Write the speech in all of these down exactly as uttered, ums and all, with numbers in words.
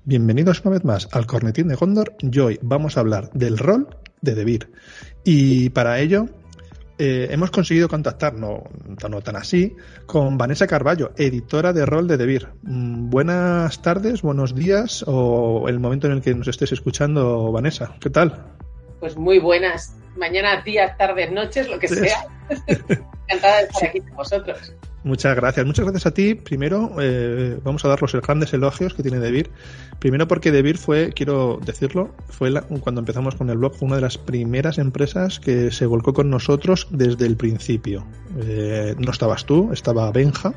Bienvenidos una vez más al Cornetín de Gondor y hoy vamos a hablar del rol de Devir. Y para ello eh, hemos conseguido contactar, no, no tan así, con Vanessa Carballo, editora de rol de Devir. Mm, buenas tardes, buenos días o el momento en el que nos estés escuchando, Vanessa. ¿Qué tal? Pues muy buenas. Mañana, días, tardes, noches, lo que sea. Encantada de estar aquí con vosotros. Muchas gracias. Muchas gracias a ti. Primero, eh, vamos a dar los grandes elogios que tiene Devir. Primero porque Devir fue, quiero decirlo, fue la, cuando empezamos con el blog, fue una de las primeras empresas que se volcó con nosotros desde el principio. Eh, no estabas tú, estaba Benja.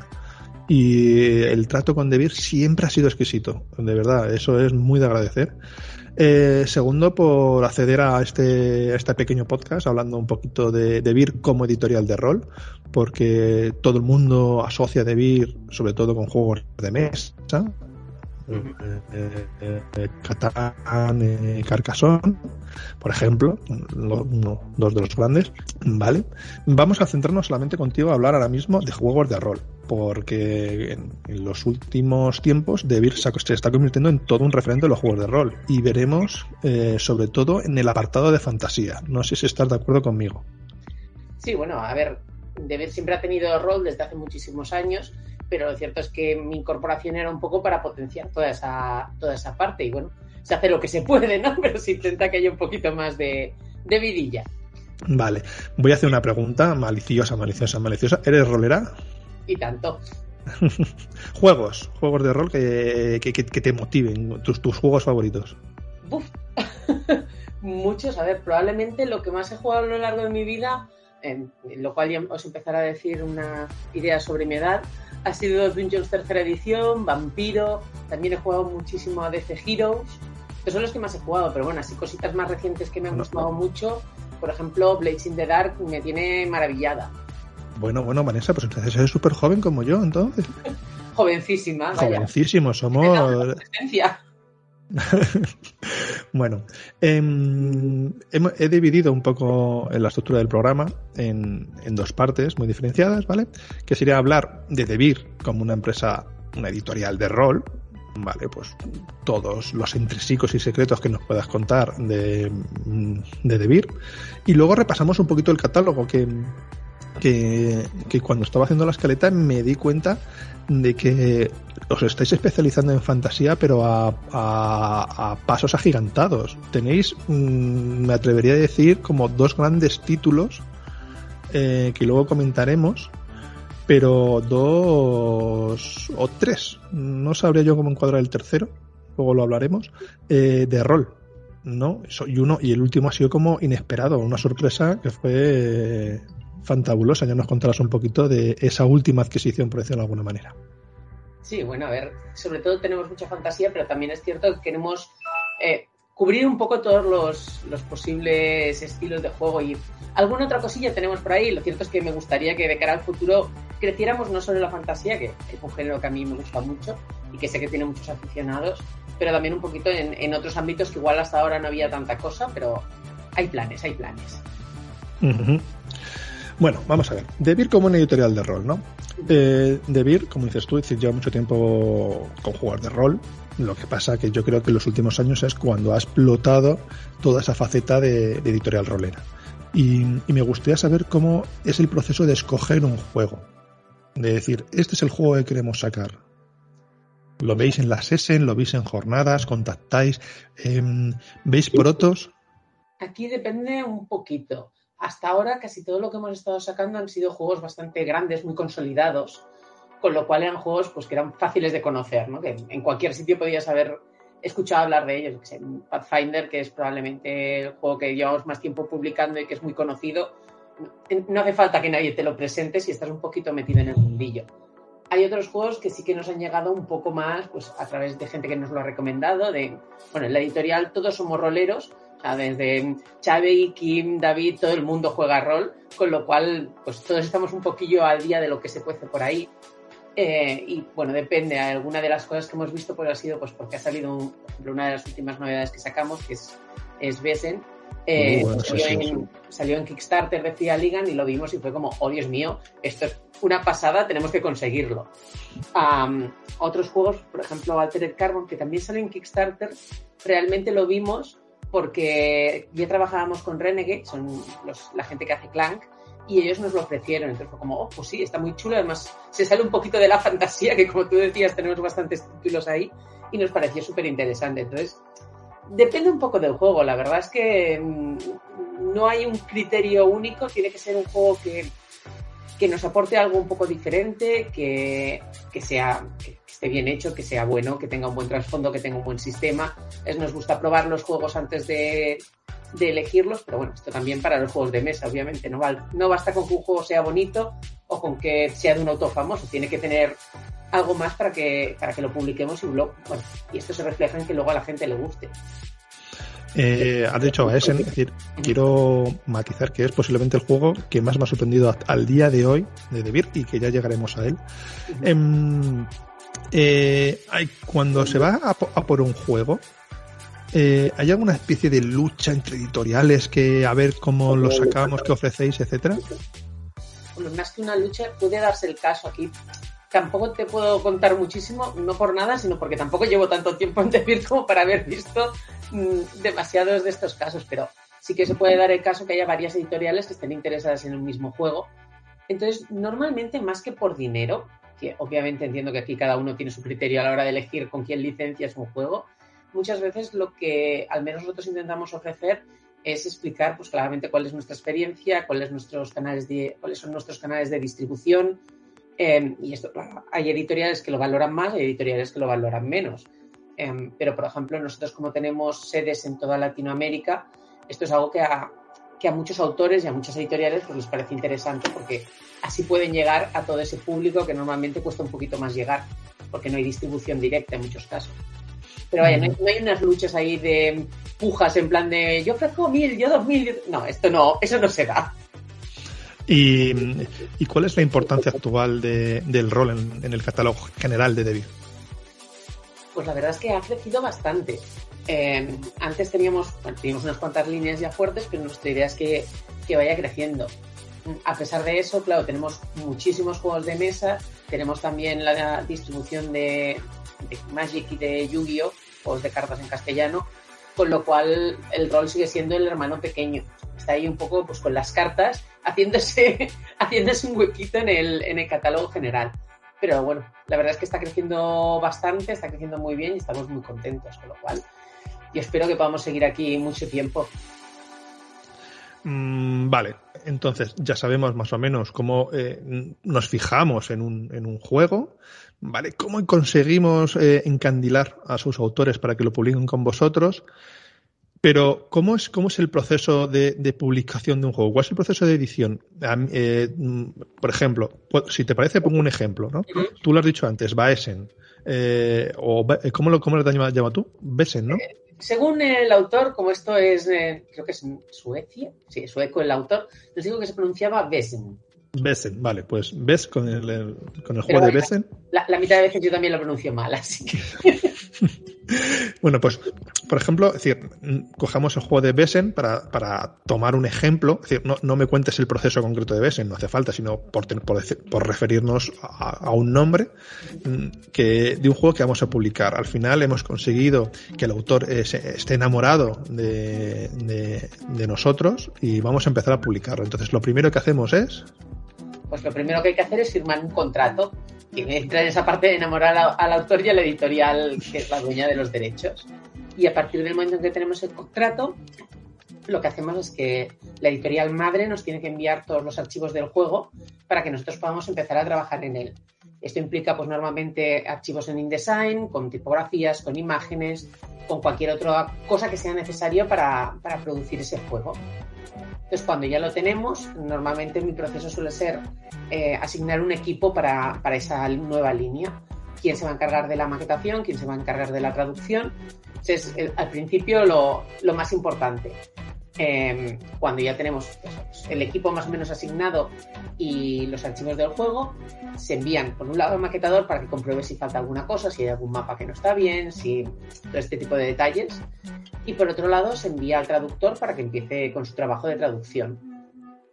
Y el trato con Devir siempre ha sido exquisito. De verdad, eso es muy de agradecer. Eh, segundo, por acceder a este, a este pequeño podcast hablando un poquito de Devir como editorial de rol, porque todo el mundo asocia Devir sobre todo con juegos de mesa, uh-huh. eh, eh, eh, Catán, eh, Carcassonne, por ejemplo, lo, uno, dos de los grandes, ¿vale? Vamos a centrarnos solamente contigo a hablar ahora mismo de juegos de rol, porque en, en los últimos tiempos Devir se está convirtiendo en todo un referente de los juegos de rol y veremos eh, sobre todo en el apartado de fantasía. No sé si estás de acuerdo conmigo. Sí, bueno, a ver, Devir siempre ha tenido rol desde hace muchísimos años, pero lo cierto es que mi incorporación era un poco para potenciar toda esa, toda esa parte y bueno, se hace lo que se puede, ¿no? Pero se intenta que haya un poquito más de, de vidilla. Vale, voy a hacer una pregunta maliciosa, maliciosa, maliciosa. ¿Eres rolera? Y tanto. Juegos, juegos de rol que, que, que te motiven, tus, tus juegos favoritos. Buf. Muchos, a ver, probablemente lo que más he jugado a lo largo de mi vida, en lo cual ya os empezaré a decir una idea sobre mi edad, ha sido Dungeons tercera edición, Vampiro, también he jugado muchísimo a D C Heroes, que son los que más he jugado, pero bueno, así cositas más recientes que me han gustado mucho, por ejemplo, Blades in the Dark me tiene maravillada. Bueno, bueno, Vanessa, pues entonces eres súper joven como yo, entonces. Jovencísima, vaya. Jovencísimo, somos... Bueno, eh, he, he dividido un poco en la estructura del programa en, en dos partes muy diferenciadas, ¿vale? Que sería hablar de Devir como una empresa, una editorial de rol, ¿vale? Pues todos los entresijos y secretos que nos puedas contar de, de Devir. Y luego repasamos un poquito el catálogo que... Que, que cuando estaba haciendo la escaleta me di cuenta de que os estáis especializando en fantasía, pero a, a, a pasos agigantados. Tenéis, mmm, me atrevería a decir, como dos grandes títulos eh, que luego comentaremos, pero dos o tres, no sabría yo cómo encuadrar el tercero, luego lo hablaremos, eh, de rol, ¿no? Y uno y el último ha sido como inesperado, una sorpresa que fue... Eh, fantabulosa. Ya nos contarás un poquito de esa última adquisición, por decirlo de alguna manera. Sí, bueno, a ver, sobre todo tenemos mucha fantasía, pero también es cierto que queremos eh, cubrir un poco todos los, los posibles estilos de juego y alguna otra cosilla tenemos por ahí. Lo cierto es que me gustaría que de cara al futuro creciéramos no solo en la fantasía, que es un género que a mí me gusta mucho y que sé que tiene muchos aficionados, pero también un poquito en, en otros ámbitos que igual hasta ahora no había tanta cosa, pero hay planes, hay planes. Uh-huh. Bueno, vamos a ver. Devir como una editorial de rol, ¿no? Eh, Devir, como dices tú, lleva mucho tiempo con juegos de rol. Lo que pasa que yo creo que en los últimos años es cuando ha explotado toda esa faceta de, de editorial rolera. Y, y me gustaría saber cómo es el proceso de escoger un juego. De decir, este es el juego que queremos sacar. ¿Lo veis en las Essen? ¿Lo veis en jornadas? ¿Contactáis? Eh, ¿Veis protos? Aquí depende un poquito. Hasta ahora casi todo lo que hemos estado sacando han sido juegos bastante grandes, muy consolidados, con lo cual eran juegos pues, que eran fáciles de conocer, ¿no? Que en cualquier sitio podías haber escuchado hablar de ellos. Pathfinder, que es probablemente el juego que llevamos más tiempo publicando y que es muy conocido, no hace falta que nadie te lo presente si estás un poquito metido en el mundillo. Hay otros juegos que sí que nos han llegado un poco más pues, a través de gente que nos lo ha recomendado. De, bueno, en la editorial todos somos roleros, o sea, desde Xavi, Kim, David, todo el mundo juega rol, con lo cual pues todos estamos un poquillo al día de lo que se cuece por ahí. Eh, y bueno, depende, alguna de las cosas que hemos visto pues ha sido pues porque ha salido, un, por ejemplo, una de las últimas novedades que sacamos, que es, es Besen. Eh, bueno, salió, sí, en, sí. salió en Kickstarter, decía Ligan, y lo vimos y fue como, oh Dios mío, esto es una pasada, tenemos que conseguirlo. Um, otros juegos, por ejemplo, Altered Carbon, que también salen en Kickstarter, realmente lo vimos porque ya trabajábamos con Renegade, son los, la gente que hace Clank, y ellos nos lo ofrecieron. Entonces fue como, oh, pues sí, está muy chulo. Además, se sale un poquito de la fantasía, que como tú decías, tenemos bastantes títulos ahí, y nos pareció súper interesante. Entonces, depende un poco del juego. La verdad es que mmm, no hay un criterio único. Tiene que ser un juego que, que nos aporte algo un poco diferente, que, que sea... Que, esté bien hecho, que sea bueno, que tenga un buen trasfondo, que tenga un buen sistema. Es, nos gusta probar los juegos antes de, de elegirlos, pero bueno, esto también para los juegos de mesa, obviamente. No, val, no basta con que un juego sea bonito o con que sea de un autor famoso, tiene que tener algo más para que, para que lo publiquemos y, lo, bueno, y esto se refleja en que luego a la gente le guste. Eh, has dicho a Essen, es decir, quiero matizar que es posiblemente el juego que más me ha sorprendido al día de hoy de Devir y que ya llegaremos a él. Uh-huh. Eh, Eh, hay, cuando se va a, a por un juego, eh, ¿hay alguna especie de lucha entre editoriales que a ver cómo lo sacamos, qué ofrecéis, etcétera? Bueno, más que una lucha, puede darse el caso aquí. Tampoco te puedo contar muchísimo, no por nada, sino porque tampoco llevo tanto tiempo en Devir como para haber visto mmm, demasiados de estos casos, pero sí que se puede dar el caso que haya varias editoriales que estén interesadas en el mismo juego. Entonces, normalmente, más que por dinero, que obviamente entiendo que aquí cada uno tiene su criterio a la hora de elegir con quién licencias un juego, muchas veces lo que al menos nosotros intentamos ofrecer es explicar pues claramente cuál es nuestra experiencia, cuáles, nuestros canales de, cuáles son nuestros canales de distribución, eh, y esto, claro, hay editoriales que lo valoran más, hay editoriales que lo valoran menos, eh, pero por ejemplo nosotros como tenemos sedes en toda Latinoamérica, esto es algo que a que a muchos autores y a muchas editoriales pues les parece interesante porque así pueden llegar a todo ese público que normalmente cuesta un poquito más llegar porque no hay distribución directa en muchos casos. Pero vaya, no hay, no hay unas luchas ahí de pujas en plan de yo ofrezco mil, yo dos mil, yo... no, esto no, eso no se da. ¿Y, y cuál es la importancia actual de, del rol en, en el catálogo general de Devir? Pues la verdad es que ha crecido bastante. Eh, antes teníamos, bueno, teníamos unas cuantas líneas ya fuertes, pero nuestra idea es que, que vaya creciendo. A pesar de eso, claro, tenemos muchísimos juegos de mesa, tenemos también la distribución de, de Magic y de Yu-Gi-Oh, juegos de cartas en castellano, con lo cual el rol sigue siendo el hermano pequeño. Está ahí un poco pues con las cartas, haciéndose, haciéndose un huequito en el, en el catálogo general. Pero bueno, la verdad es que está creciendo bastante, está creciendo muy bien y estamos muy contentos, con lo cual y espero que podamos seguir aquí mucho tiempo. Mm, vale, entonces ya sabemos más o menos cómo eh, nos fijamos en un, en un juego, ¿vale? Cómo conseguimos eh, encandilar a sus autores para que lo publiquen con vosotros, pero ¿cómo es, cómo es el proceso de, de publicación de un juego? ¿Cuál es el proceso de edición? Eh, por ejemplo, si te parece, pongo un ejemplo, ¿no? Uh-huh. Tú lo has dicho antes, Baesen, eh, o ¿cómo lo, cómo lo llamas llama tú? Besen, ¿no? Eh, según el autor, como esto es, eh, creo que es en Suecia, sí, sueco el autor, les digo que se pronunciaba Besen. Besen, vale, pues ves con el, el, con el juego bueno, de Besen. La, la mitad de veces yo también lo pronuncio mal, así que... Bueno, pues, por ejemplo, es decir, cojamos el juego de Besen para, para tomar un ejemplo. Es decir, no, no me cuentes el proceso concreto de Besen, no hace falta, sino por, por, por referirnos a, a un nombre que, de un juego que vamos a publicar. Al final hemos conseguido que el autor eh, se, esté enamorado de, de, de nosotros y vamos a empezar a publicarlo. Entonces, lo primero que hacemos es... Pues lo primero que hay que hacer es firmar un contrato que entra en esa parte de enamorar al, al autor y a la editorial que es la dueña de los derechos. Y a partir del momento en que tenemos el contrato, lo que hacemos es que la editorial madre nos tiene que enviar todos los archivos del juego para que nosotros podamos empezar a trabajar en él. Esto implica pues normalmente archivos en InDesign, con tipografías, con imágenes, con cualquier otra cosa que sea necesario para, para producir ese juego. Entonces, cuando ya lo tenemos, normalmente mi proceso suele ser eh, asignar un equipo para, para esa nueva línea. ¿Quién se va a encargar de la maquetación? ¿Quién se va a encargar de la traducción? Entonces, el, al principio, lo, lo más importante. Eh, cuando ya tenemos pues, el equipo más o menos asignado y los archivos del juego, se envían por un lado al maquetador para que compruebe si falta alguna cosa, si hay algún mapa que no está bien, si todo este tipo de detalles. Y por otro lado se envía al traductor para que empiece con su trabajo de traducción.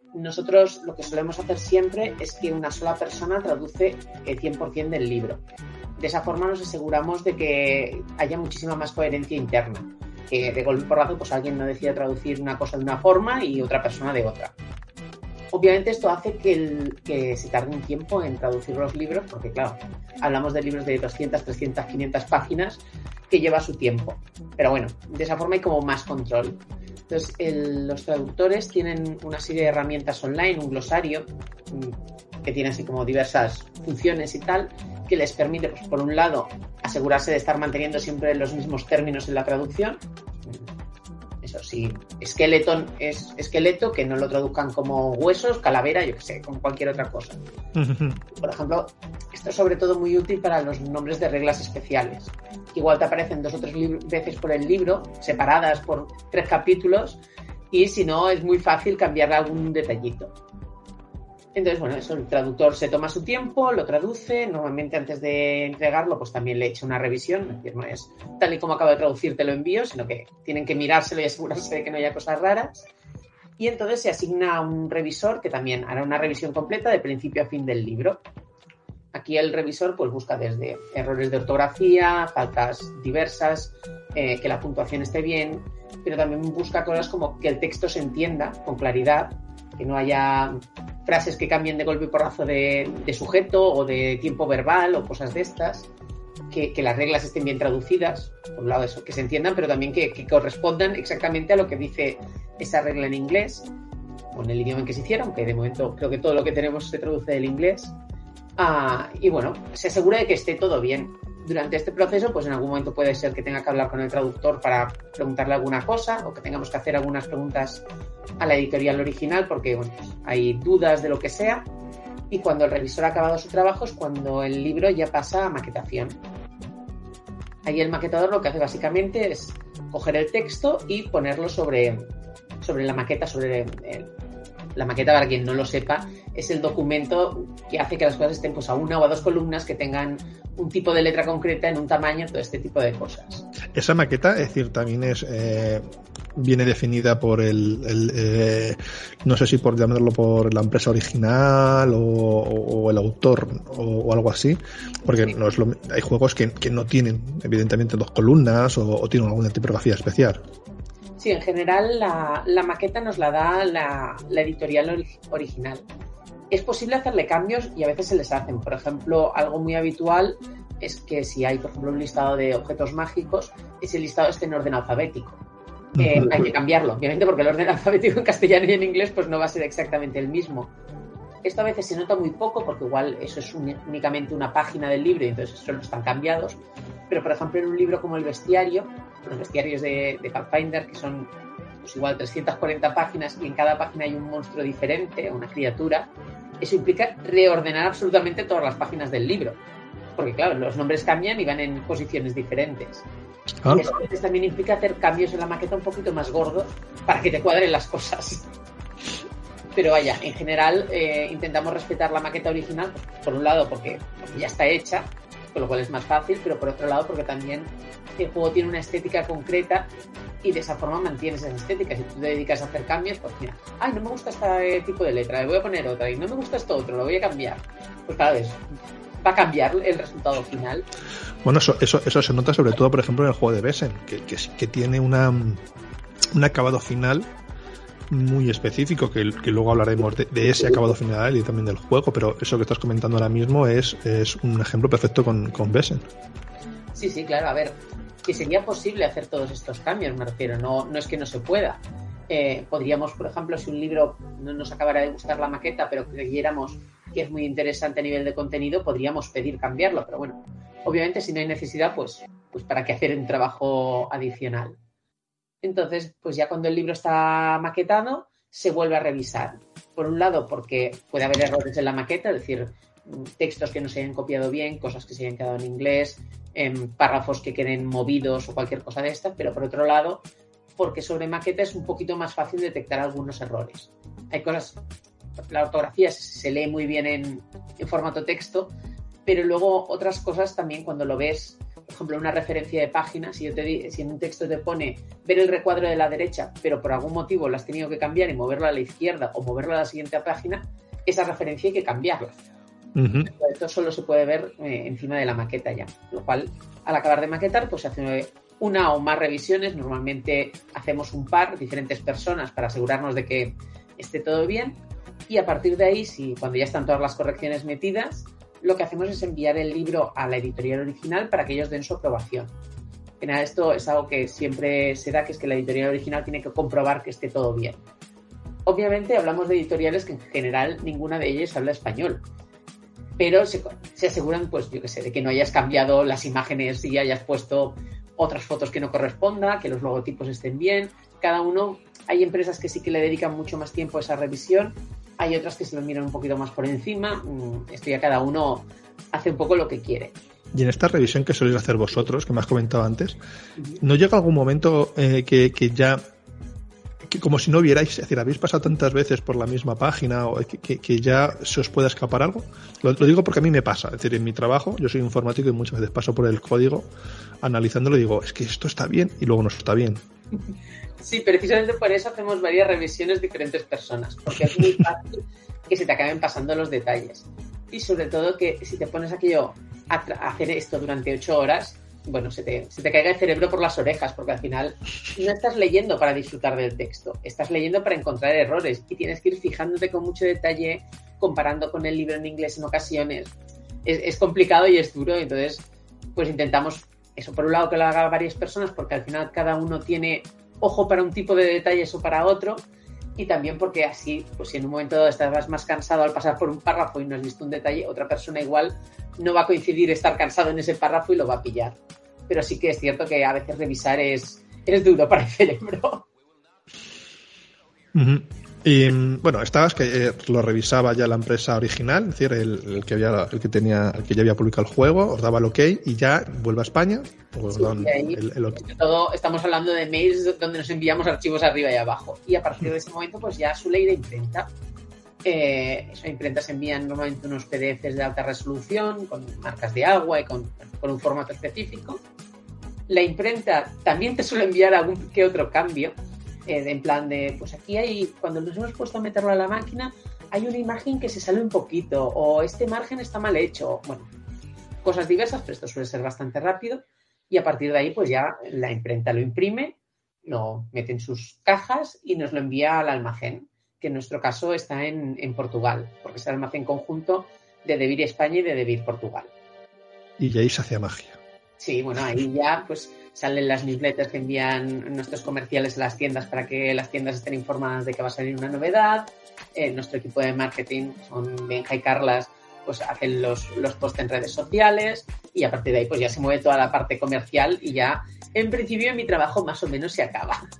nosotros lo que solemos hacer siempre es que una sola persona traduce el cien por ciento del libro. De esa forma nos aseguramos de que haya muchísima más coherencia interna, que de golpe y porrazo pues alguien no decida traducir una cosa de una forma y otra persona de otra. Obviamente esto hace que, el, que se tarde un tiempo en traducir los libros, porque claro, hablamos de libros de doscientas, trescientas, quinientas páginas que lleva su tiempo. Pero bueno, de esa forma hay como más control. Entonces, el, los traductores tienen una serie de herramientas online, un glosario, que tiene así como diversas funciones y tal, que les permite, pues, por un lado, asegurarse de estar manteniendo siempre los mismos términos en la traducción. Eso sí, skeleton es esqueleto, que no lo traduzcan como huesos, calavera, yo qué sé, como cualquier otra cosa. Por ejemplo, esto es sobre todo muy útil para los nombres de reglas especiales. Igual te aparecen dos o tres lib- veces por el libro, separadas por tres capítulos, y si no, es muy fácil cambiarle algún detallito. Entonces, bueno, eso, el traductor se toma su tiempo, lo traduce, normalmente antes de entregarlo, pues también le echa una revisión, es decir, no es tal y como acabo de traducir te lo envío, sino que tienen que mirárselo y asegurarse de que no haya cosas raras. Y entonces se asigna un revisor que también hará una revisión completa de principio a fin del libro. Aquí el revisor pues busca desde errores de ortografía, faltas diversas, eh, que la puntuación esté bien, pero también busca cosas como que el texto se entienda con claridad, que no haya frases que cambien de golpe y porrazo de, de sujeto o de tiempo verbal o cosas de estas, que, que las reglas estén bien traducidas, por un lado eso, que se entiendan, pero también que, que correspondan exactamente a lo que dice esa regla en inglés o en el idioma en que se hiciera, aunque de momento creo que todo lo que tenemos se traduce del inglés. Ah, y bueno, se asegura de que esté todo bien. Durante este proceso, pues en algún momento puede ser que tenga que hablar con el traductor para preguntarle alguna cosa o que tengamos que hacer algunas preguntas a la editorial original porque bueno, pues hay dudas de lo que sea. Y cuando el revisor ha acabado su trabajo es cuando el libro ya pasa a maquetación. Ahí el maquetador lo que hace básicamente es coger el texto y ponerlo sobre, sobre la maqueta, sobre el, la maqueta, para quien no lo sepa, es el documento que hace que las cosas estén pues a una o a dos columnas, que tengan un tipo de letra concreta en un tamaño, todo este tipo de cosas. Esa maqueta, es decir, también es eh, viene definida por el, el eh, no sé si por llamarlo por la empresa original o, o el autor o, o algo así, porque sí. no es lo, hay juegos que, que no tienen evidentemente dos columnas o, o tienen alguna tipografía especial. Sí, en general la, la maqueta nos la da la, la editorial ori- original. Es posible hacerle cambios y a veces se les hacen. Por ejemplo, algo muy habitual es que si hay, por ejemplo, un listado de objetos mágicos, ese listado esté en orden alfabético. Eh, hay que cambiarlo, obviamente, porque el orden alfabético en castellano y en inglés pues no va a ser exactamente el mismo. Esto a veces se nota muy poco porque igual eso es un, únicamente una página del libro y entonces solo están cambiados. Pero, por ejemplo, en un libro como El Bestiario, los bestiarios de, de Pathfinder, que son pues igual trescientas cuarenta páginas y en cada página hay un monstruo diferente, una criatura, eso implica reordenar absolutamente todas las páginas del libro. Porque, claro, los nombres cambian y van en posiciones diferentes. ¿Ah? Y eso a veces también implica hacer cambios en la maqueta un poquito más gordos para que te cuadren las cosas. Pero vaya, en general eh, intentamos respetar la maqueta original, por un lado porque, porque ya está hecha, con lo cual es más fácil, pero por otro lado porque también el juego tiene una estética concreta y de esa forma mantienes esa estética. Si tú te dedicas a hacer cambios, pues mira, ay, no me gusta este tipo de letra, le voy a poner otra, y no me gusta esto otro, lo voy a cambiar. Pues claro, es, va a cambiar el resultado final. Bueno, eso, eso, eso se nota sobre todo, por ejemplo, en el juego de Besen, que, que, que tiene una, un acabado final muy específico, que, que luego hablaremos de, de ese acabado final y también del juego, pero eso que estás comentando ahora mismo es, es un ejemplo perfecto con, con Besen. Sí, sí, claro, a ver, que sería posible hacer todos estos cambios, me refiero, no, no es que no se pueda. Eh, podríamos, por ejemplo, si un libro no nos acabara de gustar la maqueta, pero creyéramos que es muy interesante a nivel de contenido, podríamos pedir cambiarlo, pero bueno, obviamente si no hay necesidad, pues, pues para qué hacer un trabajo adicional. Entonces, pues ya cuando el libro está maquetado, se vuelve a revisar. Por un lado, porque puede haber errores en la maqueta, es decir, textos que no se hayan copiado bien, cosas que se hayan quedado en inglés, en párrafos que queden movidos o cualquier cosa de estas, pero por otro lado, porque sobre maqueta es un poquito más fácil detectar algunos errores. Hay cosas, la ortografía se lee muy bien en, en formato texto, pero luego otras cosas también cuando lo ves por ejemplo, una referencia de página, si, yo te di, si en un texto te pone ver el recuadro de la derecha, pero por algún motivo lo has tenido que cambiar y moverlo a la izquierda o moverlo a la siguiente página, esa referencia hay que cambiarla. Uh-huh. Esto solo se puede ver eh, encima de la maqueta ya, lo cual al acabar de maquetar pues se hace una o más revisiones, normalmente hacemos un par, diferentes personas para asegurarnos de que esté todo bien y a partir de ahí, si cuando ya están todas las correcciones metidas, lo que hacemos es enviar el libro a la editorial original para que ellos den su aprobación. En esto es algo que siempre se da, que es que la editorial original tiene que comprobar que esté todo bien. Obviamente hablamos de editoriales que en general ninguna de ellas habla español, pero se, se aseguran, pues yo qué sé, de que no hayas cambiado las imágenes y hayas puesto otras fotos que no corresponda, que los logotipos estén bien. Cada uno, hay empresas que sí que le dedican mucho más tiempo a esa revisión, hay otras que se lo miran un poquito más por encima. Esto ya cada uno hace un poco lo que quiere. Y en esta revisión que soléis hacer vosotros, que me has comentado antes, ¿no llega algún momento eh, que, que ya... que como si no vierais, es decir, habéis pasado tantas veces por la misma página o que, que, que ya se os pueda escapar algo? Lo, lo digo porque a mí me pasa, es decir, en mi trabajo, yo soy informático y muchas veces paso por el código analizándolo y digo, es que esto está bien y luego no está bien. Sí, precisamente por eso hacemos varias revisiones diferentes personas, porque es muy fácil que se te acaben pasando los detalles. Y sobre todo que si te pones aquello a, tra- a hacer esto durante ocho horas, bueno, se te, se te caiga el cerebro por las orejas, porque al final no estás leyendo para disfrutar del texto, estás leyendo para encontrar errores y tienes que ir fijándote con mucho detalle, comparando con el libro en inglés en ocasiones. Es, es complicado y es duro, entonces pues intentamos eso, por un lado que lo hagan varias personas, porque al final cada uno tiene ojo para un tipo de detalles o para otro, y también porque así, pues si en un momento dado estás más cansado al pasar por un párrafo y no has visto un detalle, otra persona igual no va a coincidir estar cansado en ese párrafo y lo va a pillar. Pero sí que es cierto que a veces revisar es, es duro para el cerebro. Uh-huh. Y bueno, estabas que eh, lo revisaba ya la empresa original, es decir, el, el que había, el que tenía, el que ya había publicado el juego, os daba el ok y ya vuelve a España. Os sí, dan ahí, el, el okay. Todo, estamos hablando de mails donde nos enviamos archivos arriba y abajo. Y a partir de ese momento, pues ya suele ir a imprenta. Eh, eso, a imprenta se envían normalmente unos P D Fs de alta resolución con marcas de agua y con, con un formato específico. La imprenta también te suele enviar algún que otro cambio. Eh, en plan de, pues aquí hay, cuando nos hemos puesto a meterlo a la máquina, hay una imagen que se sale un poquito, o este margen está mal hecho, bueno, cosas diversas, pero esto suele ser bastante rápido, y a partir de ahí, pues ya la imprenta lo imprime, lo mete en sus cajas y nos lo envía al almacén, que en nuestro caso está en, en Portugal, porque es el almacén conjunto de Devir España y de Devir Portugal. Y ahí se hace magia. Sí, bueno, ahí ya pues salen las newsletters que envían nuestros comerciales a las tiendas para que las tiendas estén informadas de que va a salir una novedad. Eh, nuestro equipo de marketing, son Benja y Carlas, pues hacen los, los posts en redes sociales y a partir de ahí pues ya se mueve toda la parte comercial y ya en principio mi trabajo más o menos se acaba.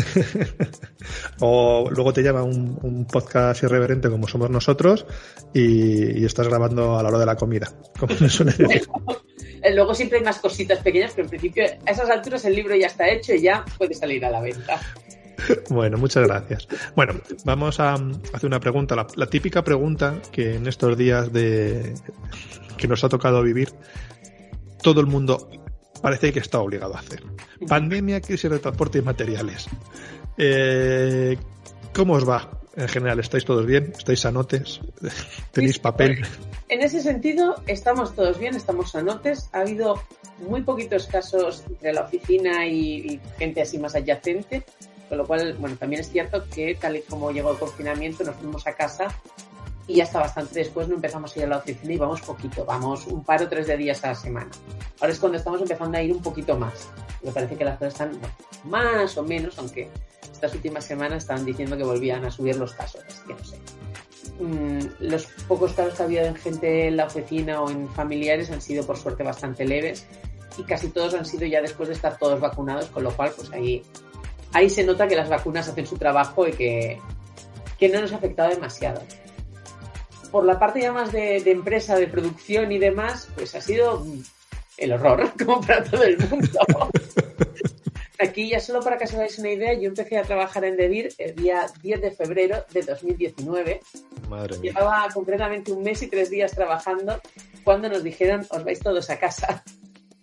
O luego te llama un, un podcast irreverente como somos nosotros y, y estás grabando a la hora de la comida, como se suele decir. Luego siempre hay más cositas pequeñas, pero en principio a esas alturas el libro ya está hecho y ya puede salir a la venta. Bueno, muchas gracias. Bueno, vamos a hacer una pregunta, la, la típica pregunta que en estos días de que nos ha tocado vivir, todo el mundo parece que está obligado a hacer. Pandemia, crisis de transporte y materiales. Eh, ¿Cómo os va? En general, ¿estáis todos bien? ¿Estáis sanotes? ¿Tenéis papel? En ese sentido, estamos todos bien, estamos sanotes. Ha habido muy poquitos casos entre la oficina y, y gente así más adyacente, con lo cual, bueno, también es cierto que tal y como llegó el confinamiento, nos fuimos a casa y hasta bastante después no empezamos a ir a la oficina y vamos poquito, vamos un par o tres de días a la semana. Ahora es cuando estamos empezando a ir un poquito más. Me parece que las cosas están bueno, más o menos, aunque estas últimas semanas estaban diciendo que volvían a subir los casos, así que no sé. Mm, los pocos casos que ha habido en gente en la oficina o en familiares han sido por suerte bastante leves y casi todos han sido ya después de estar todos vacunados, con lo cual pues ahí, ahí se nota que las vacunas hacen su trabajo y que, que no nos ha afectado demasiado. Por la parte ya más de, de empresa, de producción y demás, pues ha sido el horror, como para todo el mundo. Aquí, ya solo para que os hagáis una idea, yo empecé a trabajar en Devir el día diez de febrero de dos mil diecinueve. Madre mía. Llevaba concretamente un mes y tres días trabajando cuando nos dijeron, os vais todos a casa.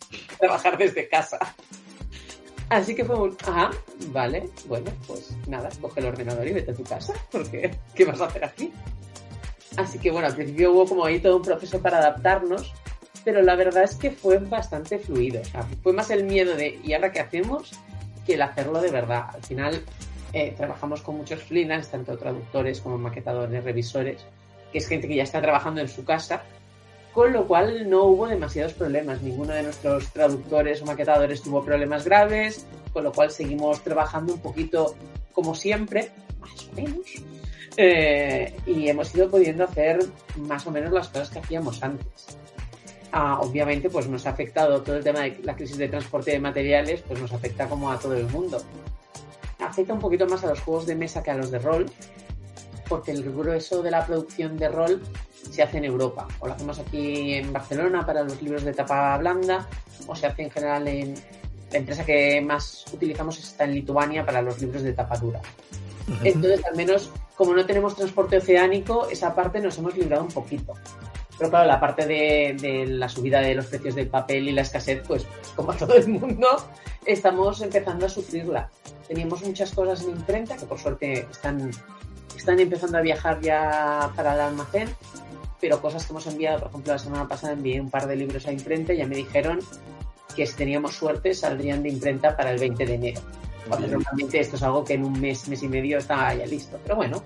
trabajar desde casa. Así que fue un, ajá, vale, bueno, pues nada, coge el ordenador y vete a tu casa, porque ¿qué vas a hacer aquí? Así que bueno, al principio hubo como ahí todo un proceso para adaptarnos, pero la verdad es que fue bastante fluido. O sea, fue más el miedo de ¿y ahora qué hacemos? Que el hacerlo de verdad. Al final eh, trabajamos con muchos freelance, tanto traductores como maquetadores, revisores, que es gente que ya está trabajando en su casa, con lo cual no hubo demasiados problemas. Ninguno de nuestros traductores o maquetadores tuvo problemas graves, con lo cual seguimos trabajando un poquito como siempre, más o menos, eh, y hemos ido pudiendo hacer más o menos las cosas que hacíamos antes. Ah, obviamente pues nos ha afectado todo el tema de la crisis de transporte de materiales, pues nos afecta como a todo el mundo. Afecta un poquito más a los juegos de mesa que a los de rol, porque el grueso de la producción de rol se hace en Europa, o lo hacemos aquí en Barcelona para los libros de tapa blanda, o se hace en general en... La empresa que más utilizamos está en Lituania para los libros de tapa dura. Uh-huh. Entonces, al menos, como no tenemos transporte oceánico, esa parte nos hemos librado un poquito. Pero claro, la parte de, de la subida de los precios del papel y la escasez, pues como a todo el mundo, estamos empezando a sufrirla. Teníamos muchas cosas en imprenta que por suerte están, están empezando a viajar ya para el almacén, pero cosas que hemos enviado, por ejemplo, la semana pasada envié un par de libros a imprenta y ya me dijeron que si teníamos suerte saldrían de imprenta para el veinte de enero. Cuando normalmente esto es algo que en un mes, mes y medio está ya listo. Pero bueno,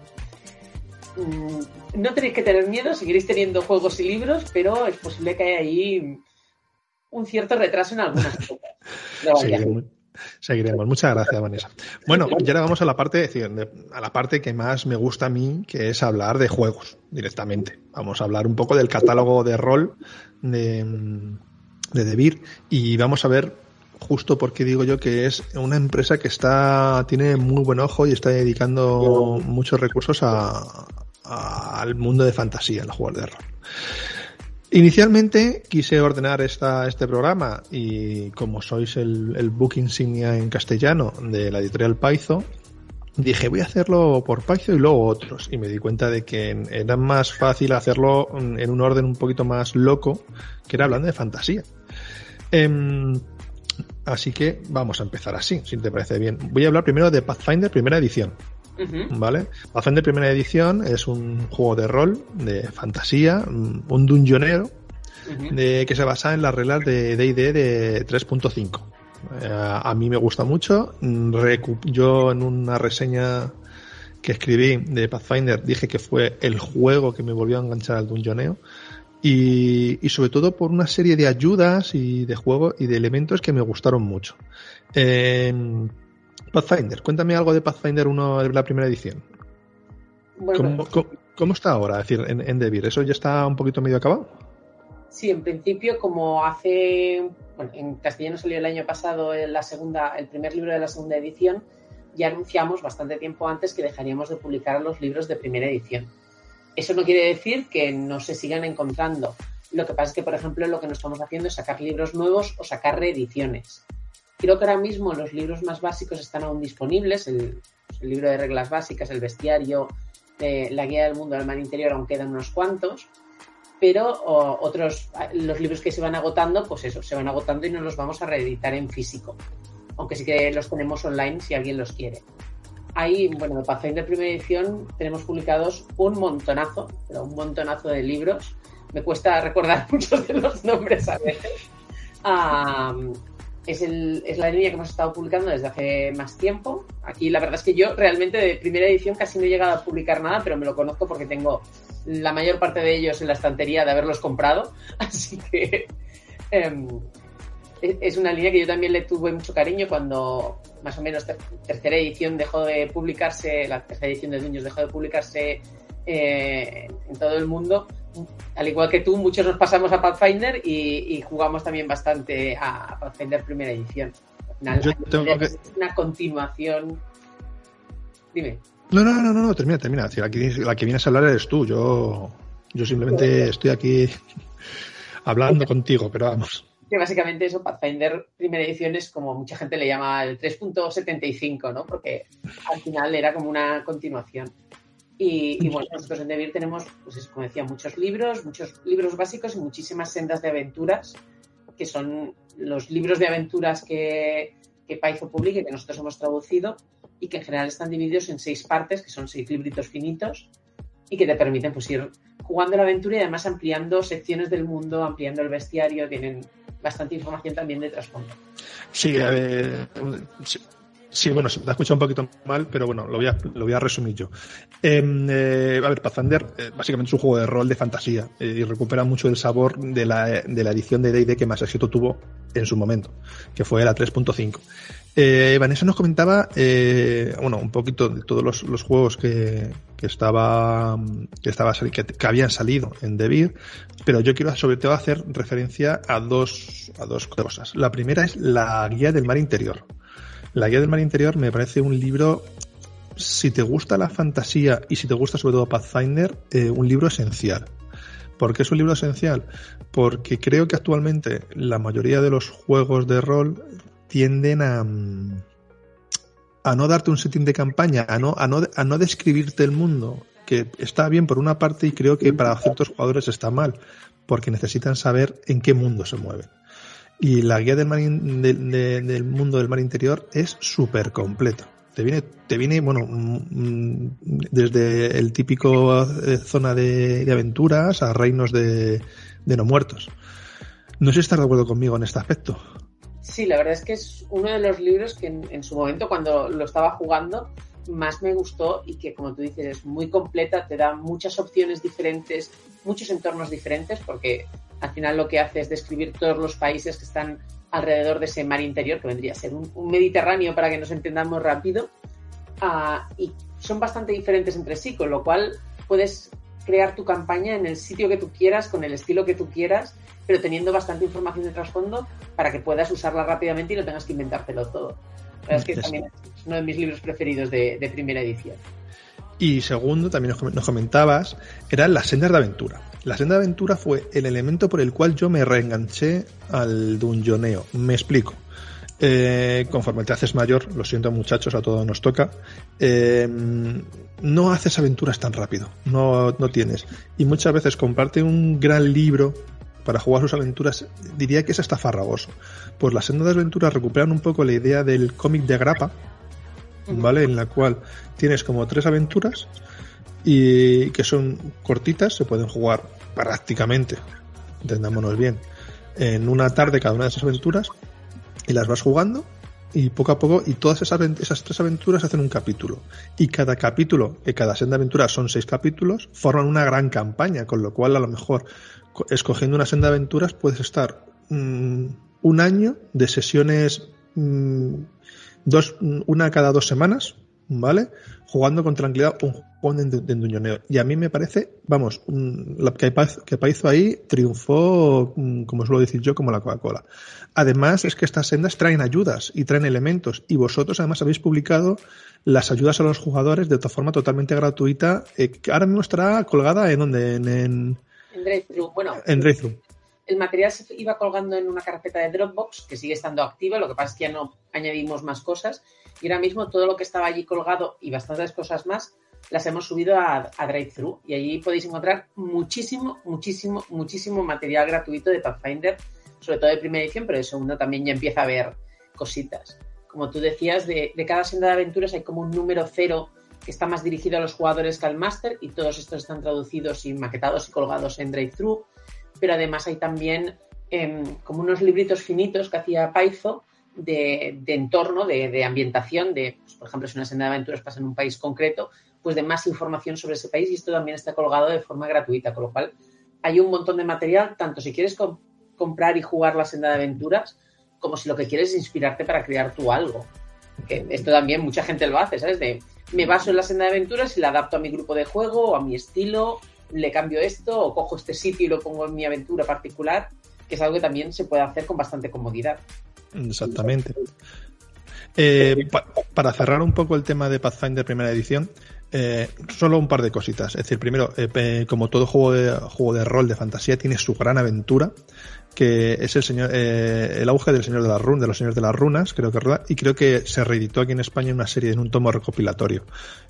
no tenéis que tener miedo, seguiréis teniendo juegos y libros, pero es posible que haya ahí un cierto retraso en algunas cosas. Seguiremos, seguiremos. Muchas gracias, Vanessa. Bueno, y ahora vamos a la parte, a la parte que más me gusta a mí, que es hablar de juegos directamente. Vamos a hablar un poco del catálogo de rol de, de Devir y vamos a ver justo porque digo yo que es una empresa que está tiene muy buen ojo y está dedicando muchos recursos a, a, al mundo de fantasía, al juego de rol. Inicialmente quise ordenar esta, este programa y como sois el, el book insignia en castellano de la editorial Paizo, dije voy a hacerlo por Paizo y luego otros, y me di cuenta de que era más fácil hacerlo en un orden un poquito más loco, que era hablando de fantasía. Eh, Así que vamos a empezar así, si te parece bien. Voy a hablar primero de Pathfinder primera edición. Uh-huh. ¿Vale? Pathfinder primera edición es un juego de rol, de fantasía, un dungeonero, uh-huh. de, que se basa en las reglas de D and D de tres punto cinco. Eh, a mí me gusta mucho. Yo en una reseña que escribí de Pathfinder dije que fue el juego que me volvió a enganchar al dungeoneo. Y, y sobre todo por una serie de ayudas y de juego y de elementos que me gustaron mucho. Eh, Pathfinder, cuéntame algo de Pathfinder uno de la primera edición. Bueno, ¿Cómo, cómo, ¿Cómo está ahora? Es decir, en, en Devir, ¿eso ya está un poquito medio acabado? Sí, en principio, como hace... Bueno, en castellano salió el año pasado la segunda, el primer libro de la segunda edición, ya anunciamos bastante tiempo antes que dejaríamos de publicar los libros de primera edición. Eso no quiere decir que no se sigan encontrando. Lo que pasa es que, por ejemplo, lo que no estamos haciendo es sacar libros nuevos o sacar reediciones. Creo que ahora mismo los libros más básicos están aún disponibles. El, el libro de reglas básicas, el bestiario, eh, la guía del mundo del mar interior, aún quedan unos cuantos. Pero o, otros, los libros que se van agotando, pues eso, se van agotando y no los vamos a reeditar en físico. Aunque sí que los tenemos online si alguien los quiere. Ahí, bueno, de Pathfinder primera edición tenemos publicados un montonazo, pero un montonazo de libros. Me cuesta recordar muchos de los nombres a veces. Um, es, el, es la línea que hemos estado publicando desde hace más tiempo. Aquí la verdad es que yo realmente de primera edición casi no he llegado a publicar nada, pero me lo conozco porque tengo la mayor parte de ellos en la estantería de haberlos comprado. Así que um, es una línea que yo también le tuve mucho cariño cuando más o menos ter- tercera edición dejó de publicarse, la tercera edición de Dueños dejó de publicarse eh, en todo el mundo. Al igual que tú, muchos nos pasamos a Pathfinder y, y jugamos también bastante a Pathfinder primera edición. Al final, yo tengo que... es una continuación. Dime. No, no, no, no, no termina, termina. La que, la que vienes a hablar eres tú. Yo, yo simplemente estoy aquí hablando contigo, pero vamos. Que básicamente eso, Pathfinder primera edición es como mucha gente le llama el tres punto setenta y cinco, ¿no? Porque al final era como una continuación. Y, y bueno, nosotros en Devir tenemos, pues como decía, muchos libros, muchos libros básicos y muchísimas sendas de aventuras que son los libros de aventuras que, que Paizo publica y que nosotros hemos traducido y que en general están divididos en seis partes, que son seis libritos finitos y que te permiten pues ir jugando la aventura y además ampliando secciones del mundo, ampliando el bestiario, tienen bastante información también de trasfondo. Sí, eh, sí, sí, bueno, se me ha escuchado un poquito mal, pero bueno, lo voy a, lo voy a resumir yo. Eh, eh, a ver, Pathfinder eh, básicamente es un juego de rol de fantasía eh, y recupera mucho el sabor de la, de la edición de D and D que más éxito tuvo en su momento, que fue la tres punto cinco. Eh, Vanessa nos comentaba, eh, bueno, un poquito de todos los, los juegos que, que estaba, que estaba que, que habían salido en Devir, pero yo quiero sobre todo hacer referencia a dos, a dos cosas. La primera es la guía del mar interior. La guía del mar interior me parece un libro, si te gusta la fantasía y si te gusta sobre todo Pathfinder, eh, un libro esencial. ¿Por qué es un libro esencial? Porque creo que actualmente la mayoría de los juegos de rol tienden a, a no darte un setting de campaña, a no, a, no, a no describirte el mundo, que está bien por una parte y creo que para ciertos jugadores está mal, porque necesitan saber en qué mundo se mueven. Y la guía del, mar in, de, de, del mundo del mar interior es súper completa. Te viene, te viene, bueno, desde el típico zona de, de aventuras a reinos de, de no muertos. No sé si estás de acuerdo conmigo en este aspecto. Sí, la verdad es que es uno de los libros que en, en su momento, cuando lo estaba jugando, más me gustó y que, como tú dices, es muy completa, te da muchas opciones diferentes, muchos entornos diferentes, porque al final lo que hace es describir todos los países que están alrededor de ese mar interior, que vendría a ser un, un Mediterráneo para que nos entendamos rápido, uh, y son bastante diferentes entre sí, con lo cual puedes crear tu campaña en el sitio que tú quieras, con el estilo que tú quieras, pero teniendo bastante información de trasfondo para que puedas usarla rápidamente y no tengas que inventártelo todo. La verdad es que sí. También es uno de mis libros preferidos de, de primera edición. Y segundo, también nos comentabas, eran las sendas de aventura. La senda de aventura fue el elemento por el cual yo me reenganché al dungeoneo. Me explico. Eh, conforme te haces mayor, lo siento muchachos, a todos nos toca, eh, no haces aventuras tan rápido, no, no tienes. Y muchas veces comprarte un gran libro para jugar sus aventuras, diría que es hasta farragoso. Pues las sendas de aventuras recuperan un poco la idea del cómic de grapa, ¿vale? En la cual tienes como tres aventuras y que son cortitas, se pueden jugar prácticamente, entendámonos bien, en una tarde cada una de esas aventuras y las vas jugando y poco a poco, y todas esas, esas tres aventuras hacen un capítulo y cada capítulo, que cada senda de aventuras son seis capítulos, forman una gran campaña, con lo cual a lo mejor escogiendo una senda de aventuras puedes estar mmm, un año de sesiones, mmm, dos, una cada dos semanas, ¿vale? Jugando con tranquilidad un juego de, de, de dungeoneo. Y a mí me parece, vamos, la que Paizo ahí triunfó, como suelo decir yo, como la Coca-Cola. Además, es que estas sendas traen ayudas y traen elementos. Y vosotros, además, habéis publicado las ayudas a los jugadores de otra forma totalmente gratuita, eh, que ahora mismo estará colgada en donde en, en, en Drive-Thru. Bueno, en Drive-Thru. El material se iba colgando en una carpeta de Dropbox que sigue estando activa, lo que pasa es que ya no añadimos más cosas y ahora mismo todo lo que estaba allí colgado y bastantes cosas más las hemos subido a, a Drive-Thru y allí podéis encontrar muchísimo, muchísimo, muchísimo material gratuito de Pathfinder, sobre todo de primera edición, pero de segunda también ya empieza a haber cositas. Como tú decías, de, de cada senda de aventuras hay como un número cero que está más dirigido a los jugadores que al máster y todos estos están traducidos y maquetados y colgados en Drive-Thru. Pero además hay también eh, como unos libritos finitos que hacía Paizo de, de entorno, de, de ambientación, de, pues, por ejemplo, si una senda de aventuras pasa en un país concreto, pues de más información sobre ese país y esto también está colgado de forma gratuita, con lo cual hay un montón de material, tanto si quieres comp- comprar y jugar la senda de aventuras, como si lo que quieres es inspirarte para crear tú algo. Que esto también mucha gente lo hace, ¿sabes? De, me baso en la senda de aventuras y la adapto a mi grupo de juego o a mi estilo, le cambio esto o cojo este sitio y lo pongo en mi aventura particular, que es algo que también se puede hacer con bastante comodidad. Exactamente. Eh, pa- para cerrar un poco el tema de Pathfinder primera edición, eh, solo un par de cositas. Es decir, primero, eh, como todo juego de, juego de rol de fantasía tiene su gran aventura, que es el señor eh, el auge del señor de las runas, de los señores de las runas, creo que es verdad, y creo que se reeditó aquí en España en una serie, en un tomo recopilatorio.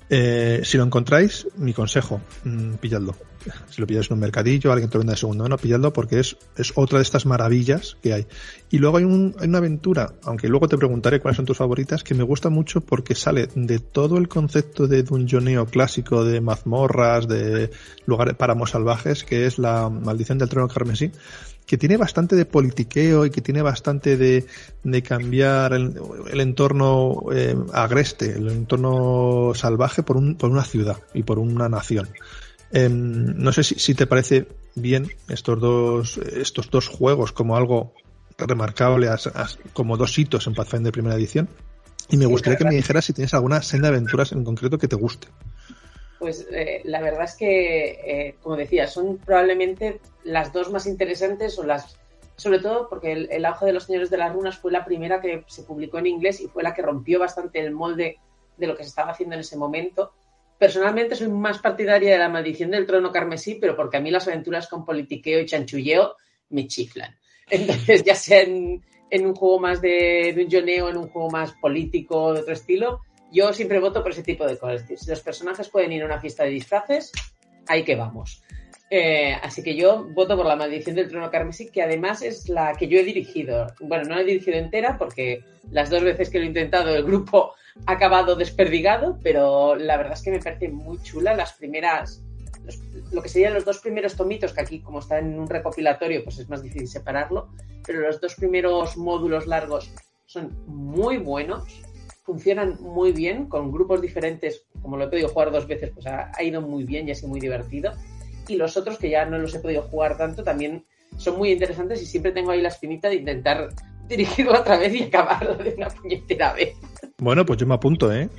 Eh, si lo encontráis, mi consejo, mmm, pilladlo. Si lo pilláis en un mercadillo, alguien te lo venda de segunda mano, pilladlo, porque es, es otra de estas maravillas que hay. Y luego hay, un, hay una aventura, aunque luego te preguntaré cuáles son tus favoritas, que me gusta mucho porque sale de todo el concepto de dungeoneo clásico, de mazmorras, de lugares páramos salvajes, que es la Maldición del Trono Carmesí, que tiene bastante de politiqueo y que tiene bastante de, de cambiar el, el entorno eh, agreste, el entorno salvaje por, un, por una ciudad y por una nación. Eh, no sé si, si te parece bien estos dos estos dos juegos como algo remarcable, as, as, como dos hitos en Pathfinder primera edición, y me sí, gustaría que me dijeras si tienes alguna senda de aventuras en concreto que te guste. Pues eh, la verdad es que, eh, como decía, son probablemente las dos más interesantes, o las, sobre todo porque el, el auge de los Señores de las Runas fue la primera que se publicó en inglés y fue la que rompió bastante el molde de lo que se estaba haciendo en ese momento. Personalmente soy más partidaria de la Maldición del Trono Carmesí, pero porque a mí las aventuras con politiqueo y chanchulleo me chiflan. Entonces, ya sea en, en un juego más de dungeoneo, en un juego más político, de otro estilo, yo siempre voto por ese tipo de cosas. Si los personajes pueden ir a una fiesta de disfraces, ahí que vamos. Eh, así que yo voto por la Maldición del Trono Carmesí, que además es la que yo he dirigido. Bueno, no la he dirigido entera porque las dos veces que lo he intentado el grupo ha acabado desperdigado, pero la verdad es que me parece muy chula. Las primeras, los, lo que serían los dos primeros tomitos, que aquí como está en un recopilatorio pues es más difícil separarlo, pero los dos primeros módulos largos son muy buenos. Funcionan muy bien, con grupos diferentes, como lo he podido jugar dos veces, pues ha, ha ido muy bien y ha sido muy divertido. Y los otros, que ya no los he podido jugar tanto, también son muy interesantes y siempre tengo ahí la espinita de intentar dirigirlo otra vez y acabarlo de una puñetera vez. Bueno, pues yo me apunto, ¿eh?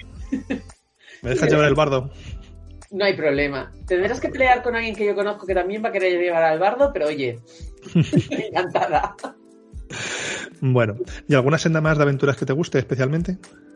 ¿Me dejas llevar el bardo? No hay problema. Tendrás que pelear con alguien que yo conozco que también va a querer llevar al bardo, pero oye, encantada. Bueno, ¿y alguna senda más de aventuras que te guste especialmente?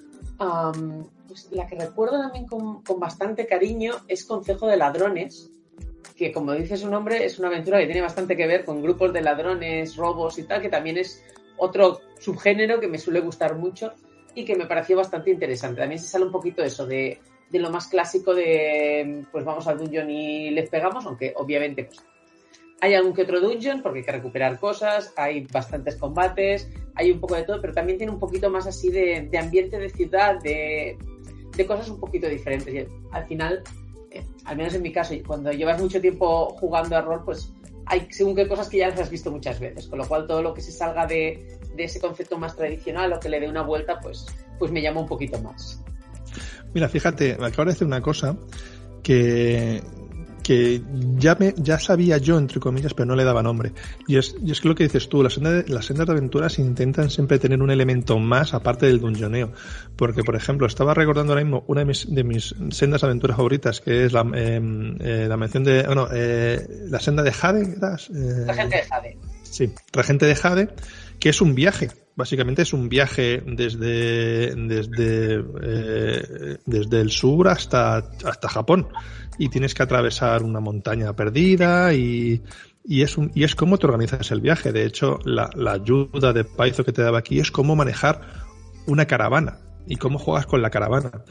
Um, pues la que recuerdo también con, con bastante cariño es Concejo de Ladrones, que como dice su nombre es una aventura que tiene bastante que ver con grupos de ladrones, robos y tal, que también es otro subgénero que me suele gustar mucho y que me pareció bastante interesante. También se sale un poquito eso de, de lo más clásico de pues vamos al dungeon y les pegamos, aunque obviamente pues hay algún que otro dungeon porque hay que recuperar cosas, hay bastantes combates, hay un poco de todo, pero también tiene un poquito más así de, de ambiente de ciudad, de, de cosas un poquito diferentes. Y al final, eh, al menos en mi caso, cuando llevas mucho tiempo jugando a rol, pues hay según qué cosas que ya las has visto muchas veces, con lo cual todo lo que se salga de, de ese concepto más tradicional o que le dé una vuelta, pues, pues me llama un poquito más. Mira, fíjate, me acabo de decir una cosa que... que ya me ya sabía yo, entre comillas, pero no le daba nombre. Y es, y es que lo que dices tú, las sendas de, las sendas de aventuras intentan siempre tener un elemento más aparte del dungeoneo. Porque, por ejemplo, estaba recordando ahora mismo una de mis, de mis sendas de aventuras favoritas, que es la, eh, eh, la mención de... Bueno, eh, la senda de Jade, ¿eras? Eh, Regente de Jade. Sí, Regente de Jade, que es un viaje. Básicamente es un viaje desde desde eh, desde el sur hasta hasta Japón y tienes que atravesar una montaña perdida y y es un, y es cómo te organizas el viaje. De hecho, la, la ayuda de Paizo que te daba aquí es cómo manejar una caravana y cómo juegas con la caravana.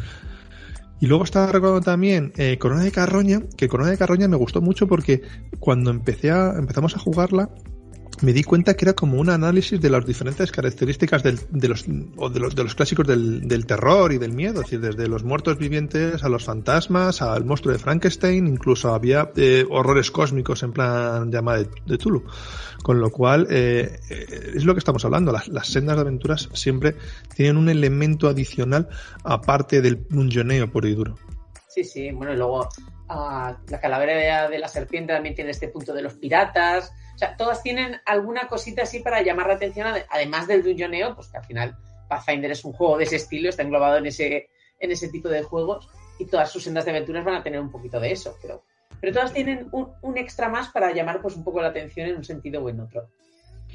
Y luego estaba recordando también eh, Corona de Carroña, que Corona de Carroña me gustó mucho porque cuando empecé a, empezamos a jugarla me di cuenta que era como un análisis de las diferentes características del, de, los, o de, los, de los clásicos del, del terror y del miedo, es decir, desde los muertos vivientes a los fantasmas, al monstruo de Frankenstein, incluso había eh, horrores cósmicos en plan llamada de, de Tulu. Con lo cual, eh, es lo que estamos hablando, las, las sendas de aventuras siempre tienen un elemento adicional aparte del dungeoneo puro y duro. Sí, sí, bueno, y luego uh, la calavera de la serpiente también tiene este punto de los piratas. O sea, todas tienen alguna cosita así para llamar la atención, además del dungeoneo, pues que al final Pathfinder es un juego de ese estilo, está englobado en ese, en ese tipo de juegos y todas sus sendas de aventuras van a tener un poquito de eso, pero, pero todas tienen un, un extra más para llamar pues un poco la atención en un sentido o en otro.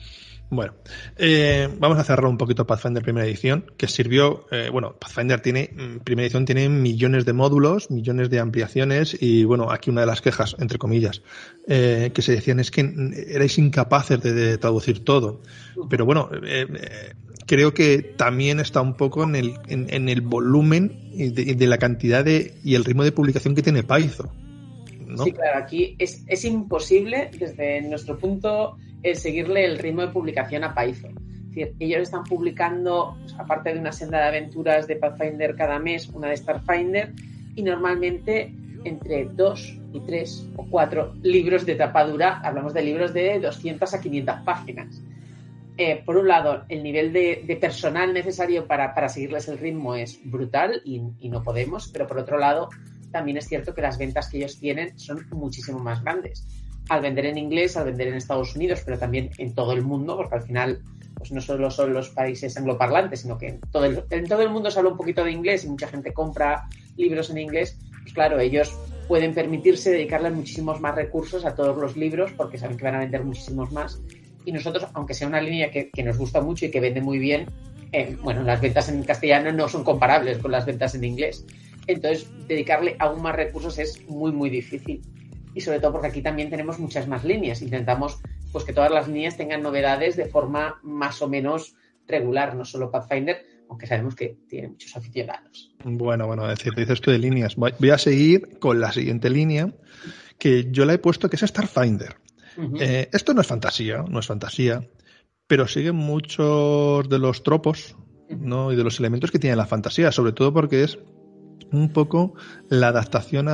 Bueno, eh, vamos a cerrar un poquito Pathfinder primera edición, que sirvió, eh, bueno, Pathfinder tiene, primera edición tiene millones de módulos, millones de ampliaciones y, bueno, aquí una de las quejas, entre comillas, eh, que se decían es que erais incapaces de, de traducir todo. Pero bueno, eh, eh, creo que también está un poco en el, en, en el volumen y de, de la cantidad de y el ritmo de publicación que tiene Paizo, ¿no? Sí, claro, aquí es, es imposible, desde nuestro punto, el seguirle el ritmo de publicación a Paizo. Es decir, ellos están publicando, pues, aparte de una senda de aventuras de Pathfinder cada mes, una de Starfinder, y normalmente entre dos y tres o cuatro libros de tapadura, hablamos de libros de doscientas a quinientas páginas. Eh, por un lado, el nivel de, de personal necesario para, para seguirles el ritmo es brutal y, y no podemos, pero por otro lado, también es cierto que las ventas que ellos tienen son muchísimo más grandes. Al vender en inglés, al vender en Estados Unidos, pero también en todo el mundo, porque al final pues no solo son los países angloparlantes, sino que en todo el, en todo el mundo se habla un poquito de inglés y mucha gente compra libros en inglés. Pues claro, ellos pueden permitirse dedicarle muchísimos más recursos a todos los libros porque saben que van a vender muchísimos más. Y nosotros, aunque sea una línea que, que nos gusta mucho y que vende muy bien, eh, bueno, las ventas en castellano no son comparables con las ventas en inglés. Entonces, dedicarle aún más recursos es muy, muy difícil. Y sobre todo porque aquí también tenemos muchas más líneas. Intentamos pues que todas las líneas tengan novedades de forma más o menos regular, no solo Pathfinder, aunque sabemos que tiene muchos aficionados. Bueno, bueno, es decir, dices tú de líneas. Voy a seguir con la siguiente línea, que yo la he puesto, que es Starfinder. Uh-huh. Eh, esto no es fantasía, no es fantasía, pero sigue muchos de los tropos, ¿no? Y de los elementos que tiene la fantasía, sobre todo porque es un poco la adaptación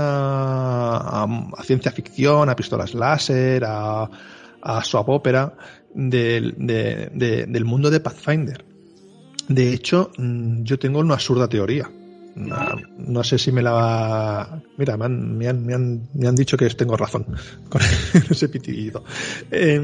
a, a, a ciencia ficción, a pistolas láser, a, a soap opera del, de, de, del mundo de Pathfinder. De hecho, yo tengo una absurda teoría. No, no sé si me la va... Mira, me han, me han, me han, me han dicho que tengo razón con ese pitido. Eh,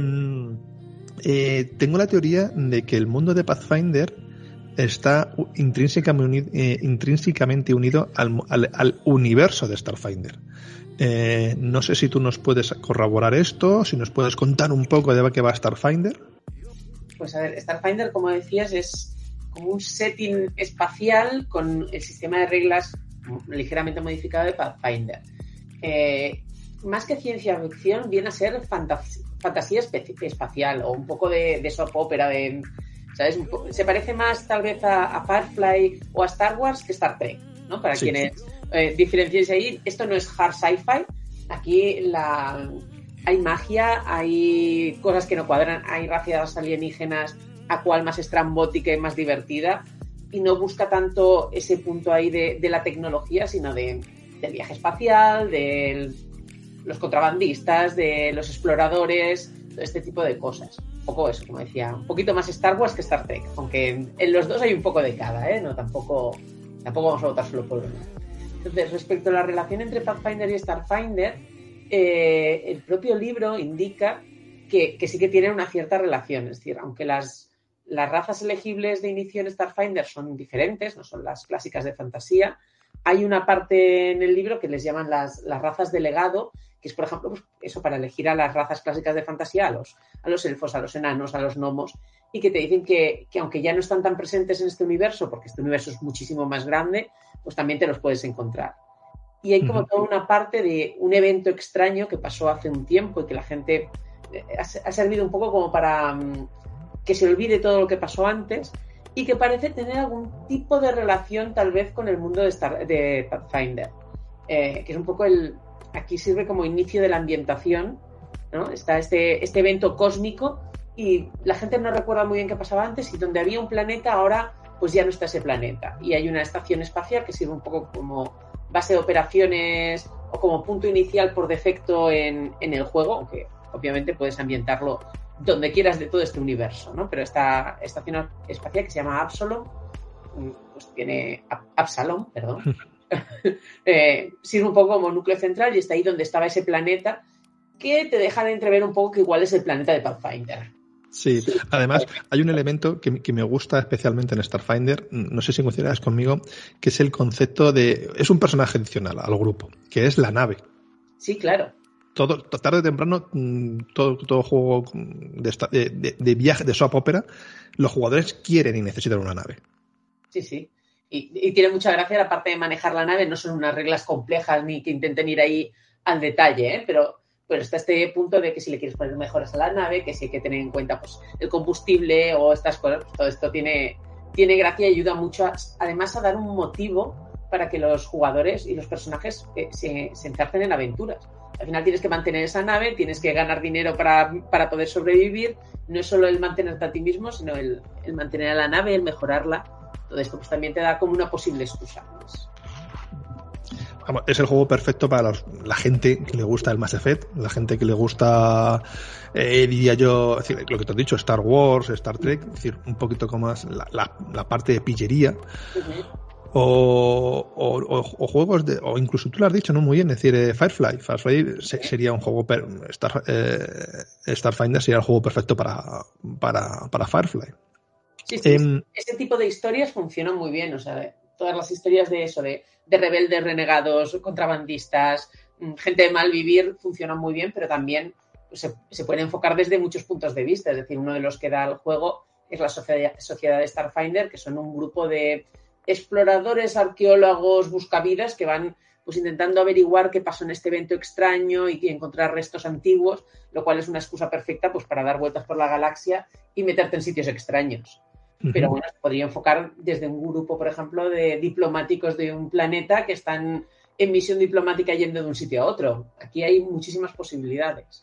eh, tengo la teoría de que el mundo de Pathfinder está intrínsecamente unido, eh, intrínsecamente unido al, al, al universo de Starfinder. Eh, no sé si tú nos puedes corroborar esto, si nos puedes contar un poco de qué va Starfinder. Pues a ver, Starfinder, como decías, es como un setting espacial con el sistema de reglas ligeramente modificado de Pathfinder. Eh, más que ciencia ficción, viene a ser fantasía, fantasía espacial o un poco de, de soap opera, de... ¿Sabes? Se parece más tal vez a, a Firefly o a Star Wars que Star Trek, ¿no? Para sí. Quienes eh, diferenciéis ahí, esto no es hard sci-fi, aquí la, hay magia, hay cosas que no cuadran, hay razas alienígenas, a cual más estrambótica y más divertida, y no busca tanto ese punto ahí de, de la tecnología, sino de, del viaje espacial, de los contrabandistas, de los exploradores, todo este tipo de cosas. Un poco eso, como decía, un poquito más Star Wars que Star Trek, aunque en, en los dos hay un poco de cada, ¿eh? No, tampoco, tampoco vamos a votar solo por uno. Entonces, respecto a la relación entre Pathfinder y Starfinder, eh, el propio libro indica que, que sí que tienen una cierta relación, es decir, aunque las, las razas elegibles de inicio en Starfinder son diferentes, no son las clásicas de fantasía, hay una parte en el libro que les llaman las, las razas de legado, que es, por ejemplo, pues eso, para elegir a las razas clásicas de fantasía, a los, a los elfos, a los enanos, a los gnomos, y que te dicen que, que aunque ya no están tan presentes en este universo, porque este universo es muchísimo más grande, pues también te los puedes encontrar. Y hay como uh-huh. toda una parte de un evento extraño que pasó hace un tiempo y que la gente ha, ha servido un poco como para um, que se olvide todo lo que pasó antes y que parece tener algún tipo de relación tal vez con el mundo de, Star, de Pathfinder, eh, que es un poco el... Aquí sirve como inicio de la ambientación, ¿no? Está este, este evento cósmico y la gente no recuerda muy bien qué pasaba antes y donde había un planeta ahora pues ya no está ese planeta y hay una estación espacial que sirve un poco como base de operaciones o como punto inicial por defecto en, en el juego, aunque obviamente puedes ambientarlo donde quieras de todo este universo, ¿no? Pero esta estación espacial que se llama Absalom, pues tiene Absalom, perdón. eh, sirve un poco como núcleo central y está ahí donde estaba ese planeta que te deja de entrever un poco que igual es el planeta de Pathfinder. Sí, además hay un elemento que, que me gusta especialmente en Starfinder, no sé si coincidirás conmigo, que es el concepto de... es un personaje adicional al grupo, que es la nave. Sí, claro. todo, tarde o temprano, todo, todo juego de, esta, de, de, de viaje, de soap opera, los jugadores quieren y necesitan una nave. Sí, sí. Y, y tiene mucha gracia la parte de manejar la nave, no son unas reglas complejas ni que intenten ir ahí al detalle, ¿eh? pero, pero está este punto de que si le quieres poner mejoras a la nave, que si hay que tener en cuenta pues, el combustible o estas cosas, pues todo esto tiene, tiene gracia y ayuda mucho, a, además a dar un motivo para que los jugadores y los personajes eh, se, se enzarcen en aventuras. Al final tienes que mantener esa nave, tienes que ganar dinero para, para poder sobrevivir. No es solo el mantenerte a ti mismo, sino el, el mantener a la nave, el mejorarla. Todo esto pues también te da como una posible excusa. Pues. Vamos, es el juego perfecto para los, la gente que le gusta el Mass Effect, la gente que le gusta, eh, diría yo, es decir, lo que te has dicho, Star Wars, Star Trek, es decir, un poquito como más la, la, la parte de pillería. Uh-huh. O, o, o, o juegos de, o incluso tú lo has dicho, ¿no? Muy bien, es decir, eh, Firefly. Firefly se, sería un juego, per, Star, eh, Starfinder sería el juego perfecto para, para, para Firefly. Sí, sí, eh, ese tipo de historias funcionan muy bien, o sea, todas las historias de eso, de, de rebeldes, renegados, contrabandistas, gente de mal vivir, funcionan muy bien, pero también pues, se, se pueden enfocar desde muchos puntos de vista, es decir, uno de los que da el juego es la sociedad, sociedad de Starfinder, que son un grupo de exploradores, arqueólogos, buscavidas que van pues intentando averiguar qué pasó en este evento extraño y encontrar restos antiguos, lo cual es una excusa perfecta pues para dar vueltas por la galaxia y meterte en sitios extraños. Uh-huh. Pero bueno, se podría enfocar desde un grupo, por ejemplo, de diplomáticos de un planeta que están en misión diplomática yendo de un sitio a otro. Aquí hay muchísimas posibilidades.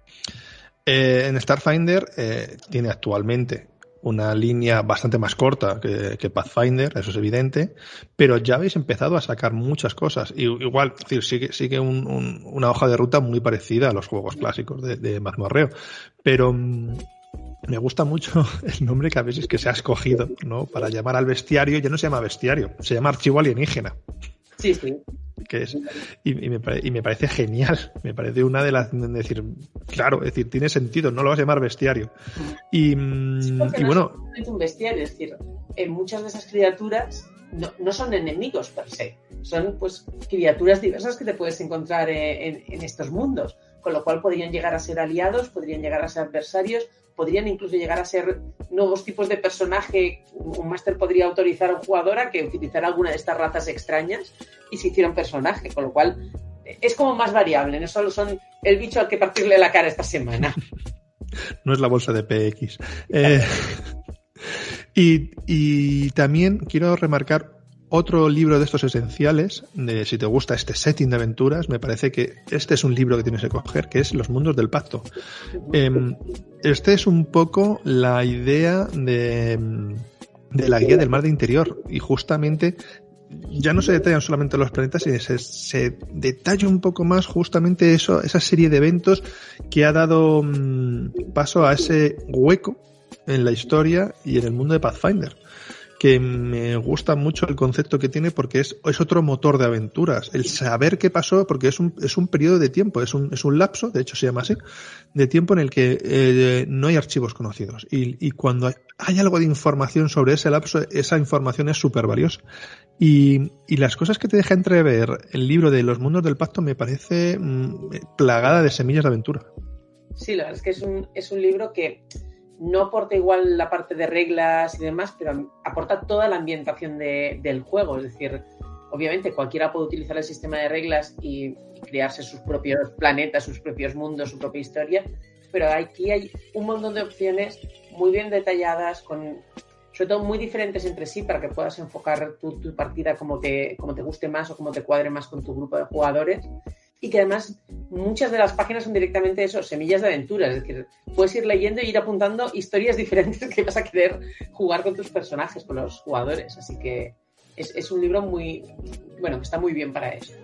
Eh, en Starfinder eh, tiene actualmente una línea bastante más corta que, que Pathfinder, eso es evidente, pero ya habéis empezado a sacar muchas cosas. Y, igual, es decir, sigue, sigue un, un, una hoja de ruta muy parecida a los juegos clásicos de, de mazmorreo. Pero mmm, me gusta mucho el nombre que a veces que se ha escogido, ¿no? Para llamar al bestiario. Ya no se llama bestiario, se llama archivo alienígena. Sí, sí. Que es, y, y, me pare, y me parece genial, me parece una de las, de decir, claro, es decir, tiene sentido, no lo vas a llamar bestiario. Y, sí, y no bueno, es un bestiario, es decir, en muchas de esas criaturas no, no son enemigos per se, son pues criaturas diversas que te puedes encontrar en, en estos mundos, con lo cual podrían llegar a ser aliados, podrían llegar a ser adversarios, podrían incluso llegar a ser nuevos tipos de personaje. Un máster podría autorizar a un jugador a que utilizara alguna de estas razas extrañas y se hiciera un personaje, con lo cual es como más variable, no solo son el bicho al que partirle la cara esta semana. No es la bolsa de P X. Eh, y, y también quiero remarcar otro libro de estos esenciales, de si te gusta este setting de aventuras, me parece que este es un libro que tienes que coger, que es Los Mundos del Pacto. Eh, este es un poco la idea de, de la guía del mar de interior, y justamente ya no se detallan solamente los planetas, sino se, se detalla un poco más justamente eso, esa serie de eventos que ha dado mmm, paso a ese hueco en la historia y en el mundo de Pathfinder, que me gusta mucho el concepto que tiene, porque es, es otro motor de aventuras, el saber qué pasó, porque es un, es un periodo de tiempo, es un, es un lapso, de hecho se llama así, de tiempo en el que eh, no hay archivos conocidos, y, y cuando hay, hay algo de información sobre ese lapso, esa información es súper valiosa. Y, y las cosas que te deja entrever el libro de Los Mundos del Pacto me parece mmm, plagada de semillas de aventura. Sí, la verdad es que es un, es un libro que no aporta igual la parte de reglas y demás, pero aporta toda la ambientación de, del juego. Es decir, obviamente cualquiera puede utilizar el sistema de reglas y, y crearse sus propios planetas, sus propios mundos, su propia historia, pero aquí hay un montón de opciones muy bien detalladas, con, sobre todo muy diferentes entre sí, para que puedas enfocar tu, tu partida como te, como te guste más o como te cuadre más con tu grupo de jugadores. Y que además muchas de las páginas son directamente eso, semillas de aventuras, es decir, puedes ir leyendo e ir apuntando historias diferentes que vas a querer jugar con tus personajes, con los jugadores, así que es, es un libro muy, bueno, que está muy bien para eso.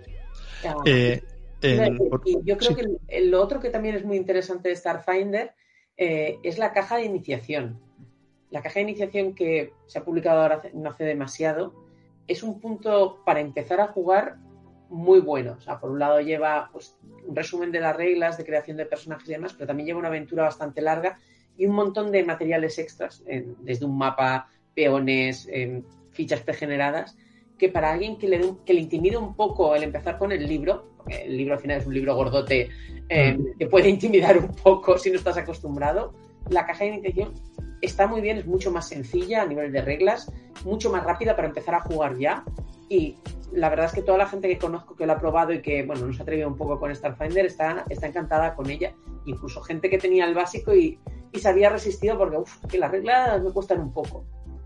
Eh, en... Y yo creo sí. que el, lo otro que también es muy interesante de Starfinder eh, es la caja de iniciación. La caja de iniciación que se ha publicado ahora no hace demasiado es un punto para empezar a jugar muy bueno. O sea, por un lado lleva pues, un resumen de las reglas de creación de personajes y demás, pero también lleva una aventura bastante larga y un montón de materiales extras, eh, desde un mapa, peones, eh, fichas pregeneradas, que para alguien que le, que le intimide un poco el empezar con el libro, porque el libro al final es un libro gordote, eh, te puede intimidar un poco si no estás acostumbrado, la caja de iniciación está muy bien, es mucho más sencilla a nivel de reglas, mucho más rápida para empezar a jugar ya, y la verdad es que toda la gente que conozco que lo ha probado y que, bueno, nos ha atrevido un poco con Starfinder está, está encantada con ella, incluso gente que tenía el básico y, y se había resistido porque, uff, que las reglas me cuestan un poco.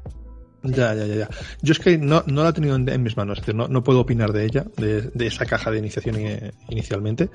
Ya, ya, ya, ya. Yo es que no, no la he tenido en, en mis manos, es decir, no, no puedo opinar de ella, de, de esa caja de iniciación eh, inicialmente,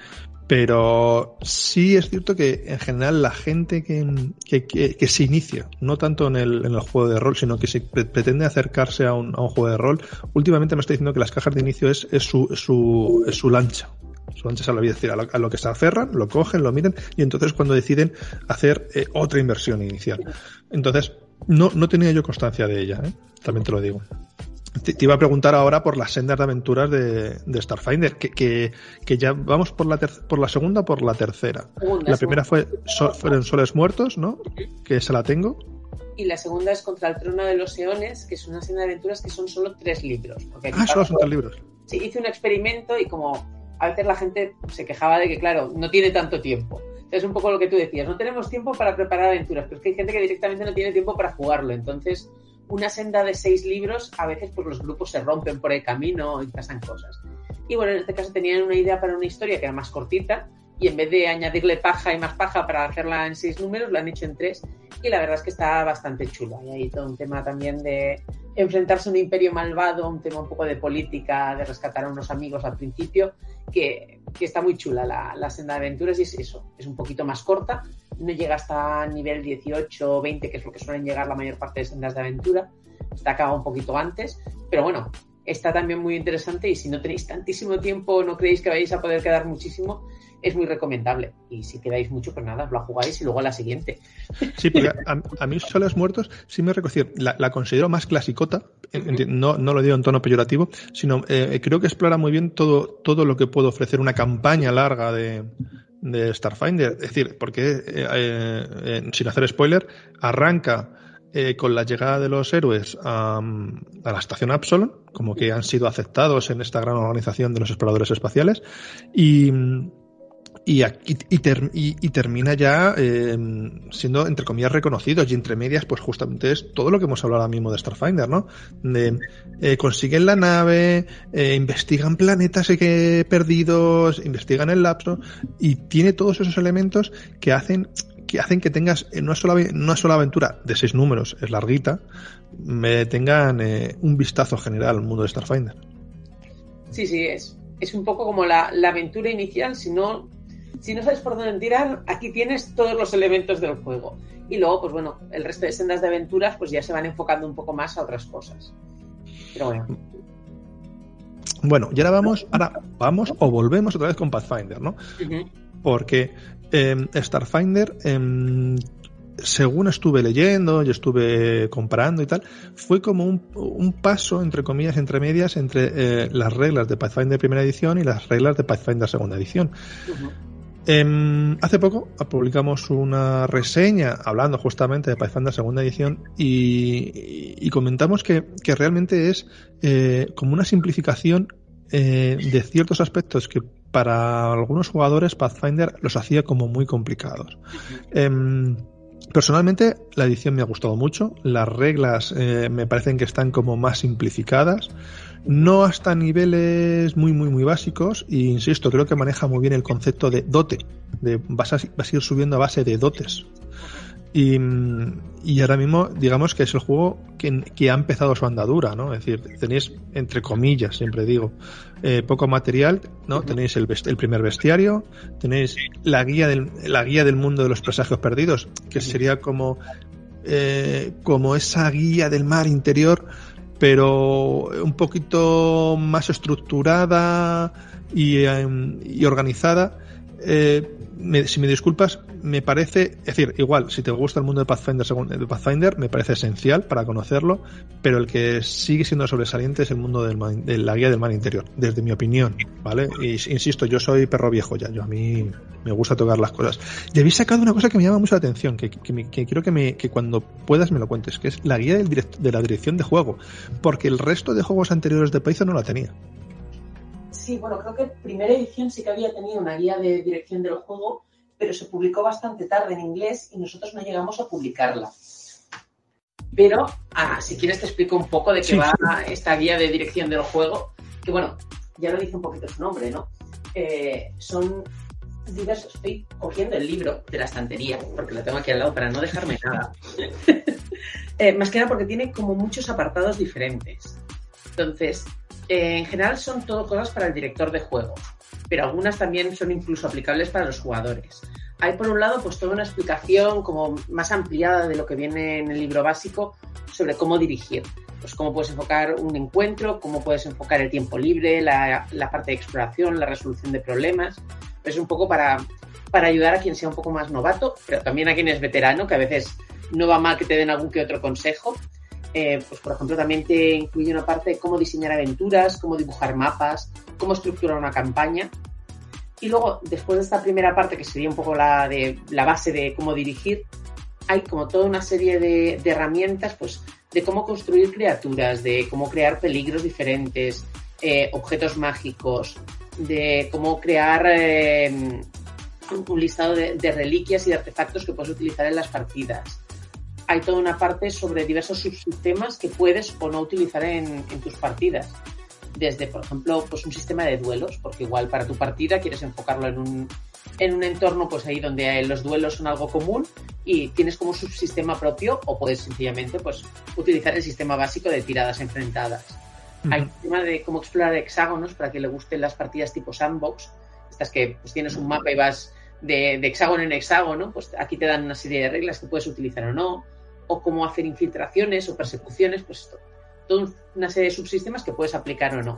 pero sí es cierto que en general la gente que, que, que, que se inicia, no tanto en el, en el juego de rol, sino que se pre- pretende acercarse a un, a un juego de rol, últimamente me está diciendo que las cajas de inicio es, es, su, es, su, es su lancha. Su lancha es decir, a lo, a lo que se aferran, lo cogen, lo miran, y entonces cuando deciden hacer eh, otra inversión inicial. Entonces, No, no tenía yo constancia de ella, ¿eh? También te lo digo. Te, te iba a preguntar ahora por las sendas de aventuras de, de Starfinder, que, que, que ya vamos por la, ter, por la segunda o por la tercera. Segunda, la primera fue so, fueron Soles Muertos, ¿no? Que esa la tengo. Y la segunda es Contra el Trono de los Eones, que es una senda de aventuras que son solo tres libros. Ah, solo son tres libros. Sí, hice un experimento y como a veces la gente se quejaba de que, claro, no tiene tanto tiempo. Es un poco lo que tú decías, no tenemos tiempo para preparar aventuras, pero es que hay gente que directamente no tiene tiempo para jugarlo, entonces una senda de seis libros, a veces pues los grupos se rompen por el camino y pasan cosas. Y bueno, en este caso tenían una idea para una historia que era más cortita, y en vez de añadirle paja y más paja para hacerla en seis números, lo han hecho en tres, y la verdad es que está bastante chula. Y hay todo un tema también de enfrentarse a un imperio malvado, un tema un poco de política, de rescatar a unos amigos al principio, que, que está muy chula la, la senda de aventuras, y es eso, es un poquito más corta, no llega hasta nivel dieciocho o veinte, que es lo que suelen llegar la mayor parte de sendas de aventura, está acabado un poquito antes, pero bueno, está también muy interesante, y si no tenéis tantísimo tiempo, no creéis que vais a poder quedar muchísimo, es muy recomendable. Y si quedáis mucho, pues nada, os la jugáis y luego a la siguiente. Sí, porque a, a mí Soles Muertos sí me reconoció, la, la considero más clasicota, no, no lo digo en tono peyorativo, sino eh, creo que explora muy bien todo, todo lo que puede ofrecer una campaña larga de, de Starfinder. Es decir, porque, eh, eh, sin hacer spoiler, arranca Eh, con la llegada de los héroes a, a la estación Absalom, como que han sido aceptados en esta gran organización de los exploradores espaciales, y, y, y, y, ter, y, y termina ya eh, siendo, entre comillas, reconocidos, y entre medias, pues justamente es todo lo que hemos hablado ahora mismo de Starfinder, ¿no? De, eh, consiguen la nave, eh, investigan planetas eh, perdidos, investigan el lapso, y tiene todos esos elementos que hacen que hacen que tengas en una sola, una sola aventura de seis números, es larguita, me tengan eh, un vistazo general al mundo de Starfinder. Sí, sí, es, es un poco como la, la aventura inicial. Si no, si no sabes por dónde tirar, aquí tienes todos los elementos del juego. Y luego, pues bueno, el resto de sendas de aventuras pues ya se van enfocando un poco más a otras cosas. Pero bueno. Bueno, y ahora vamos, ahora vamos o volvemos otra vez con Pathfinder, ¿no? Uh-huh. Porque eh, Starfinder, eh, según estuve leyendo y estuve comparando y tal, fue como un, un paso, entre comillas, entre medias, entre eh, las reglas de Pathfinder primera edición y las reglas de Pathfinder segunda edición. Uh-huh. Eh, hace poco publicamos una reseña hablando justamente de Pathfinder segunda edición y, y comentamos que, que realmente es eh, como una simplificación eh, de ciertos aspectos que para algunos jugadores Pathfinder los hacía como muy complicados. Eh, personalmente la edición me ha gustado mucho, las reglas eh, me parecen que están como más simplificadas, no hasta niveles muy muy muy básicos, e insisto, creo que maneja muy bien el concepto de dote, de vas a, vas a ir subiendo a base de dotes. Y, y ahora mismo, digamos que es el juego que, que ha empezado su andadura, ¿no? Es decir, tenéis, entre comillas, siempre digo, eh, poco material, ¿no? Tenéis el, el primer bestiario, tenéis la guía del, la guía del mundo de los presagios perdidos, que sería como, eh, como esa guía del mar interior, pero un poquito más estructurada y, eh, y organizada, eh, me, si me disculpas, me parece, es decir, igual, si te gusta el mundo de Pathfinder, de Pathfinder, me parece esencial para conocerlo, pero el que sigue siendo sobresaliente es el mundo del, de la guía del mar interior, desde mi opinión, ¿vale? Y insisto, yo soy perro viejo ya, yo a mí me gusta tocar las cosas. Y habéis sacado una cosa que me llama mucho la atención, que, que, me, que quiero que, me, que cuando puedas me lo cuentes, que es la guía del direct, de la dirección de juego, porque el resto de juegos anteriores de Python no la tenía. Sí, bueno, creo que primera edición sí que había tenido una guía de dirección del juego, pero se publicó bastante tarde en inglés y nosotros no llegamos a publicarla. Pero, ah, si quieres te explico un poco de qué sí, va sí. esta guía de dirección del juego, que bueno, ya lo dice un poquito su nombre, ¿no? Eh, son diversos, estoy cogiendo el libro de la estantería, porque lo tengo aquí al lado para no dejarme nada. eh, más que nada porque tiene como muchos apartados diferentes. Entonces, Eh, en general son todo cosas para el director de juego, pero algunas también son incluso aplicables para los jugadores. Hay por un lado pues toda una explicación como más ampliada de lo que viene en el libro básico sobre cómo dirigir, pues cómo puedes enfocar un encuentro, cómo puedes enfocar el tiempo libre, la, la parte de exploración, la resolución de problemas. Es un poco para, para ayudar a quien sea un poco más novato, pero también a quien es veterano, que a veces no va mal que te den algún que otro consejo. Eh, pues por ejemplo también te incluye una parte de cómo diseñar aventuras, cómo dibujar mapas, cómo estructurar una campaña. Y luego, después de esta primera parte, que sería un poco la, de, la base de cómo dirigir, hay como toda una serie de, de herramientas pues, de cómo construir criaturas, de cómo crear peligros diferentes, eh, objetos mágicos, de cómo crear eh, un listado de, de reliquias y de artefactos que puedes utilizar en las partidas. Hay toda una parte sobre diversos subsistemas que puedes o no utilizar en, en tus partidas. Desde, por ejemplo, pues un sistema de duelos, porque igual para tu partida quieres enfocarlo en un, en un entorno pues ahí donde los duelos son algo común y tienes como subsistema propio, o puedes sencillamente pues utilizar el sistema básico de tiradas enfrentadas. Uh-huh. Hay un tema de cómo explorar hexágonos para que le gusten las partidas tipo sandbox, estas que pues tienes un mapa y vas de, de hexágono en hexágono, pues aquí te dan una serie de reglas que puedes utilizar o no, o cómo hacer infiltraciones o persecuciones, pues esto, toda una serie de subsistemas que puedes aplicar o no.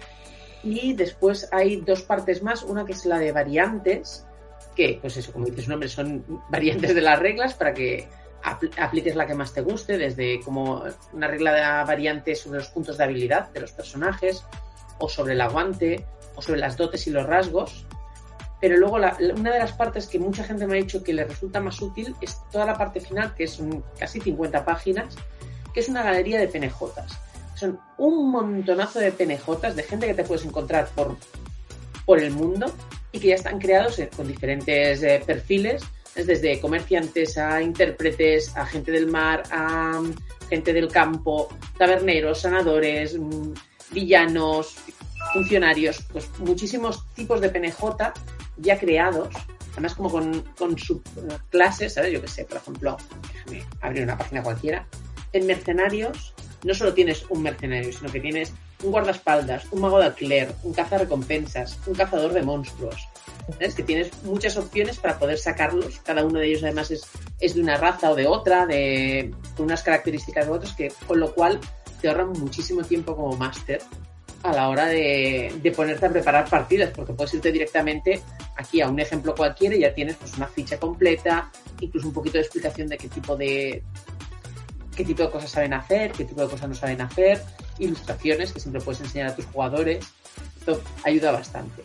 Y después hay dos partes más, una que es la de variantes, que, pues eso, como dice su nombre, son variantes de las reglas para que apl- apliques la que más te guste, desde como una regla de variante sobre los puntos de habilidad de los personajes, o sobre el aguante, o sobre las dotes y los rasgos. Pero luego la, una de las partes que mucha gente me ha dicho que le resulta más útil es toda la parte final, que son casi cincuenta páginas, que es una galería de P N Jotas. Son un montonazo de P N Jotas de gente que te puedes encontrar por, por el mundo y que ya están creados con diferentes eh, perfiles, desde comerciantes a intérpretes, a gente del mar, a gente del campo, taberneros, sanadores, villanos, funcionarios, pues muchísimos tipos de P N J ya creados, además como con, con subclases, ¿sabes? Yo qué sé, por ejemplo, déjame abrir una página cualquiera. En mercenarios no solo tienes un mercenario, sino que tienes un guardaespaldas, un mago de alquiler, un cazarrecompensas, un cazador de monstruos. Es que tienes muchas opciones para poder sacarlos. Cada uno de ellos además es, es de una raza o de otra, de, con unas características de otros, que, con lo cual te ahorran muchísimo tiempo como máster a la hora de, de ponerte a preparar partidas, porque puedes irte directamente aquí a un ejemplo cualquiera y ya tienes pues una ficha completa, incluso un poquito de explicación de qué tipo de qué tipo de cosas saben hacer, qué tipo de cosas no saben hacer, ilustraciones que siempre puedes enseñar a tus jugadores. Esto ayuda bastante.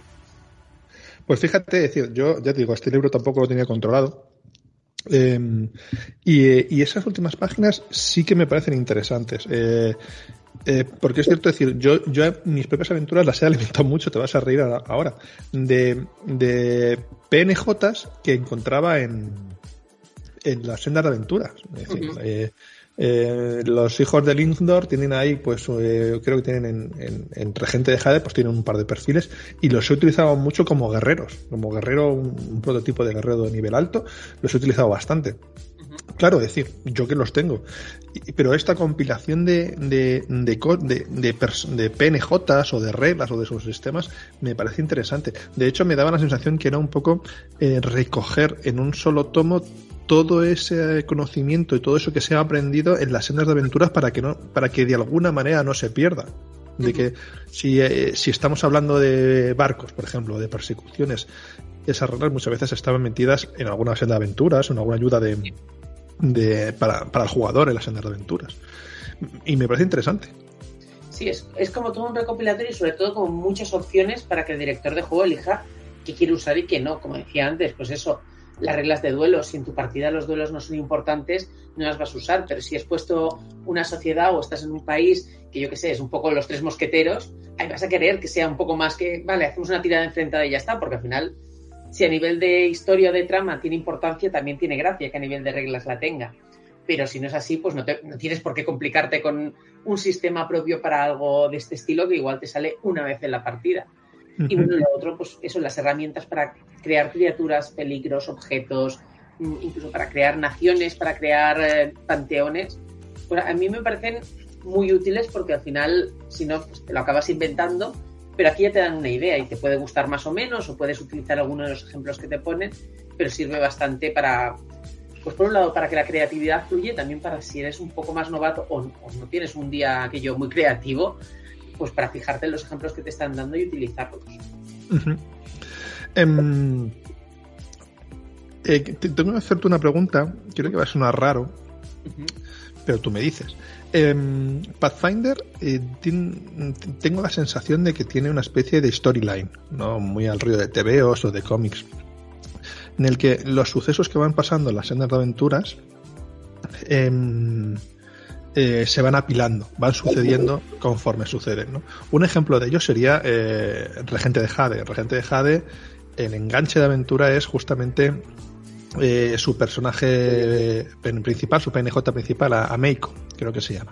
Pues fíjate, es decir, yo ya te digo, este libro tampoco lo tenía controlado. Eh, y, y esas últimas páginas sí que me parecen interesantes. Eh, Eh, porque es cierto, es decir, yo, yo mis propias aventuras las he alimentado mucho, te vas a reír ahora, de, de P N Jotas que encontraba en, en las sendas de aventuras. Es decir, uh-huh. eh, eh, los hijos de Lindor tienen ahí, pues eh, creo que tienen en, en, en Regente de Jade, pues tienen un par de perfiles y los he utilizado mucho como guerreros, como guerrero, un, un prototipo de guerrero de nivel alto, los he utilizado bastante. Claro, es decir, yo que los tengo, pero esta compilación de de, de, de, de, pers- de P N Jotas o de reglas o de sus sistemas me parece interesante. De hecho, me daba la sensación que era un poco eh, recoger en un solo tomo todo ese conocimiento y todo eso que se ha aprendido en las sendas de aventuras para que no, para que de alguna manera no se pierda. De que si, eh, si estamos hablando de barcos, por ejemplo, de persecuciones, y esas reglas muchas veces estaban metidas en alguna senda de aventuras, en alguna ayuda de, de para, para el jugador en las sendas de aventuras. Y me parece interesante. Sí, es, es como todo un recopilatorio y sobre todo con muchas opciones para que el director de juego elija qué quiere usar y qué no. Como decía antes, pues eso, las reglas de duelo, si en tu partida los duelos no son importantes, no las vas a usar, pero si has puesto una sociedad o estás en un país que yo qué sé, es un poco los tres mosqueteros, ahí vas a querer que sea un poco más que, vale, hacemos una tirada enfrentada y ya está, porque al final, si a nivel de historia o de trama tiene importancia, también tiene gracia que a nivel de reglas la tenga. Pero si no es así, pues no, te, no tienes por qué complicarte con un sistema propio para algo de este estilo que igual te sale una vez en la partida. Uh-huh. Y bueno, lo otro, pues eso, las herramientas para crear criaturas, peligros, objetos, incluso para crear naciones, para crear eh, panteones, pues a mí me parecen muy útiles porque al final, si no, pues te lo acabas inventando, pero aquí ya te dan una idea y te puede gustar más o menos o puedes utilizar alguno de los ejemplos que te ponen, pero sirve bastante para... Pues por un lado para que la creatividad fluye, también para si eres un poco más novato o, o no tienes un día aquello muy creativo, pues para fijarte en los ejemplos que te están dando y utilizarlos. Uh-huh. Um, eh, tengo que hacerte una pregunta, creo que va a sonar raro, uh-huh. pero tú me dices. Eh, Pathfinder eh, tin, tengo la sensación de que tiene una especie de storyline, ¿no? Muy al río de T V Os o de cómics, en el que los sucesos que van pasando en las sendas de aventuras eh, eh, se van apilando, van sucediendo conforme suceden, ¿no? Un ejemplo de ello sería eh, Regente de Jade. Regente de Jade, el enganche de aventura es justamente eh, su personaje principal, su P N J principal, a, a Meiko, creo que se llama,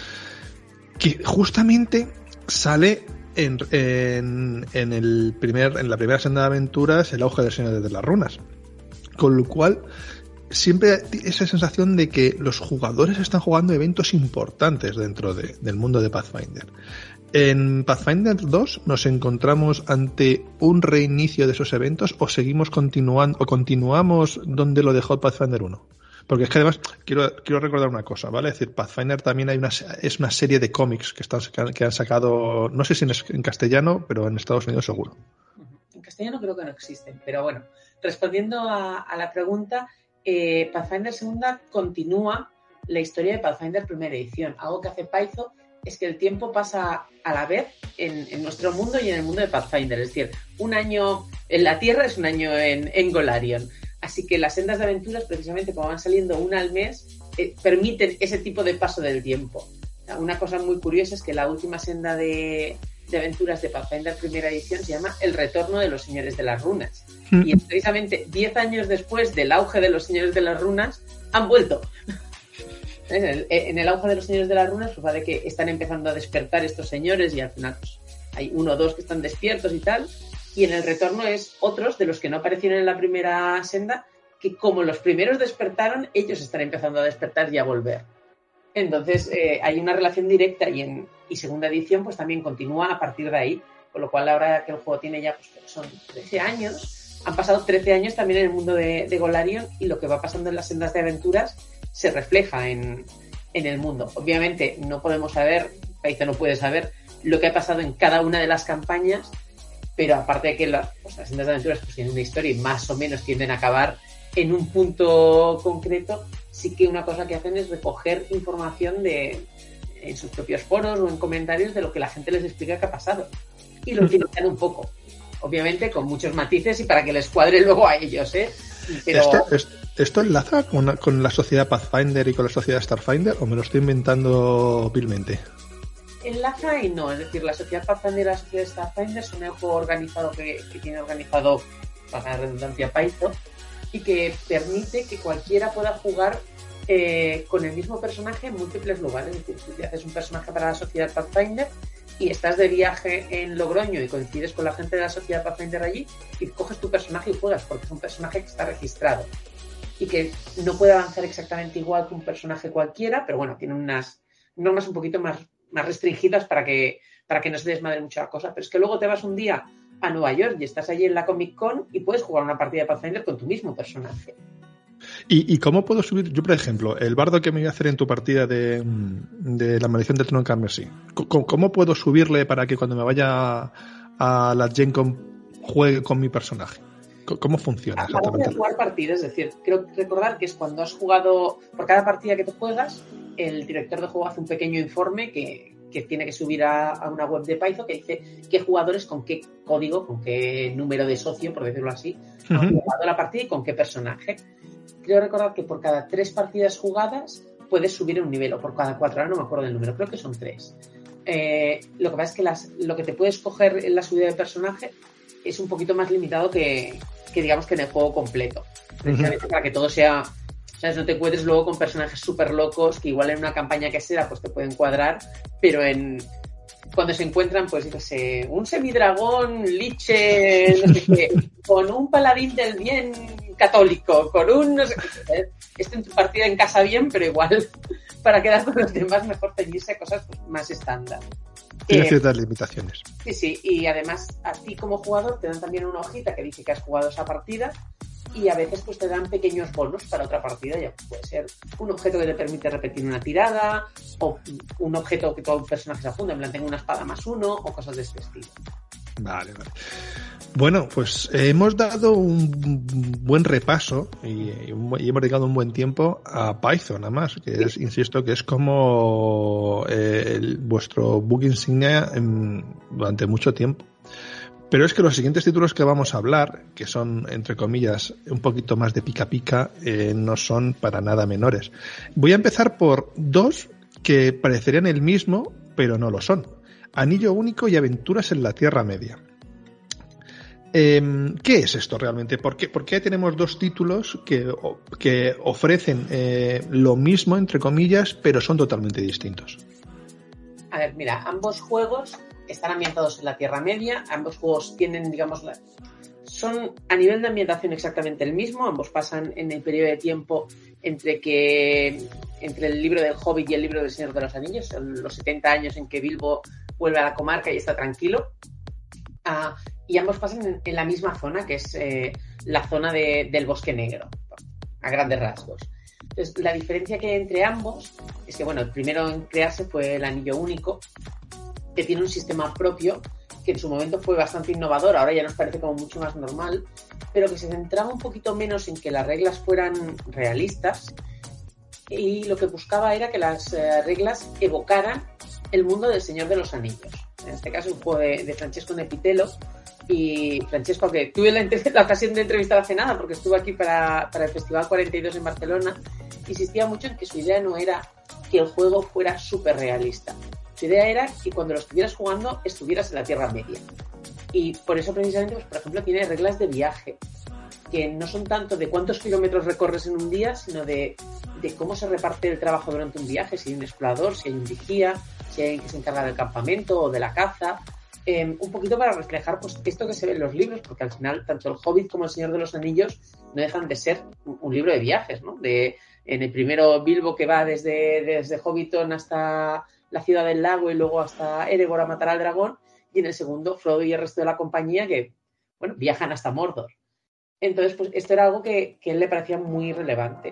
que justamente sale en, en, en el primer en la primera senda de aventuras el auge del Señor de las Runas, con lo cual siempre esa sensación de que los jugadores están jugando eventos importantes dentro de, del mundo de Pathfinder. En Pathfinder dos nos encontramos ante un reinicio de esos eventos o seguimos continuando o continuamos donde lo dejó Pathfinder uno. Porque es que además quiero, quiero recordar una cosa, ¿vale? Es decir, Pathfinder también hay una, es una serie de cómics que, están, que han sacado, no sé si en, en castellano, pero en Estados Unidos seguro. En castellano creo que no existen, pero bueno, respondiendo a, a la pregunta, eh, Pathfinder segunda continúa la historia de Pathfinder primera edición. Algo que hace Paizo es que el tiempo pasa a la vez en, en nuestro mundo y en el mundo de Pathfinder. Es decir, un año en la Tierra es un año en, en Golarion. Así que las sendas de aventuras, precisamente como van saliendo una al mes, eh, permiten ese tipo de paso del tiempo. Una cosa muy curiosa es que la última senda de, de aventuras de Pathfinder primera edición se llama El Retorno de los Señores de las Runas. Y es precisamente diez años después del auge de los Señores de las Runas, han vuelto. En el, en el auge de los Señores de las Runas, pues va de que están empezando a despertar estos señores y al final pues, hay uno o dos que están despiertos y tal. Y en el retorno es otros de los que no aparecieron en la primera senda, que como los primeros despertaron, ellos están empezando a despertar y a volver. Entonces eh, hay una relación directa y en y segunda edición pues también continúa a partir de ahí, con lo cual ahora que el juego tiene ya pues, son trece años, han pasado trece años también en el mundo de, de Golarion y lo que va pasando en las sendas de aventuras se refleja en, en el mundo. Obviamente no podemos saber, Paizo no puede saber lo que ha pasado en cada una de las campañas, pero aparte de que la, pues, las sendas de aventuras pues, tienen una historia y más o menos tienden a acabar en un punto concreto, sí que una cosa que hacen es recoger información de en sus propios foros o en comentarios de lo que la gente les explica que ha pasado y lo utilizan un poco, obviamente con muchos matices y para que les cuadre luego a ellos, ¿eh? Pero... ¿Esto, esto, ¿Esto enlaza con, con la sociedad Pathfinder y con la sociedad Starfinder o me lo estoy inventando vilmente? Enlaza y no, es decir, la sociedad Pathfinder y la sociedad Starfinder son el juego organizado que, que tiene organizado, para la redundancia, Paizo, y que permite que cualquiera pueda jugar eh, con el mismo personaje en múltiples lugares. Es decir, si te haces un personaje para la sociedad Pathfinder y estás de viaje en Logroño y coincides con la gente de la sociedad Pathfinder allí y coges tu personaje y juegas, porque es un personaje que está registrado y que no puede avanzar exactamente igual que un personaje cualquiera, pero bueno, tiene unas normas un poquito más más restringidas para que, para que no se desmadre mucho la cosa. Pero es que luego te vas un día a Nueva York y estás allí en la Comic Con y puedes jugar una partida de Pathfinder con tu mismo personaje. ¿Y, y cómo puedo subir? Yo, por ejemplo, el bardo que me voy a hacer en tu partida de, de la maldición del trono de Carmesí, ¿cómo, ¿cómo puedo subirle para que cuando me vaya a la Gen Con juegue con mi personaje? ¿Cómo funciona exactamente? Para jugar partidas, es decir, creo recordar que es cuando has jugado, por cada partida que te juegas, el director de juego hace un pequeño informe que, que tiene que subir a, a una web de Python que dice qué jugadores, con qué código, con qué número de socio, por decirlo así, uh-huh. han jugado la partida y con qué personaje. Creo recordar que por cada tres partidas jugadas puedes subir un nivel, o por cada cuatro, ahora no me acuerdo del número, creo que son tres. Eh, lo que pasa es que las, lo que te puedes coger en la subida de personaje es un poquito más limitado que, que digamos que en el juego completo. Precisamente uh-huh. para que todo sea... O sea, no te encuentres luego con personajes súper locos que igual en una campaña que sea pues te pueden cuadrar, pero en... cuando se encuentran, pues, yo sé, un semidragón liche, no sé qué, con un paladín del bien católico, con un... No sé qué, esto en tu partida encaja bien, pero igual, para quedar con los demás, mejor ceñirse a cosas pues, más estándar. Tiene eh, ciertas limitaciones. Sí, sí, y además, a ti como jugador te dan también una hojita que dice que has jugado esa partida y a veces pues te dan pequeños bonos para otra partida, ya puede ser un objeto que te permite repetir una tirada o un objeto que todo personaje se apunta, en plan tengo una espada más uno o cosas de este estilo. Vale, vale. Bueno, pues eh, hemos dado un buen repaso y, y, un, y hemos dedicado un buen tiempo a Python, nada más, que es, insisto, que es como eh, el, vuestro book insignia en, durante mucho tiempo. Pero es que los siguientes títulos que vamos a hablar, que son, entre comillas, un poquito más de pica pica, eh, no son para nada menores. Voy a empezar por dos que parecerían el mismo, pero no lo son. Anillo Único y Aventuras en la Tierra Media. Eh, ¿Qué es esto realmente? ¿Por qué, por qué tenemos dos títulos que, que ofrecen eh, lo mismo, entre comillas, pero son totalmente distintos? A ver, mira, ambos juegos están ambientados en la Tierra Media, ambos juegos tienen, digamos, la... son a nivel de ambientación exactamente el mismo, ambos pasan en el periodo de tiempo entre que entre el libro del Hobbit y el libro del Señor de los Anillos, los setenta años en que Bilbo vuelve a la comarca y está tranquilo, uh, y ambos pasan en, en la misma zona, que es eh, la zona de, del Bosque Negro, a grandes rasgos. Entonces, la diferencia que hay entre ambos es que, bueno, el primero en crearse fue el Anillo Único, que tiene un sistema propio que en su momento fue bastante innovador, ahora ya nos parece como mucho más normal, pero que se centraba un poquito menos en que las reglas fueran realistas y lo que buscaba era que las eh, reglas evocaran el mundo del Señor de los Anillos. En este caso, un juego de, de Francesco Nepitello. Y Francesco, que tuve la, la ocasión de entrevistar hace nada, porque estuvo aquí para, para el Festival cuarenta y dos en Barcelona, insistía mucho en que su idea no era que el juego fuera súper realista. Su idea era que cuando lo estuvieras jugando, estuvieras en la Tierra Media. Y por eso, precisamente, pues, por ejemplo, tiene reglas de viaje, que no son tanto de cuántos kilómetros recorres en un día, sino de, de cómo se reparte el trabajo durante un viaje, si hay un explorador, si hay un vigía, si hay alguien que se encarga del campamento o de la caza. Eh, un poquito para reflejar pues esto que se ve en los libros, porque al final tanto el Hobbit como el Señor de los Anillos no dejan de ser un, un libro de viajes, ¿no? De, en el primero Bilbo que va desde, desde Hobbiton hasta la Ciudad del Lago y luego hasta Erebor a matar al dragón, y en el segundo Frodo y el resto de la compañía que, bueno, viajan hasta Mordor. Entonces, pues esto era algo que, que a él le parecía muy relevante.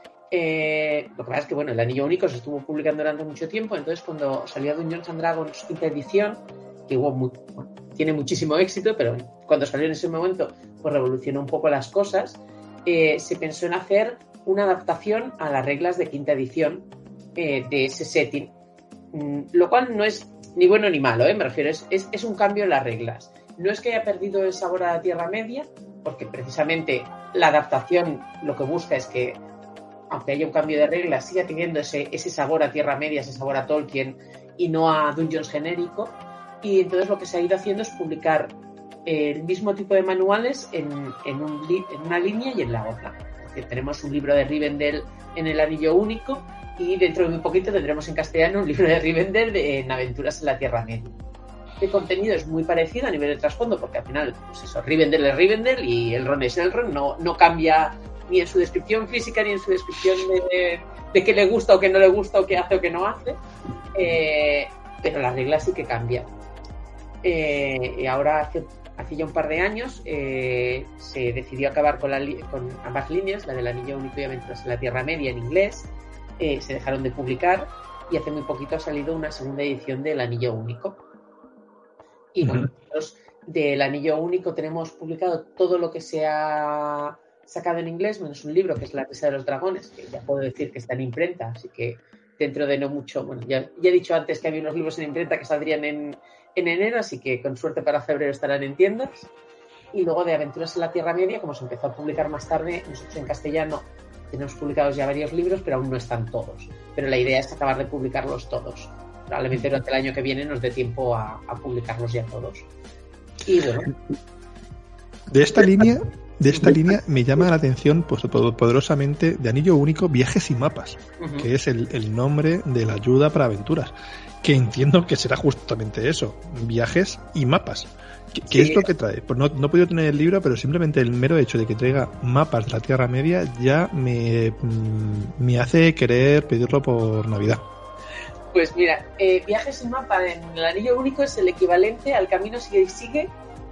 Eh, lo que pasa es que, bueno, el Anillo Único se estuvo publicando durante mucho tiempo, entonces cuando salió Dungeons and Dragons quinta edición, que hubo muy, bueno, tiene muchísimo éxito, pero cuando salió en ese momento pues revolucionó un poco las cosas, eh, se pensó en hacer una adaptación a las reglas de quinta edición eh, de ese setting, mm, lo cual no es ni bueno ni malo, ¿eh? Me refiero, es, es, es un cambio en las reglas. No es que haya perdido el sabor a la Tierra Media, porque precisamente la adaptación lo que busca es que, aunque haya un cambio de reglas, siga teniendo ese, ese sabor a Tierra Media, ese sabor a Tolkien y no a Dungeons genérico. Y entonces lo que se ha ido haciendo es publicar el mismo tipo de manuales en, en, un li- en una línea y en la otra. Es decir, tenemos un libro de Rivendell en el Anillo Único y dentro de muy poquito tendremos en castellano un libro de Rivendell de, en Aventuras en la Tierra Media. El contenido es muy parecido a nivel de trasfondo porque al final, pues eso, Rivendell es Rivendell y Elrond es Elrond, no, no cambia ni en su descripción física ni en su descripción de, de qué le gusta o qué no le gusta o qué hace o qué no hace, eh, pero las reglas sí que cambian. Eh, y ahora hace, hace ya un par de años eh, se decidió acabar con, la li- con ambas líneas, la del Anillo Único y Aventuras en la Tierra Media en inglés, eh, se dejaron de publicar y hace muy poquito ha salido una segunda edición del Anillo Único. Y bueno, nosotros del Anillo Único tenemos publicado todo lo que se ha sacado en inglés, menos un libro que es La Mesa de los Dragones, que ya puedo decir que está en imprenta, así que dentro de no mucho, bueno, ya, ya he dicho antes que había unos libros en imprenta que saldrían en, en enero, así que con suerte para febrero estarán en tiendas. Y luego de Aventuras en la Tierra Media, como se empezó a publicar más tarde, nosotros en castellano tenemos publicados ya varios libros, pero aún no están todos. Pero la idea es acabar de publicarlos todos. Probablemente durante el año que viene nos dé tiempo a, a publicarlos ya todos. Y bueno. De esta línea, de esta línea me llama la atención pues, poderosamente de Anillo Único, Viajes y Mapas, uh-huh. que es el, el nombre de la ayuda para aventuras, que entiendo que será justamente eso, viajes y mapas. ¿Qué, sí. ¿Qué es lo que trae? Pues no, no he podido tener el libro, pero simplemente el mero hecho de que traiga mapas de la Tierra Media ya me, me hace querer pedirlo por Navidad. Pues mira, eh, Viajes y Mapa en el Anillo Único es el equivalente al Camino Sigue y Sigue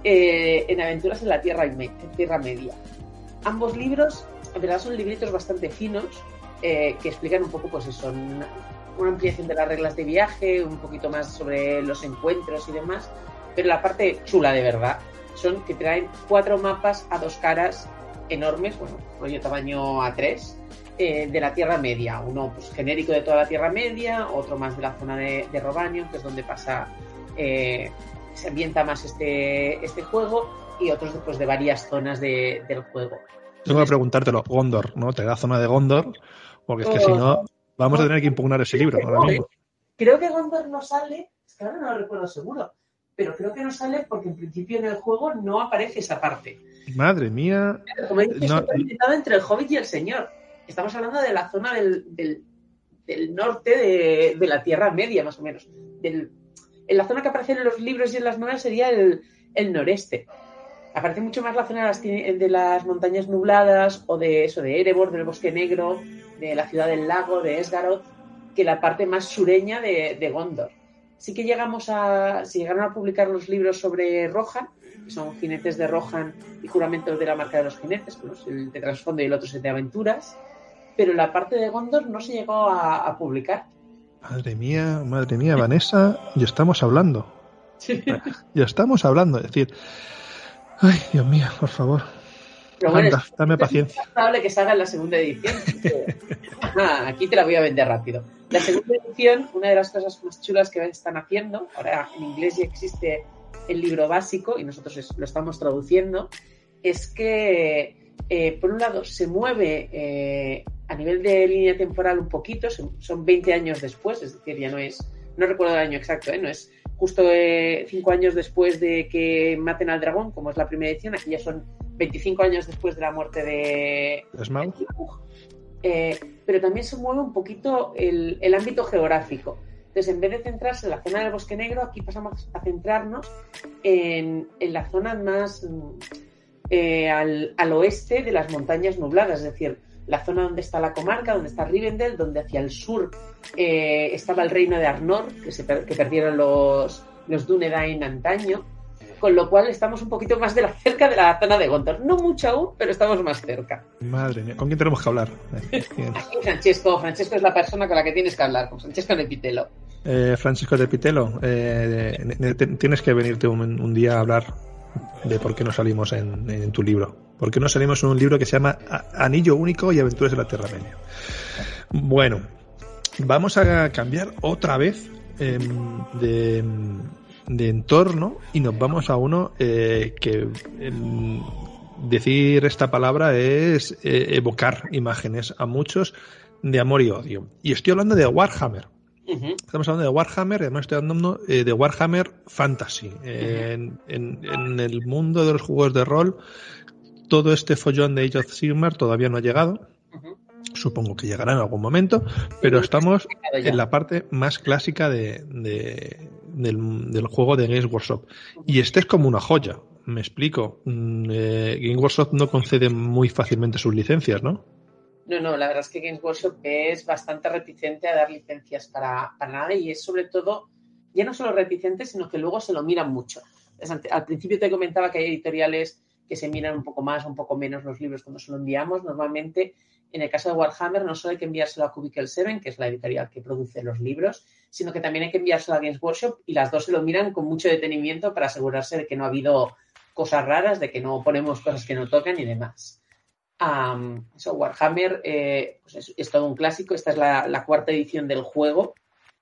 eh, en Aventuras en la Tierra, en Tierra Media. Ambos libros, en verdad, son libritos bastante finos eh, que explican un poco, pues eso, una, una ampliación de las reglas de viaje, un poquito más sobre los encuentros y demás. Pero la parte chula de verdad son que traen cuatro mapas a dos caras enormes, bueno, rollo tamaño A tres, eh, de la Tierra Media. Uno pues, genérico de toda la Tierra Media, otro más de la zona de, de Robaño, que es donde pasa, eh, se ambienta más este, este juego, y otros después de varias zonas de, del juego. Tengo que preguntártelo, Gondor, ¿no? Te da zona de Gondor, porque es que oh, si no, vamos oh, a tener que impugnar ese libro ahora no, mismo. Creo que Gondor no sale, es que ahora no lo recuerdo seguro, pero creo que no sale porque en principio en el juego no aparece esa parte. Madre mía. Como he dicho, no, está inventado entre el Hobbit y el Señor. Estamos hablando de la zona del, del, del norte de, de la Tierra Media, más o menos. Del, en la zona que aparece en los libros y en las novelas sería el, el noreste. Aparece mucho más la zona de las, de las montañas nubladas, o de eso, de Erebor, del Bosque Negro, de la ciudad del lago, de Esgaroth, que la parte más sureña de, de Gondor. Sí que llegamos a, si llegaron a publicar los libros sobre Rohan, que son Jinetes de Rohan y Juramentos de la Marca de los Jinetes, uno es el de trasfondo y el otro es el de aventuras, pero la parte de Gondor no se llegó a, a publicar. Madre mía, madre mía, Vanessa, ya estamos hablando. Sí. Ya estamos hablando, es decir, ay, Dios mío, por favor. Pero bueno, Anda, es, dame es paciencia. Es probable que salga en la segunda edición. Ajá, aquí te la voy a vender rápido. La segunda edición, una de las cosas más chulas que están haciendo, ahora en inglés ya existe el libro básico y nosotros lo estamos traduciendo, es que, eh, por un lado, se mueve eh, a nivel de línea temporal un poquito, son veinte años después, es decir, ya no es, no recuerdo el año exacto, ¿eh? No es justo eh, cinco años después de que maten al dragón, como es la primera edición, aquí ya son veinticinco años después de la muerte de Smaug. Eh, pero también se mueve un poquito el, el ámbito geográfico. Entonces, en vez de centrarse en la zona del Bosque Negro, aquí pasamos a centrarnos en, en la zona más eh, al, al oeste de las montañas nubladas, es decir, la zona donde está la comarca, donde está Rivendell, donde hacia el sur eh, estaba el reino de Arnor, que, se, que perdieron los, los Dúnedain antaño, con lo cual estamos un poquito más de la, cerca de la zona de Gondor. No mucho aún, pero estamos más cerca. Madre mía, ¿con quién tenemos que hablar? Aquí Francesco, Francesco es la persona con la que tienes que hablar, con Francesco de Pitelo. Eh, Francisco de Pitelo, eh, tienes que venirte un, un día a hablar de por qué no salimos en, en tu libro. ¿Por qué no salimos en un libro que se llama Anillo Único y Aventuras de la Tierra Media? Bueno, vamos a cambiar otra vez eh, de... de entorno y nos vamos a uno eh, que el, decir esta palabra es eh, evocar imágenes a muchos de amor y odio. Y estoy hablando de Warhammer. Uh-huh. Estamos hablando de Warhammer, además estoy hablando eh, de Warhammer Fantasy. Eh, uh-huh. en, en, en el mundo de los juegos de rol, todo este follón de Age of Sigmar todavía no ha llegado. Uh-huh. Supongo que llegará en algún momento, pero estamos en la parte más clásica de, de, del, del juego de Games Workshop. Y este es como una joya, me explico. Eh, Games Workshop no concede muy fácilmente sus licencias, ¿no? No, no, la verdad es que Games Workshop es bastante reticente a dar licencias para, para nada, y es sobre todo, ya no solo reticente, sino que luego se lo miran mucho. Al principio te comentaba que hay editoriales que se miran un poco más o un poco menos los libros cuando se lo enviamos. Normalmente, en el caso de Warhammer, no solo hay que enviárselo a Cubicle siete, que es la editorial que produce los libros, sino que también hay que enviárselo a Games Workshop y las dos se lo miran con mucho detenimiento para asegurarse de que no ha habido cosas raras, de que no ponemos cosas que no tocan y demás. Um, eso, Warhammer eh, pues es, es todo un clásico. Esta es la, la cuarta edición del juego.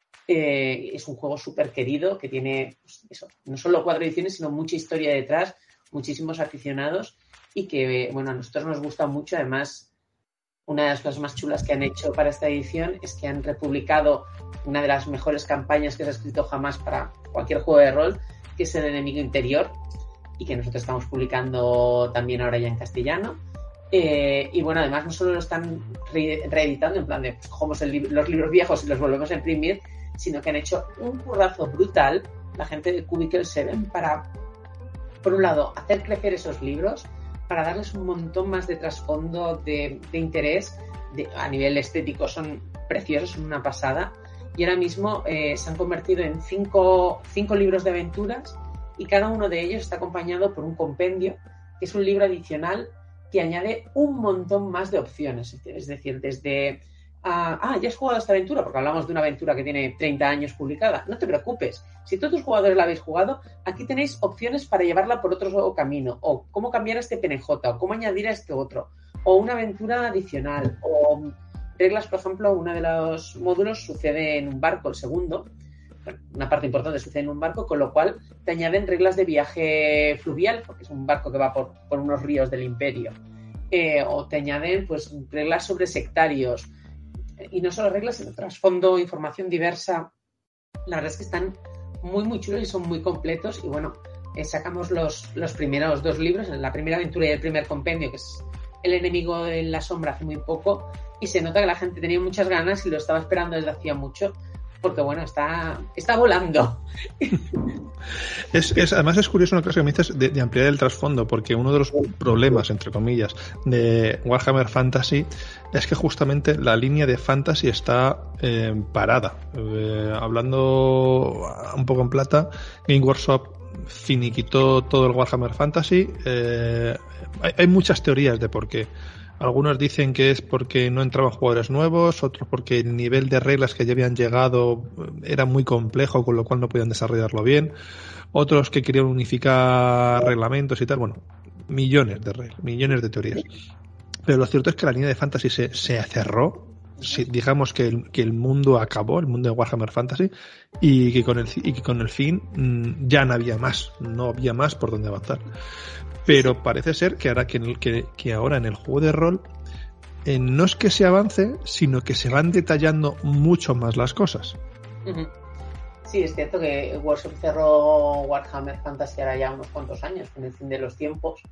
Eh, es un juego súper querido que tiene pues, eso, no solo cuatro ediciones, sino mucha historia detrás, muchísimos aficionados y que, bueno, a nosotros nos gusta mucho. Además, una de las cosas más chulas que han hecho para esta edición es que han republicado una de las mejores campañas que se ha escrito jamás para cualquier juego de rol, que es El enemigo interior, y que nosotros estamos publicando también ahora ya en castellano. Eh, y bueno, además no solo lo están re- reeditando en plan de pues, cogemos el li- los libros viejos y los volvemos a imprimir, sino que han hecho un currazo brutal la gente de Cubicle siete para, por un lado, hacer crecer esos libros, para darles un montón más de trasfondo, de, de interés, de, a nivel estético son preciosos, son una pasada, y ahora mismo eh, se han convertido en cinco, cinco libros de aventuras y cada uno de ellos está acompañado por un compendio, que es un libro adicional que añade un montón más de opciones, es decir, desde Uh, ah, ya has jugado esta aventura, porque hablamos de una aventura que tiene treinta años publicada. No te preocupes, si todos tus jugadores la habéis jugado, aquí tenéis opciones para llevarla por otro camino, o cómo cambiar este P N J, o cómo añadir a este otro, o una aventura adicional, o reglas. Por ejemplo, uno de los módulos sucede en un barco, el segundo, bueno, una parte importante sucede en un barco, con lo cual te añaden reglas de viaje fluvial, porque es un barco que va por, por unos ríos del imperio, eh, o te añaden pues reglas sobre sectarios. Y no solo reglas, sino trasfondo, información diversa. La verdad es que están muy, muy chulos y son muy completos. Y bueno, eh, sacamos los, los primeros dos libros, la primera aventura y el primer compendio, que es El enemigo en la sombra, hace muy poco. Y se nota que la gente tenía muchas ganas y lo estaba esperando desde hacía mucho. Porque bueno, está, está volando. Es, es, además es curioso una cosa que me dices de, de ampliar el trasfondo, porque uno de los problemas, entre comillas, de Warhammer Fantasy es que justamente la línea de Fantasy está eh, parada. Eh, hablando un poco en plata, Game Workshop finiquitó todo el Warhammer Fantasy. Eh, hay, hay muchas teorías de por qué. Algunos dicen que es porque no entraban jugadores nuevos, otros porque el nivel de reglas que ya habían llegado era muy complejo, con lo cual no podían desarrollarlo bien. Otros que querían unificar reglamentos y tal. Bueno, millones de reglas, millones de teorías. Pero lo cierto es que la línea de Fantasy se, se cerró. Sí, digamos que el, que el mundo acabó, el mundo de Warhammer Fantasy, y que con el, y que con el fin mmm, ya no había más, no había más por donde avanzar. Pero parece ser que ahora, que, en el, que, que ahora en el juego de rol eh, no es que se avance, sino que se van detallando mucho más las cosas. Uh-huh. Sí, es cierto que Workshop cerró Warhammer Fantasy ahora ya unos cuantos años, con el fin de los tiempos.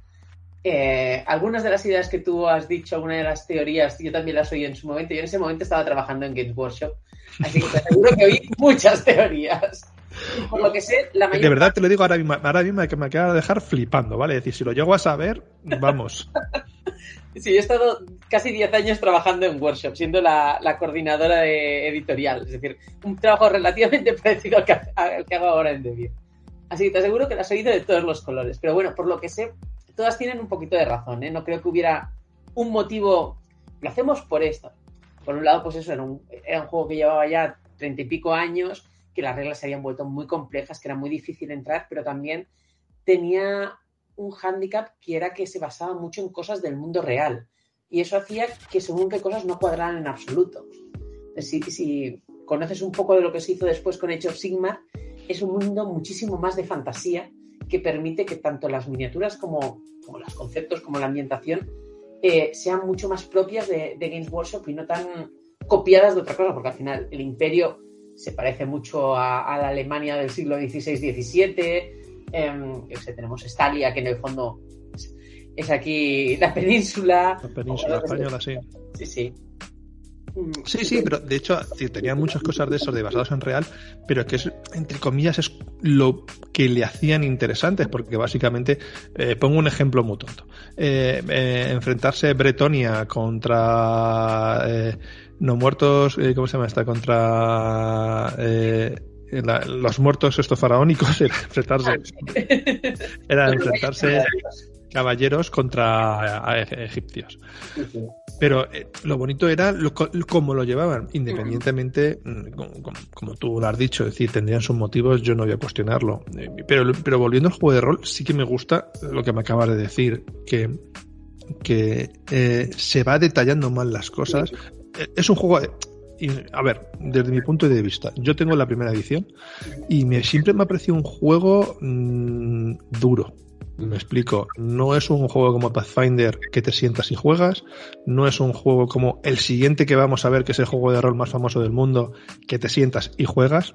Eh, algunas de las ideas que tú has dicho, algunas de las teorías, yo también las oí en su momento. Yo en ese momento estaba trabajando en Games Workshop, así que te aseguro que oí muchas teorías. Por lo que sé, la mayor de verdad parte... te lo digo ahora mismo, ahora mismo que me acaba de dejar flipando, ¿vale? Es decir, si lo llego a saber, vamos. Sí, he estado casi diez años trabajando en Workshop, siendo la, la coordinadora de editorial. Es decir, un trabajo relativamente parecido al que, al que hago ahora en Devir. Así que te aseguro que lo has oído de todos los colores. Pero bueno, por lo que sé, todas tienen un poquito de razón, ¿eh? No creo que hubiera un motivo. Lo hacemos por esto. Por un lado, pues eso, era un, era un juego que llevaba ya treinta y pico años, que las reglas se habían vuelto muy complejas, que era muy difícil entrar, pero también tenía un hándicap que era que se basaba mucho en cosas del mundo real. Y eso hacía que según qué cosas no cuadraran en absoluto. Si, si conoces un poco de lo que se hizo después con Age of Sigmar, es un mundo muchísimo más de fantasía que permite que tanto las miniaturas como, como los conceptos, como la ambientación, eh, sean mucho más propias de, de Games Workshop y no tan copiadas de otra cosa, porque al final el Imperio se parece mucho a, a la Alemania del siglo dieciséis diecisiete. Eh, yo sé, tenemos Estalia, que en el fondo es, es aquí la península. La península española, sí. Sí, sí. Sí, sí, pero de hecho tenían muchas cosas de esos de basados en real, pero que es, entre comillas, es lo que le hacían interesantes, porque básicamente, eh, pongo un ejemplo muy tonto, eh, eh, enfrentarse Bretonia contra eh, no muertos, eh, ¿cómo se llama esta? Contra eh, la, los muertos estos faraónicos, era enfrentarse, era enfrentarse caballeros contra egipcios. Sí, sí. Pero eh, lo bonito era lo, cómo lo llevaban, independientemente, uh-huh. como, como, como tú lo has dicho, es decir, tendrían sus motivos, yo no voy a cuestionarlo. Eh, pero, pero volviendo al juego de rol, sí que me gusta lo que me acabas de decir, que, que eh, se va detallando más las cosas. Uh-huh. Es un juego... De, y, a ver, desde mi punto de vista, yo tengo la primera edición y me, siempre me ha parecido un juego mmm, duro. Me explico, no es un juego como Pathfinder que te sientas y juegas, no es un juego como el siguiente que vamos a ver, que es el juego de rol más famoso del mundo, que te sientas y juegas,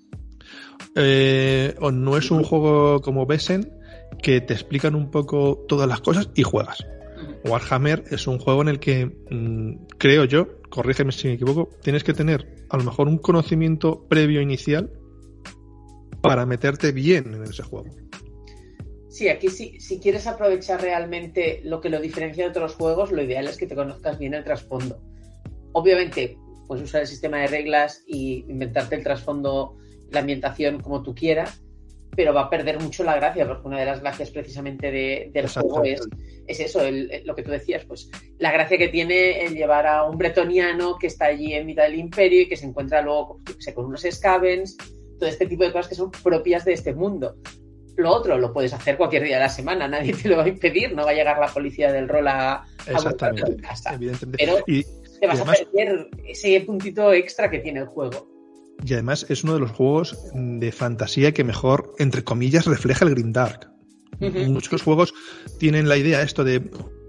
eh, o no es un juego como Besen, que te explican un poco todas las cosas y juegas. Warhammer es un juego en el que, mmm, creo yo, corrígeme si me equivoco, tienes que tener a lo mejor un conocimiento previo inicial para meterte bien en ese juego. Sí, aquí sí, si quieres aprovechar realmente lo que lo diferencia de otros juegos, lo ideal es que te conozcas bien el trasfondo. Obviamente, puedes usar el sistema de reglas y inventarte el trasfondo, la ambientación como tú quieras, pero va a perder mucho la gracia, porque una de las gracias precisamente de, del juego es, es eso, el, el, lo que tú decías, pues la gracia que tiene el llevar a un bretoniano que está allí en mitad del imperio y que se encuentra luego, yo sé, con unos scavens, todo este tipo de cosas que son propias de este mundo. Lo otro lo puedes hacer cualquier día de la semana, nadie te lo va a impedir, no va a llegar la policía del rol a, a Exactamente, tu casa. Evidentemente. Pero y, te vas y además, a perder ese puntito extra que tiene el juego. Y además es uno de los juegos de fantasía que mejor, entre comillas, refleja el Grimdark. Uh-huh. Muchos juegos tienen la idea esto de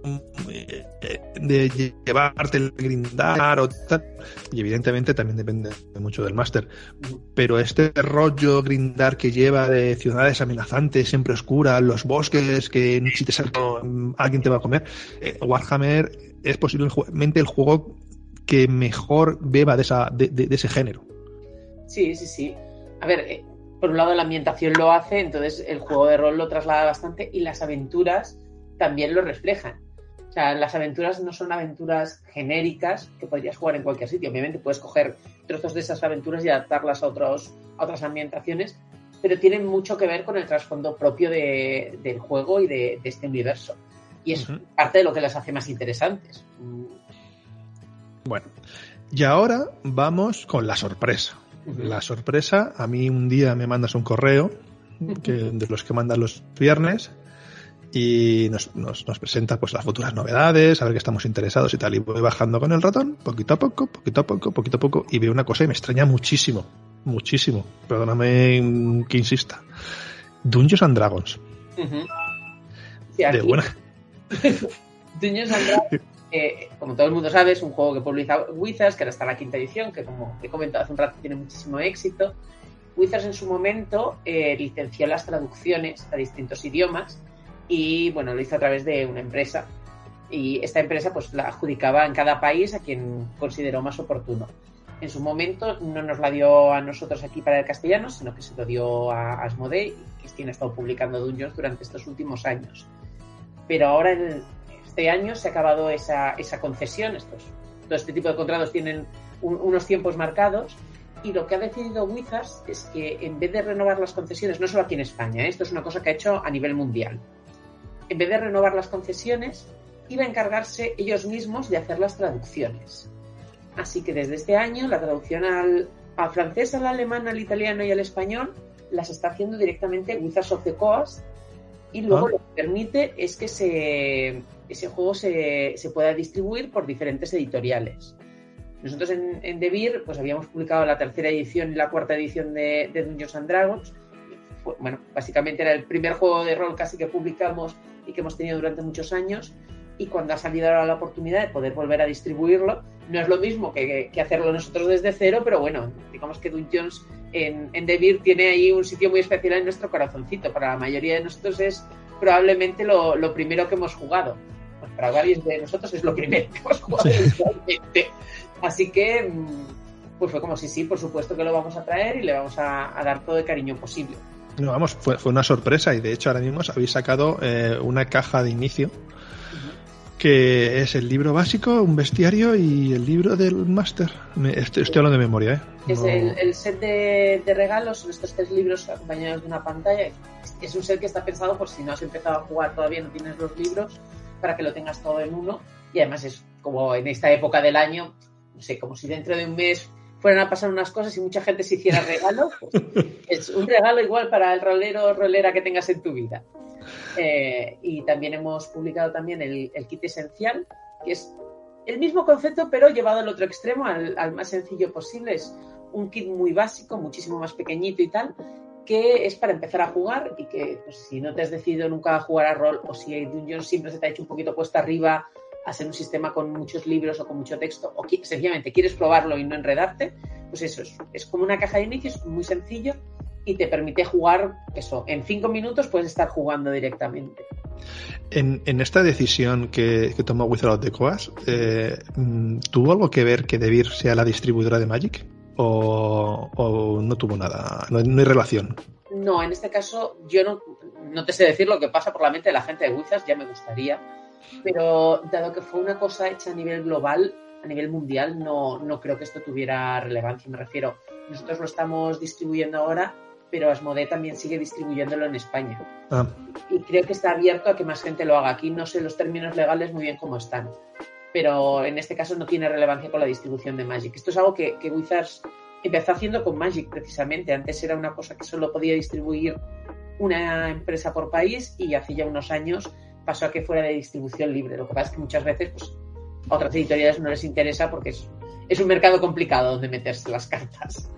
de llevarte el Grimdark o tal, y evidentemente también depende mucho del máster, pero este rollo Grimdark que lleva de ciudades amenazantes, siempre oscuras, los bosques que si te salta alguien te va a comer, eh, Warhammer es posiblemente el juego que mejor beba de, esa, de, de, de ese género. Sí, sí, sí. A ver, eh, por un lado la ambientación lo hace, entonces el juego de rol lo traslada bastante y las aventuras también lo reflejan. O sea, las aventuras no son aventuras genéricas que podrías jugar en cualquier sitio. Obviamente puedes coger trozos de esas aventuras y adaptarlas a, otros, a otras ambientaciones, pero tienen mucho que ver con el trasfondo propio de, del juego y de, de este universo. Y es uh-huh. parte de lo que las hace más interesantes. Bueno, y ahora vamos con la sorpresa. Uh-huh. La sorpresa, a mí un día me mandas un correo, que, de los que mandan los viernes, y nos, nos, nos presenta pues las futuras novedades, a ver que estamos interesados y tal, y voy bajando con el ratón poquito a poco, poquito a poco, poquito a poco, y veo una cosa y me extraña muchísimo, muchísimo, perdóname que insista. Dungeons and Dragons. Uh-huh. Sí, aquí... de buena. Dungeons and Dragons, eh, como todo el mundo sabe, es un juego que publica Wizards, que ahora está en la quinta edición, que como he comentado hace un rato tiene muchísimo éxito. Wizards en su momento eh, licenció las traducciones a distintos idiomas y bueno, lo hizo a través de una empresa, y esta empresa pues la adjudicaba en cada país a quien consideró más oportuno. En su momento no nos la dio a nosotros aquí para el castellano, sino que se lo dio a Asmodee, que es quien ha estado publicando Dungeons durante estos últimos años. Pero ahora en este año se ha acabado esa, esa concesión. Estos, todo este tipo de contratos tienen un, unos tiempos marcados, y lo que ha decidido Wizards es que en vez de renovar las concesiones, no solo aquí en España, ¿eh? Esto es una cosa que ha hecho a nivel mundial, en vez de renovar las concesiones, iba a encargarse ellos mismos de hacer las traducciones. Así que desde este año la traducción al, al francés, al alemán, al italiano y al español las está haciendo directamente Wizards of the Coast, y luego ¿Ah? lo que permite es que se, ese juego se, se pueda distribuir por diferentes editoriales. Nosotros en, en Devir pues habíamos publicado la tercera edición y la cuarta edición de, de Dungeons and Dragons. Bueno, básicamente era el primer juego de rol casi que publicamos y que hemos tenido durante muchos años, y cuando ha salido ahora la oportunidad de poder volver a distribuirlo, no es lo mismo que, que hacerlo nosotros desde cero, pero bueno, digamos que Dungeons en, en Devir tiene ahí un sitio muy especial en nuestro corazoncito. Para la mayoría de nosotros es probablemente lo, lo primero que hemos jugado. Pues para varios de nosotros es lo primero que hemos jugado realmente. Así que pues fue como sí, sí, por supuesto que lo vamos a traer y le vamos a, a dar todo el cariño posible. No, vamos, fue, fue una sorpresa, y de hecho ahora mismo habéis sacado eh, una caja de inicio uh-huh. que es el libro básico, un bestiario y el libro del máster. Estoy, estoy hablando de memoria, ¿eh? Es no... el, el set de, de regalos, son estos tres libros acompañados de una pantalla. es un set que está pensado por si no has empezado a jugar todavía, no tienes los libros, para que lo tengas todo en uno. Y además es como en esta época del año, no sé, como si dentro de un mes fueran a pasar unas cosas y mucha gente se hiciera regalo. Pues es un regalo igual para el rolero o rolera que tengas en tu vida. Eh, y también hemos publicado también el, el kit esencial, que es el mismo concepto, pero llevado al otro extremo, al, al más sencillo posible. Es un kit muy básico, muchísimo más pequeñito y tal, que es para empezar a jugar y que pues, si no te has decidido nunca a jugar a rol o si Dungeons siempre se te ha hecho un poquito cuesta arriba hacer un sistema con muchos libros o con mucho texto o que, sencillamente quieres probarlo y no enredarte, pues eso es, es como una caja de inicios muy sencillo y te permite jugar eso, en cinco minutos puedes estar jugando directamente. En, en esta decisión que, que tomó Wizards of the Coast, eh, ¿tuvo algo que ver que Devir sea la distribuidora de Magic? ¿O, o no tuvo nada? No, no hay relación. No, en este caso yo no, no te sé decir lo que pasa por la mente de la gente de Wizards, ya me gustaría, pero dado que fue una cosa hecha a nivel global, a nivel mundial, no, no creo que esto tuviera relevancia. Me refiero, nosotros lo estamos distribuyendo ahora, pero Asmodee también sigue distribuyéndolo en España. Ah. Y creo que está abierto a que más gente lo haga. Aquí no sé los términos legales muy bien cómo están, pero en este caso no tiene relevancia con la distribución de Magic. Esto es algo que, que Wizards empezó haciendo con Magic precisamente. Antes era una cosa que solo podía distribuir una empresa por país y hace ya unos años pasó a que fuera de distribución libre. Lo que pasa es que muchas veces pues, a otras editoriales no les interesa porque es, es un mercado complicado donde meterse las cartas.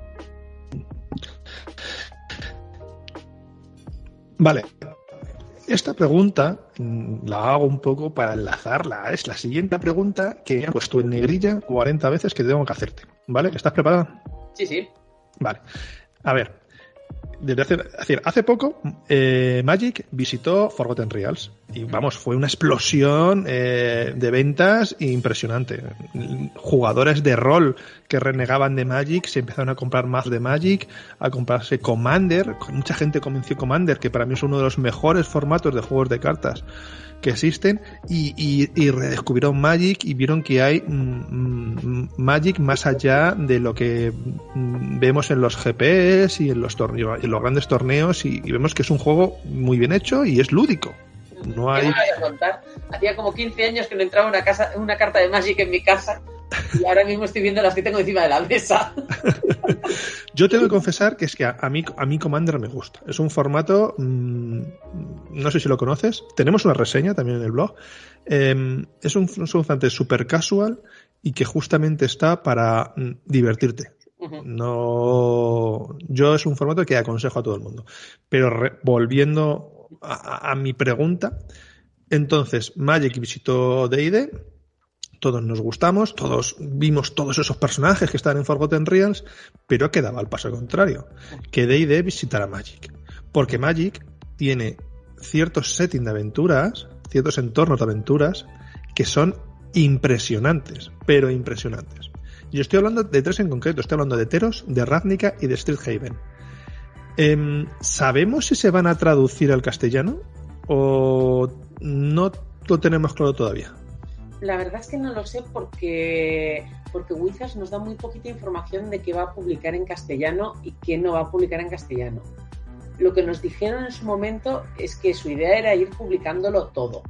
Vale. Esta pregunta la hago un poco para enlazarla. Es la siguiente pregunta que he puesto en negrilla cuarenta veces que tengo que hacerte. ¿Vale? ¿Estás preparada? Sí, sí. Vale. A ver. Desde hace, es decir, hace poco eh, Magic visitó Forgotten Realms y vamos, fue una explosión eh, de ventas impresionante. Jugadores de rol que renegaban de Magic se empezaron a comprar más de Magic, a comprarse Commander. Mucha gente comenzó Commander, que para mí es uno de los mejores formatos de juegos de cartas que existen, y, y, y redescubrieron Magic y vieron que hay mm, Magic más allá de lo que mm, vemos en los G P S y en los torneos, en los grandes torneos, y, y vemos que es un juego muy bien hecho y es lúdico. No hay... ¿Qué me voy a contar? Hacía como quince años que no entraba una, casa, una carta de Magic en mi casa y ahora mismo estoy viendo las que tengo encima de la mesa. Yo tengo que confesar que es que a, a, mí, a mí Commander me gusta. Es un formato, mmm, no sé si lo conoces, tenemos una reseña también en el blog. Eh, es un, un formato super casual y que justamente está para mm, divertirte. Uh-huh. No, yo es un formato que aconsejo a todo el mundo. Pero re, volviendo a, a mi pregunta, entonces Magic visitó D y D. Todos nos gustamos, todos vimos todos esos personajes que están en Forgotten Realms, pero quedaba al paso contrario, que D y D visitara Magic. Porque Magic tiene ciertos settings de aventuras, ciertos entornos de aventuras, que son impresionantes, pero impresionantes. Yo estoy hablando de tres en concreto, estoy hablando de Teros, de Ravnica y de Streethaven. Eh, ¿Sabemos si se van a traducir al castellano o no lo tenemos claro todavía? La verdad es que no lo sé porque, porque Wizards nos da muy poquita información de qué va a publicar en castellano y qué no va a publicar en castellano. Lo que nos dijeron en su momento es que su idea era ir publicándolo todo,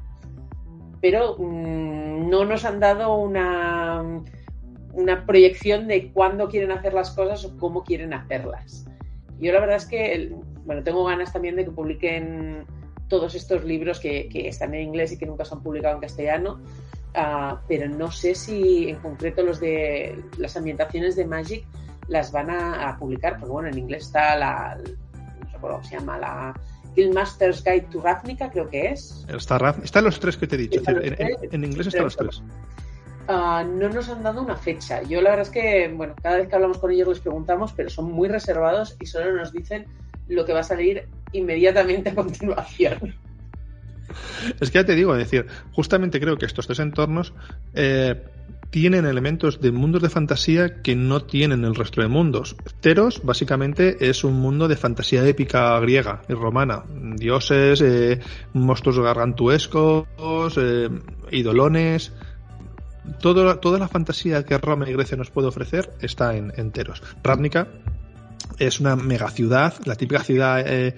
pero mmm, no nos han dado una, una proyección de cuándo quieren hacer las cosas o cómo quieren hacerlas. Yo la verdad es que, bueno, tengo ganas también de que publiquen todos estos libros que, que están en inglés y que nunca se han publicado en castellano. Uh, pero no sé si en concreto los de las ambientaciones de Magic las van a, a publicar, porque bueno, en inglés está la, no sé cómo se llama, la Guildmaster's Guide to Ravnica, creo que es. Está, están los tres que te he dicho, decir, en, en, en inglés están los tres. Uh, no nos han dado una fecha. Yo la verdad es que, bueno, cada vez que hablamos con ellos les preguntamos, pero son muy reservados y solo nos dicen lo que va a salir inmediatamente a continuación. Es que ya te digo, es decir, justamente creo que estos tres entornos eh, tienen elementos de mundos de fantasía que no tienen el resto de mundos. Teros, básicamente, es un mundo de fantasía épica griega y romana. Dioses, eh, monstruos gargantuescos, eh, idolones. Todo, toda la fantasía que Roma y Grecia nos puede ofrecer está en, en Teros. Ravnica es una megaciudad, la típica ciudad... Eh,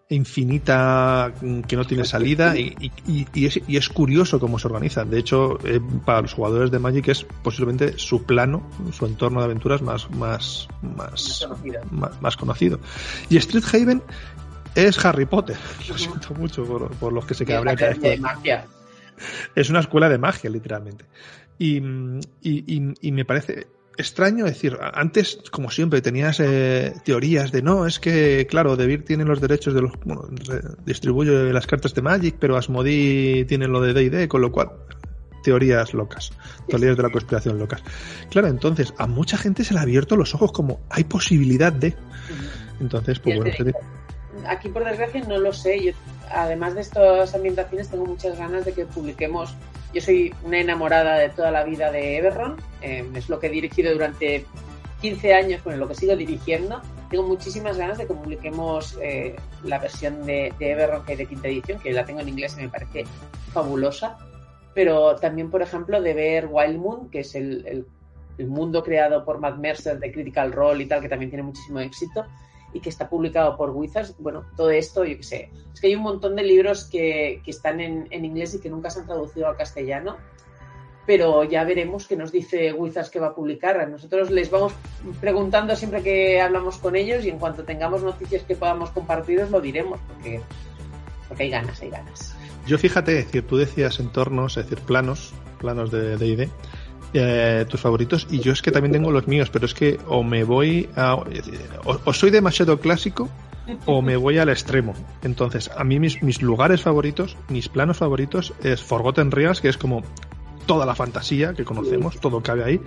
infinita que no tiene salida y, y, y, es, y es curioso cómo se organiza. De hecho, eh, para los jugadores de Magic es posiblemente su plano, su entorno de aventuras más, más, más, conocido. Más, más conocido. Y Street Haven es Harry Potter. Lo uh-huh. siento mucho por, por los que se cabrean cada vez. De magia. Es una escuela de magia, literalmente. Y, y, y, y me parece extraño, es decir, antes, como siempre, tenías eh, teorías de no, es que, claro, De Beer tiene los derechos de los. Bueno, distribuye las cartas de Magic, pero Asmodee tiene lo de D and D, con lo cual. Teorías locas, teorías de la conspiración locas. Claro, entonces, a mucha gente se le ha abierto los ojos como hay posibilidad de. Entonces, pues bueno. Te... Aquí, por desgracia, no lo sé. Yo, además de estas ambientaciones, tengo muchas ganas de que publiquemos. Yo soy una enamorada de toda la vida de Eberron, eh, es lo que he dirigido durante quince años, bueno, lo que sigo dirigiendo. Tengo muchísimas ganas de que publiquemos eh, la versión de, de Eberron que hay de quinta edición, que la tengo en inglés y me parece fabulosa, pero también, por ejemplo, de ver Wild Moon, que es el, el, el mundo creado por Matt Mercer de Critical Role y tal, que también tiene muchísimo éxito, y que está publicado por Wizards. Bueno, todo esto, yo qué sé, es que hay un montón de libros que, que están en, en inglés y que nunca se han traducido al castellano, pero ya veremos qué nos dice Wizards que va a publicar. Nosotros les vamos preguntando siempre que hablamos con ellos y en cuanto tengamos noticias que podamos compartir os lo diremos, porque, porque hay ganas, hay ganas. Yo fíjate, es decir, tú decías entornos, es decir, planos, planos de D and D, Eh, tus favoritos, y yo es que también tengo los míos, pero es que o me voy a o, o soy demasiado clásico o me voy al extremo. Entonces, a mí mis, mis lugares favoritos, mis planos favoritos es Forgotten Realms, que es como toda la fantasía que conocemos, todo cabe ahí,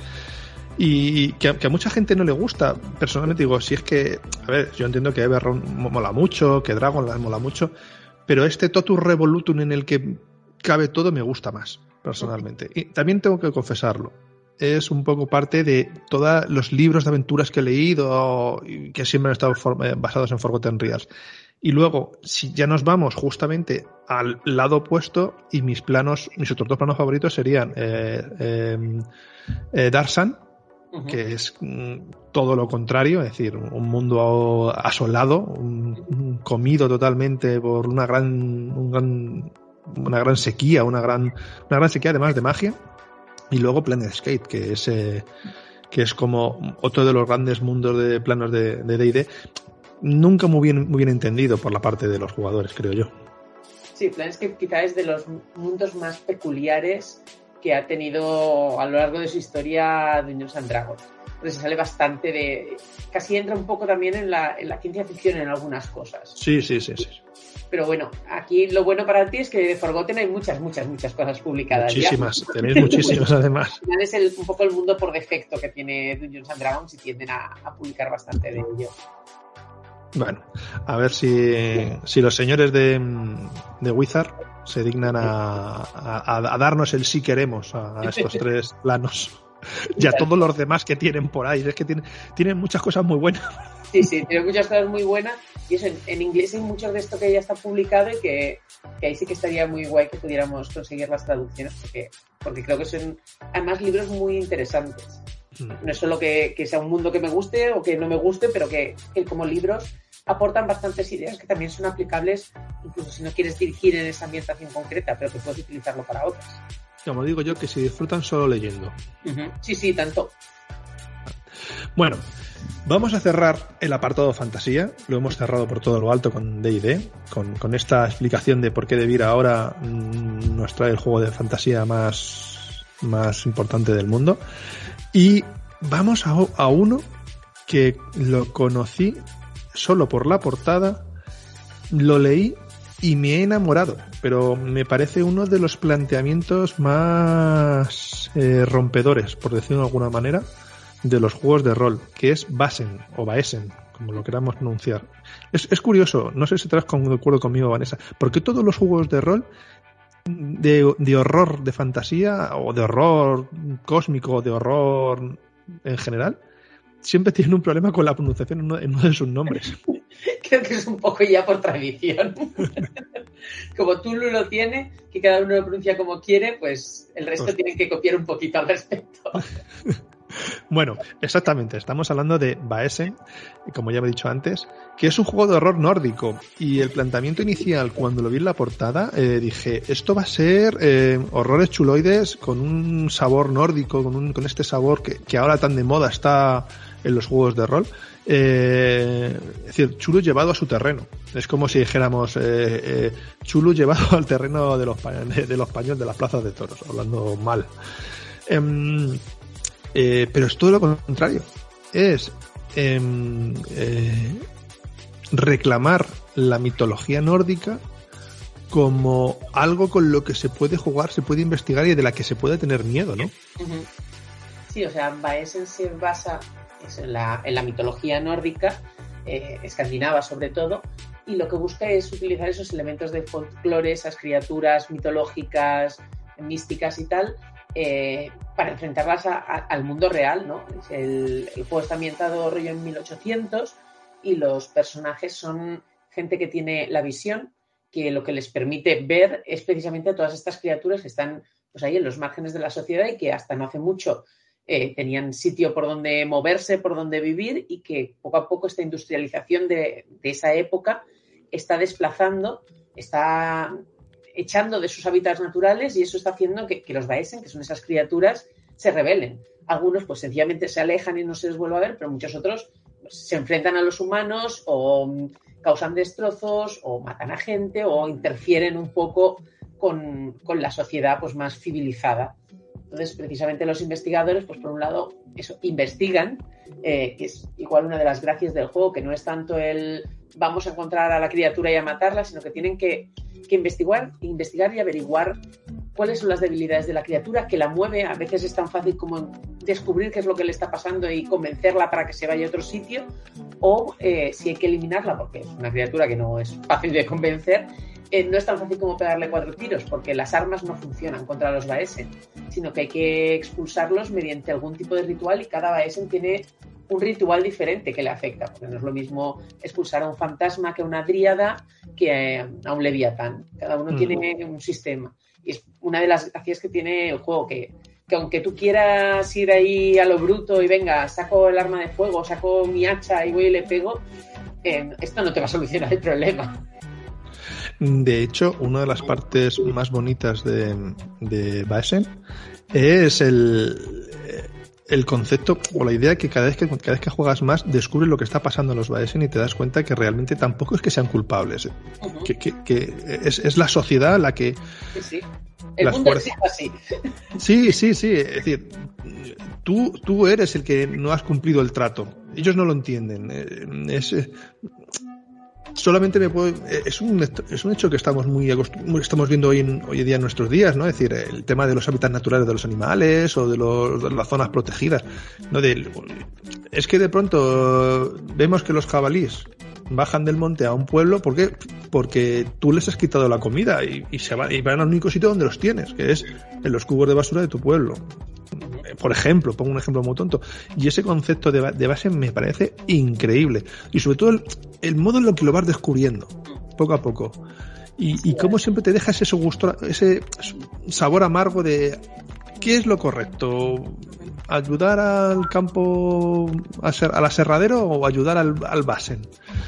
y que, que a mucha gente no le gusta. Personalmente digo, si es que, a ver, yo entiendo que Eberron mola mucho, que Dragonlance mola mucho, pero este Totus Revolutum en el que cabe todo me gusta más, personalmente. Y también tengo que confesarlo, es un poco parte de todos los libros de aventuras que he leído y que siempre han estado basados en Forgotten Realms. Y luego, si ya nos vamos justamente al lado opuesto, y mis planos, mis otros dos planos favoritos serían eh, eh, eh, Dark Sun, uh-huh. que es mm, todo lo contrario, es decir, un mundo asolado, un, un comido totalmente por una gran, un gran una gran sequía, una gran una gran sequía además de magia. Y luego Planescape, que es eh, que es como otro de los grandes mundos de planos de D and D, nunca muy bien muy bien entendido por la parte de los jugadores, creo yo. Sí, Planescape quizá es de los mundos más peculiares que ha tenido a lo largo de su historia Dungeons and Dragons. Entonces se sale bastante de... Casi entra un poco también en la, en la ciencia ficción en algunas cosas. Sí, sí, sí, sí. Pero bueno, aquí lo bueno para ti es que de Forgotten hay muchas, muchas, muchas cosas publicadas. Muchísimas, ya. Tenéis muchísimas además. Al final es el, un poco el mundo por defecto que tiene Dungeons and Dragons y tienden a, a publicar bastante de ello. Bueno, a ver si, si los señores de, de Wizard se dignan a, a, a darnos el sí queremos a, a estos tres planos. Y a todos los demás que tienen por ahí. Es que tienen, tienen muchas cosas muy buenas. Sí, sí, tienen muchas cosas muy buenas. Y eso, en, en inglés hay mucho de esto que ya está publicado y que, que ahí sí que estaría muy guay que pudiéramos conseguir las traducciones, porque, porque creo que son además libros muy interesantes. No es solo que, que sea un mundo que me guste o que no me guste, pero que, que como libros aportan bastantes ideas que también son aplicables, incluso si no quieres dirigir en esa ambientación concreta, pero que puedes utilizarlo para otras. Como digo yo, que se disfrutan solo leyendo. Uh-huh. Sí, sí, tanto. Bueno, vamos a cerrar el apartado fantasía. Lo hemos cerrado por todo lo alto con D and D, con, con esta explicación de por qué De Beer ahora mmm, nos trae el juego de fantasía más, más importante del mundo. Y vamos a, a uno que lo conocí solo por la portada, lo leí y me he enamorado, pero me parece uno de los planteamientos más eh, rompedores, por decirlo de alguna manera, de los juegos de rol, que es Basen o Baesen, como lo queramos pronunciar. Es, es curioso, no sé si estarás de acuerdo conmigo, Vanessa, porque todos los juegos de rol de, de horror de fantasía o de horror cósmico, de horror en general, siempre tienen un problema con la pronunciación en uno, en uno de sus nombres. Creo que es un poco ya por tradición. Como Tulu lo tiene, que cada uno lo pronuncia como quiere, pues el resto pues, tienen que copiar un poquito al respecto. Bueno, exactamente, estamos hablando de Vaesen, como ya he dicho antes, que es un juego de horror nórdico, y el planteamiento inicial, cuando lo vi en la portada, eh, dije, esto va a ser eh, horrores chuloides con un sabor nórdico, con, un, con este sabor que, que ahora tan de moda está en los juegos de rol. Eh, es decir, chulo llevado a su terreno. Es como si dijéramos eh, eh, chulo llevado al terreno de los, de, de los paños de las plazas de toros, hablando mal. Eh, eh, pero es todo lo contrario. Es eh, eh, reclamar la mitología nórdica como algo con lo que se puede jugar, se puede investigar y de la que se puede tener miedo, ¿no? Sí, o sea, Vaesen se basa en la, en la mitología nórdica, eh, escandinava sobre todo, y lo que busca es utilizar esos elementos de folclore, esas criaturas mitológicas, místicas y tal, eh, para enfrentarlas a, a, al mundo real, ¿no? El, el juego está ambientado rollo en mil ochocientos y los personajes son gente que tiene la visión, que lo que les permite ver es precisamente todas estas criaturas que están pues ahí en los márgenes de la sociedad y que hasta no hace mucho eh, tenían sitio por donde moverse, por donde vivir, y que poco a poco esta industrialización de, de esa época está desplazando, está echando de sus hábitats naturales, y eso está haciendo que, que los Vaesen, que son esas criaturas, se rebelen. Algunos pues sencillamente se alejan y no se les vuelve a ver, pero muchos otros pues, se enfrentan a los humanos o causan destrozos o matan a gente o interfieren un poco con, con la sociedad pues más civilizada. Entonces, precisamente los investigadores, pues por un lado, eso, investigan, eh, que es igual una de las gracias del juego, que no es tanto el vamos a encontrar a la criatura y a matarla, sino que tienen que, que investigar, investigar y averiguar cuáles son las debilidades de la criatura que la mueve. A veces es tan fácil como descubrir qué es lo que le está pasando y convencerla para que se vaya a otro sitio, o eh, si hay que eliminarla, porque es una criatura que no es fácil de convencer. Eh, no es tan fácil como pegarle cuatro tiros, porque las armas no funcionan contra los Vaesen, sino que hay que expulsarlos mediante algún tipo de ritual, y cada Vaesen tiene un ritual diferente que le afecta, porque no es lo mismo expulsar a un fantasma que a una dríada que a un leviatán. Cada uno mm. tiene un sistema, y es una de las gracias que tiene el juego, que, que aunque tú quieras ir ahí a lo bruto y venga, saco el arma de fuego, saco mi hacha y voy y le pego, eh, esto no te va a solucionar el problema. De hecho, una de las partes más bonitas de, de Vaesen es el, el concepto o la idea que cada vez que cada vez que juegas más descubres lo que está pasando en los Vaesen y te das cuenta que realmente tampoco es que sean culpables, uh-huh. que, que, que es, es la sociedad la que... Sí, sí. El las mundo fuerzas... es así. Sí, sí, sí. Es decir, tú, tú eres el que no has cumplido el trato. Ellos no lo entienden. Es... Solamente me puedo, es un es un hecho que estamos muy acostum- estamos viendo hoy en, hoy en día en nuestros días, ¿no? Es decir, el tema de los hábitats naturales de los animales o de, los, de las zonas protegidas, ¿no? De, es que de pronto vemos que los jabalíes bajan del monte a un pueblo, ¿por qué? Porque tú les has quitado la comida y, y se van y van al único sitio donde los tienes, que es en los cubos de basura de tu pueblo. Por ejemplo, pongo un ejemplo muy tonto. Y ese concepto de, de base me parece increíble. Y sobre todo el, el modo en lo que lo vas descubriendo, poco a poco. Y, y cómo siempre te deja ese gusto, ese sabor amargo de ¿qué es lo correcto? ¿Ayudar al campo, al aserradero o ayudar al, al Vaesen?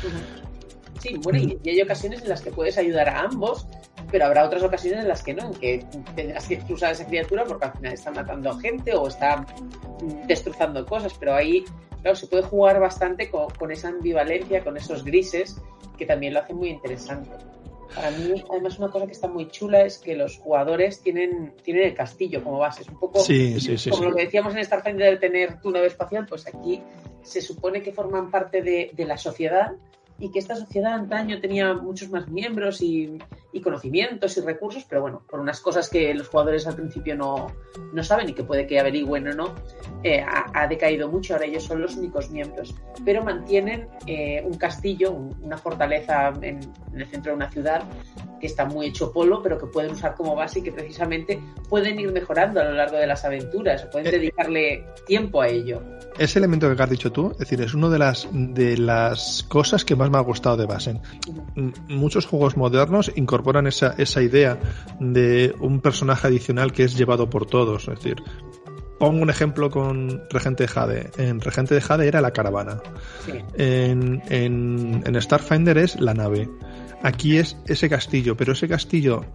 Sí, bueno, y, y hay ocasiones en las que puedes ayudar a ambos, pero habrá otras ocasiones en las que no, en que tendrás que usar a esa criatura porque al final está matando a gente o está destrozando cosas, pero ahí, claro, se puede jugar bastante con, con esa ambivalencia, con esos grises, que también lo hace muy interesante. Para mí, además, una cosa que está muy chula es que los jugadores tienen, tienen el castillo como base. Es un poco sí, sí, sí, como sí. lo que decíamos en Starfinder de tener tu nave espacial, pues aquí se supone que forman parte de, de la sociedad, y que esta sociedad antaño tenía muchos más miembros y, y conocimientos y recursos, pero bueno, por unas cosas que los jugadores al principio no, no saben y que puede que averigüen o no, eh, ha, ha decaído mucho. Ahora ellos son los únicos miembros, pero mantienen eh, un castillo, un, una fortaleza en, en el centro de una ciudad que está muy hecho polvo, pero que pueden usar como base y que precisamente pueden ir mejorando a lo largo de las aventuras, pueden dedicarle tiempo a ello. Ese elemento que has dicho tú, es decir, es una de las de las cosas que más me ha gustado de Vaesen. Uh-huh. Muchos juegos modernos incorporan esa, esa idea de un personaje adicional que es llevado por todos, es decir, pongo un ejemplo con Regente de Jade. En Regente de Jade era la caravana. Sí. En, en, en Starfinder es la nave. Aquí es ese castillo, pero ese castillo,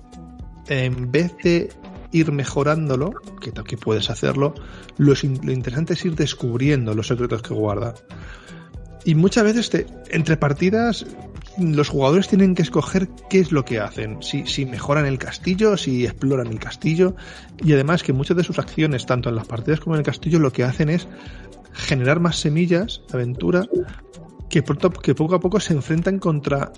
en vez de ir mejorándolo, que, que puedes hacerlo, lo, lo interesante es ir descubriendo los secretos que guarda. Y muchas veces te, entre partidas los jugadores tienen que escoger qué es lo que hacen, si, si mejoran el castillo, si exploran el castillo, y además que muchas de sus acciones, tanto en las partidas como en el castillo, lo que hacen es generar más semillas de aventura que, que poco a poco se enfrentan contra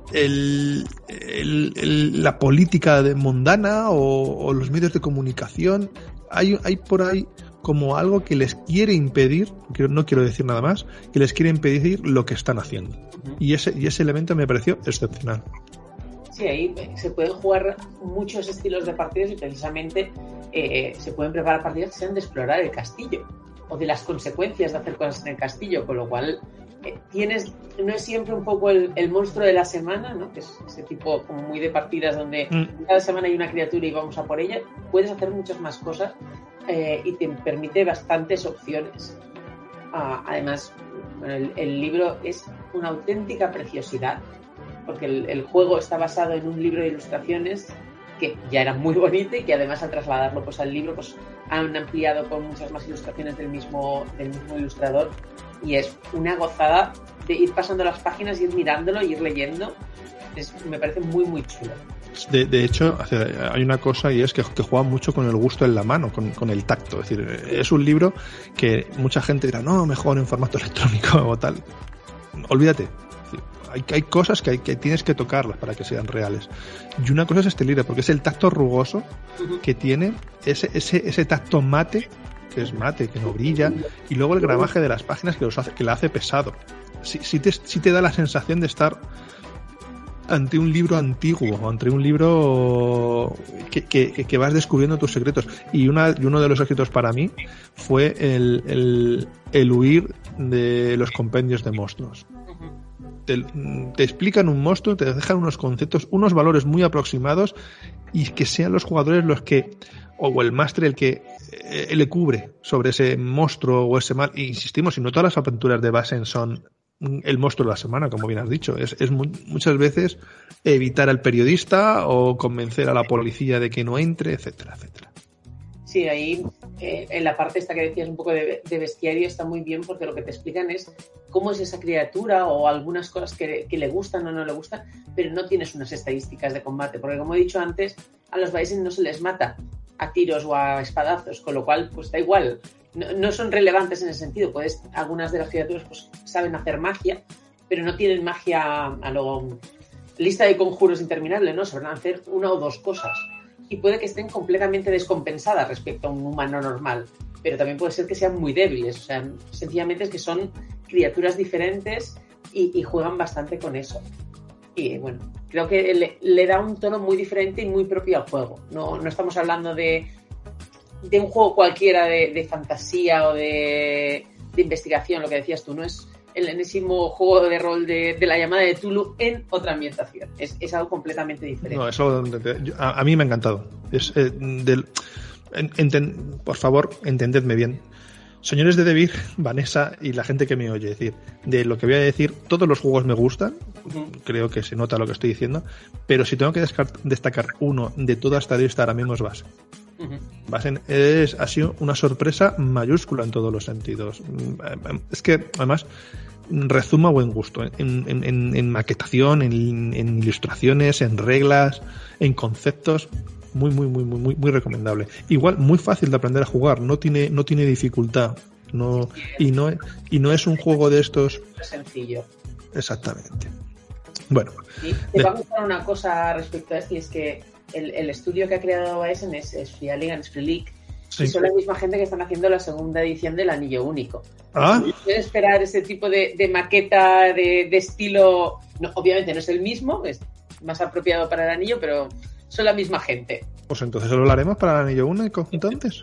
el, el, el, la política de mundana o, o los medios de comunicación. Hay, hay por ahí como algo que les quiere impedir, no quiero decir nada más, que les quiere impedir lo que están haciendo. Uh-huh. Y ese, y ese elemento me pareció excepcional. Sí, ahí se pueden jugar muchos estilos de partidas y precisamente eh, se pueden preparar partidas que sean de explorar el castillo o de las consecuencias de hacer cosas en el castillo, con lo cual eh, tienes, no es siempre un poco el, el monstruo de la semana, ¿no? Que es ese tipo como muy de partidas donde mm. cada semana hay una criatura y vamos a por ella. Puedes hacer muchas más cosas eh, y te permite bastantes opciones. Ah, además, bueno, el, el libro es una auténtica preciosidad, porque el, el juego está basado en un libro de ilustraciones que ya era muy bonito y que además al trasladarlo pues al libro pues han ampliado con muchas más ilustraciones del mismo, del mismo ilustrador, y es una gozada de ir pasando las páginas, ir mirándolo, ir leyendo. Es, me parece muy muy chulo. De, de hecho, hay una cosa, y es que, que juega mucho con el gusto en la mano, con, con el tacto. Es decir, es un libro que mucha gente dirá, no, mejor en formato electrónico o tal. Olvídate. Hay, hay cosas que, hay, que tienes que tocarlas para que sean reales. Y una cosa es este libro, porque es el tacto rugoso que tiene, ese, ese, ese tacto mate, que es mate, que no brilla, y luego el gramaje de las páginas que, los hace, que la hace pesado. Sí, sí, te, sí te da la sensación de estar ante un libro antiguo, ante un libro que, que, que vas descubriendo tus secretos. Y, una, y uno de los secretos para mí fue el, el, el huir de los compendios de monstruos. Te, te explican un monstruo, te dejan unos conceptos, unos valores muy aproximados, y que sean los jugadores los que, o el máster el que eh, le cubre sobre ese monstruo o ese mal. E insistimos, y no todas las aventuras de Vaesen son el monstruo de la semana, como bien has dicho. Es, es muy, muchas veces evitar al periodista o convencer a la policía de que no entre, etcétera, etcétera. Sí, ahí eh, en la parte esta que decías un poco de, de bestiario está muy bien, porque lo que te explican es cómo es esa criatura o algunas cosas que, que le gustan o no le gustan, pero no tienes unas estadísticas de combate, porque como he dicho antes, a los Vaesen no se les mata a tiros o a espadazos, con lo cual pues da igual, no, no son relevantes en ese sentido. Puedes, algunas de las criaturas pues saben hacer magia, pero no tienen magia a lo lista de conjuros interminable, ¿no? Sabrán hacer una o dos cosas. Y puede que estén completamente descompensadas respecto a un humano normal, pero también puede ser que sean muy débiles. O sea, sencillamente es que son criaturas diferentes y, y juegan bastante con eso. Y bueno, creo que le, le da un tono muy diferente y muy propio al juego. No, no estamos hablando de, de un juego cualquiera de, de fantasía o de, de investigación, lo que decías tú. No es el enésimo juego de rol de, de la llamada de Tulu en otra ambientación. Es, es algo completamente diferente. No, eso a, a mí me ha encantado. Es, eh, del, enten, por favor, entendedme bien. Señores de Devir, Vanessa y la gente que me oye, es decir, de lo que voy a decir, todos los juegos me gustan, uh-huh. Creo que se nota lo que estoy diciendo, pero si tengo que descart- destacar uno de toda esta lista ahora mismo es Vaesen. Uh-huh. Vaesen es, ha sido una sorpresa mayúscula en todos los sentidos. Es que, además, rezuma buen gusto en, en, en, en maquetación, en, en ilustraciones, en reglas, en conceptos. Muy, muy, muy, muy, muy recomendable. Igual, muy fácil de aprender a jugar, no tiene, no tiene dificultad. No, y no, y no es un juego de estos. Es sencillo. Exactamente. Bueno. Sí, te va a gustar una cosa respecto a esto, y es que el, el estudio que ha creado Vaesen es, es Fialigan Sprelik, sí. Y son la misma gente que están haciendo la segunda edición del Anillo Único. Ah. Puedes esperar ese tipo de, de maqueta de, de estilo. No, obviamente no es el mismo, es más apropiado para el anillo, pero son la misma gente. Pues entonces lo haremos para el Anillo Único entonces.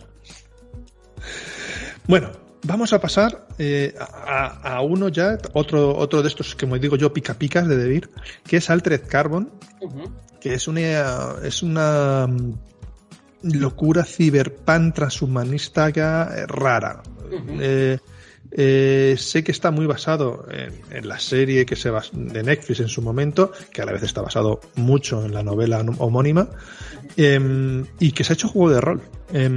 Bueno, vamos a pasar eh, a, a uno ya, otro otro de estos que, como digo yo, pica picas de Devir, que es Altered Carbon, uh-huh. Que es una es una locura cyberpunk transhumanista eh, rara. Uh-huh. Eh, eh, sé que está muy basado en, en la serie que se bas- de Netflix en su momento, que a la vez está basado mucho en la novela homónima, eh, y que se ha hecho juego de rol. Eh,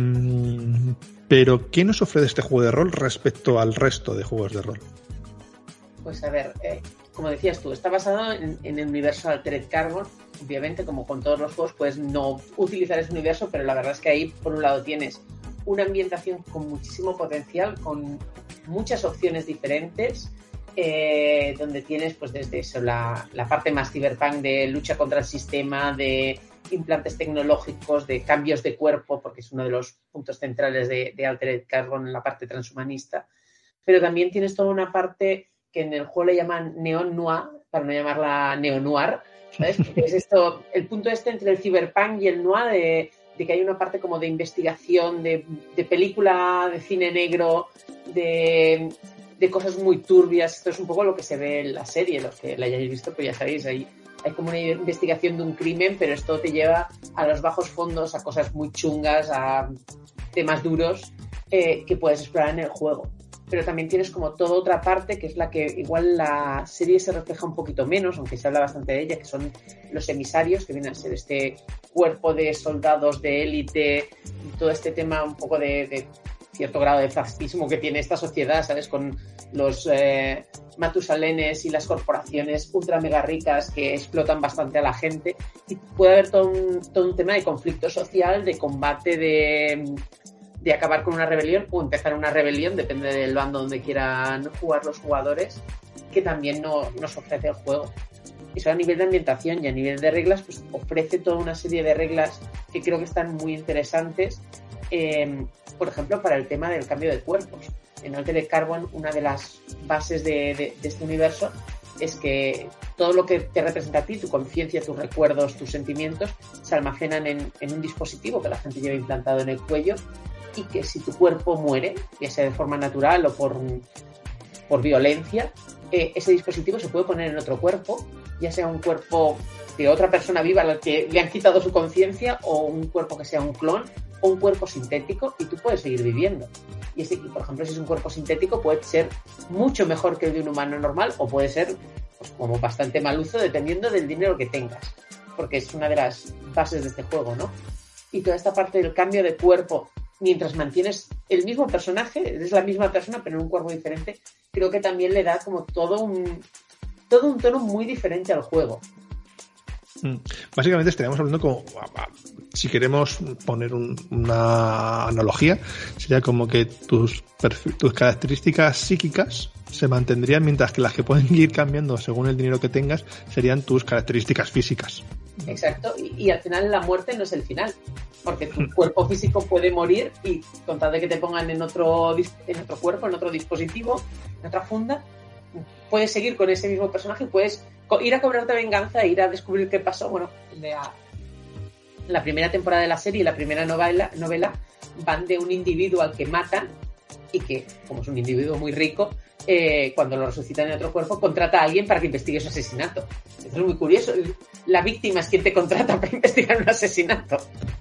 pero ¿qué nos ofrece este juego de rol respecto al resto de juegos de rol? Pues a ver, eh, como decías tú, está basado en, en el universo Altered Carbon. Obviamente, como con todos los juegos, puedes no utilizar ese universo, pero la verdad es que ahí, por un lado, tienes una ambientación con muchísimo potencial, con muchas opciones diferentes, eh, donde tienes pues desde eso, la, la parte más cyberpunk de lucha contra el sistema, de implantes tecnológicos, de cambios de cuerpo, porque es uno de los puntos centrales de, de Altered Carbon en la parte transhumanista, pero también tienes toda una parte que en el juego le llaman neon noir, para no llamarla neo-noir, ¿sabes? Porque es esto, el punto este entre el cyberpunk y el noir de, de que hay una parte como de investigación, de, de película, de cine negro, de, de cosas muy turbias. Esto es un poco lo que se ve en la serie, los que la hayáis visto, pues ya sabéis, hay, hay como una investigación de un crimen, pero esto te lleva a los bajos fondos, a cosas muy chungas, a temas duros eh, que puedes explorar en el juego. Pero también tienes como toda otra parte que es la que igual la serie se refleja un poquito menos, aunque se habla bastante de ella, que son los emisarios, que vienen a ser este cuerpo de soldados de élite, todo este tema un poco de, de cierto grado de fascismo que tiene esta sociedad, ¿sabes? Con los eh, matusalenes y las corporaciones ultra mega ricas que explotan bastante a la gente, y puede haber todo un, todo un tema de conflicto social, de combate, de... de acabar con una rebelión o empezar una rebelión, depende del bando donde quieran jugar los jugadores, que también no, nos ofrece el juego. Eso a nivel de ambientación y a nivel de reglas, pues ofrece toda una serie de reglas que creo que están muy interesantes, eh, por ejemplo, para el tema del cambio de cuerpos. En Altered Carbon, una de las bases de, de, de este universo es que todo lo que te representa a ti, tu conciencia, tus recuerdos, tus sentimientos, se almacenan en, en un dispositivo que la gente lleva implantado en el cuello, y que si tu cuerpo muere, ya sea de forma natural o por, por violencia, eh, ese dispositivo se puede poner en otro cuerpo, ya sea un cuerpo de otra persona viva a la que le han quitado su conciencia, o un cuerpo que sea un clon, o un cuerpo sintético, y tú puedes seguir viviendo. Y, ese, por ejemplo, si es un cuerpo sintético, puede ser mucho mejor que el de un humano normal, o puede ser pues, como bastante maluzo, dependiendo del dinero que tengas, porque es una de las bases de este juego, ¿no? Y toda esta parte del cambio de cuerpo, mientras mantienes el mismo personaje, es la misma persona pero en un cuerpo diferente, creo que también le da como todo un todo un tono muy diferente al juego. Básicamente estaríamos hablando como, si queremos poner un, una analogía, sería como que tus, tus características psíquicas se mantendrían, mientras que las que pueden ir cambiando según el dinero que tengas serían tus características físicas. Exacto, y, y al final la muerte no es el final, porque tu cuerpo físico puede morir y con tal de que te pongan en otro, en otro cuerpo, en otro dispositivo, en otra funda, puedes seguir con ese mismo personaje, puedes ir a cobrarte venganza e ir a descubrir qué pasó. Bueno, la, la primera temporada de la serie y la primera novela, novela van de un individuo al que matan y que, como es un individuo muy rico, eh, cuando lo resucitan en otro cuerpo, contrata a alguien para que investigue su asesinato. Eso es muy curioso. La víctima es quien te contrata para investigar un asesinato.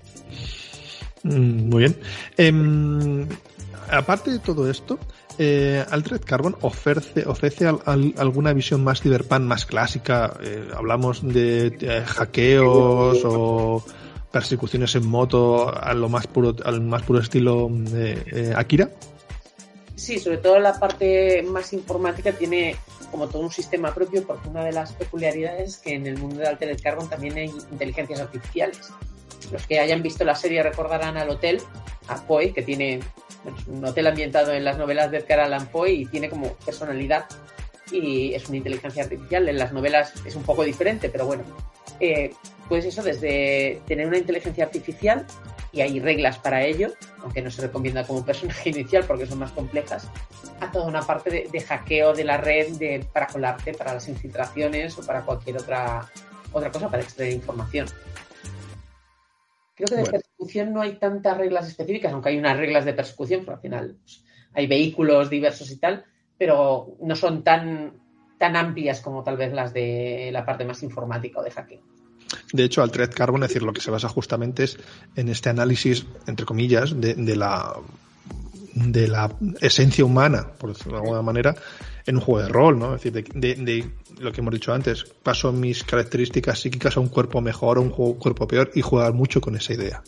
Mm, muy bien. Eh, aparte de todo esto, eh, Altered Carbon ofrece, ofrece al, al, alguna visión más cyberpunk, más clásica. Eh, hablamos de, de hackeos o persecuciones en moto a lo más puro, al más puro estilo de eh, Akira. Sí, sobre todo la parte más informática tiene como todo un sistema propio, porque una de las peculiaridades es que en el mundo de Altered Carbon también hay inteligencias artificiales. Los que hayan visto la serie recordarán al hotel, a Poe, que tiene bueno, un hotel ambientado en las novelas de Edgar Allan Poe y tiene como personalidad y es una inteligencia artificial. En las novelas es un poco diferente, pero bueno, eh, pues eso, desde tener una inteligencia artificial, y hay reglas para ello, aunque no se recomienda como personaje inicial porque son más complejas, a toda una parte de, de hackeo de la red de, para colarte, para las infiltraciones o para cualquier otra, otra cosa, para extraer información. Creo que de bueno. persecución no hay tantas reglas específicas, aunque hay unas reglas de persecución, pero al final pues, hay vehículos diversos y tal, pero no son tan, tan amplias como tal vez las de la parte más informática o de hackeo. De hecho, Altered Carbon, es decir, lo que se basa justamente es en este análisis, entre comillas, de, de la de la esencia humana, por decirlo de alguna manera, en un juego de rol, ¿no? Es decir, de, de, de lo que hemos dicho antes, paso mis características psíquicas a un cuerpo mejor o un juego, cuerpo peor, y jugar mucho con esa idea.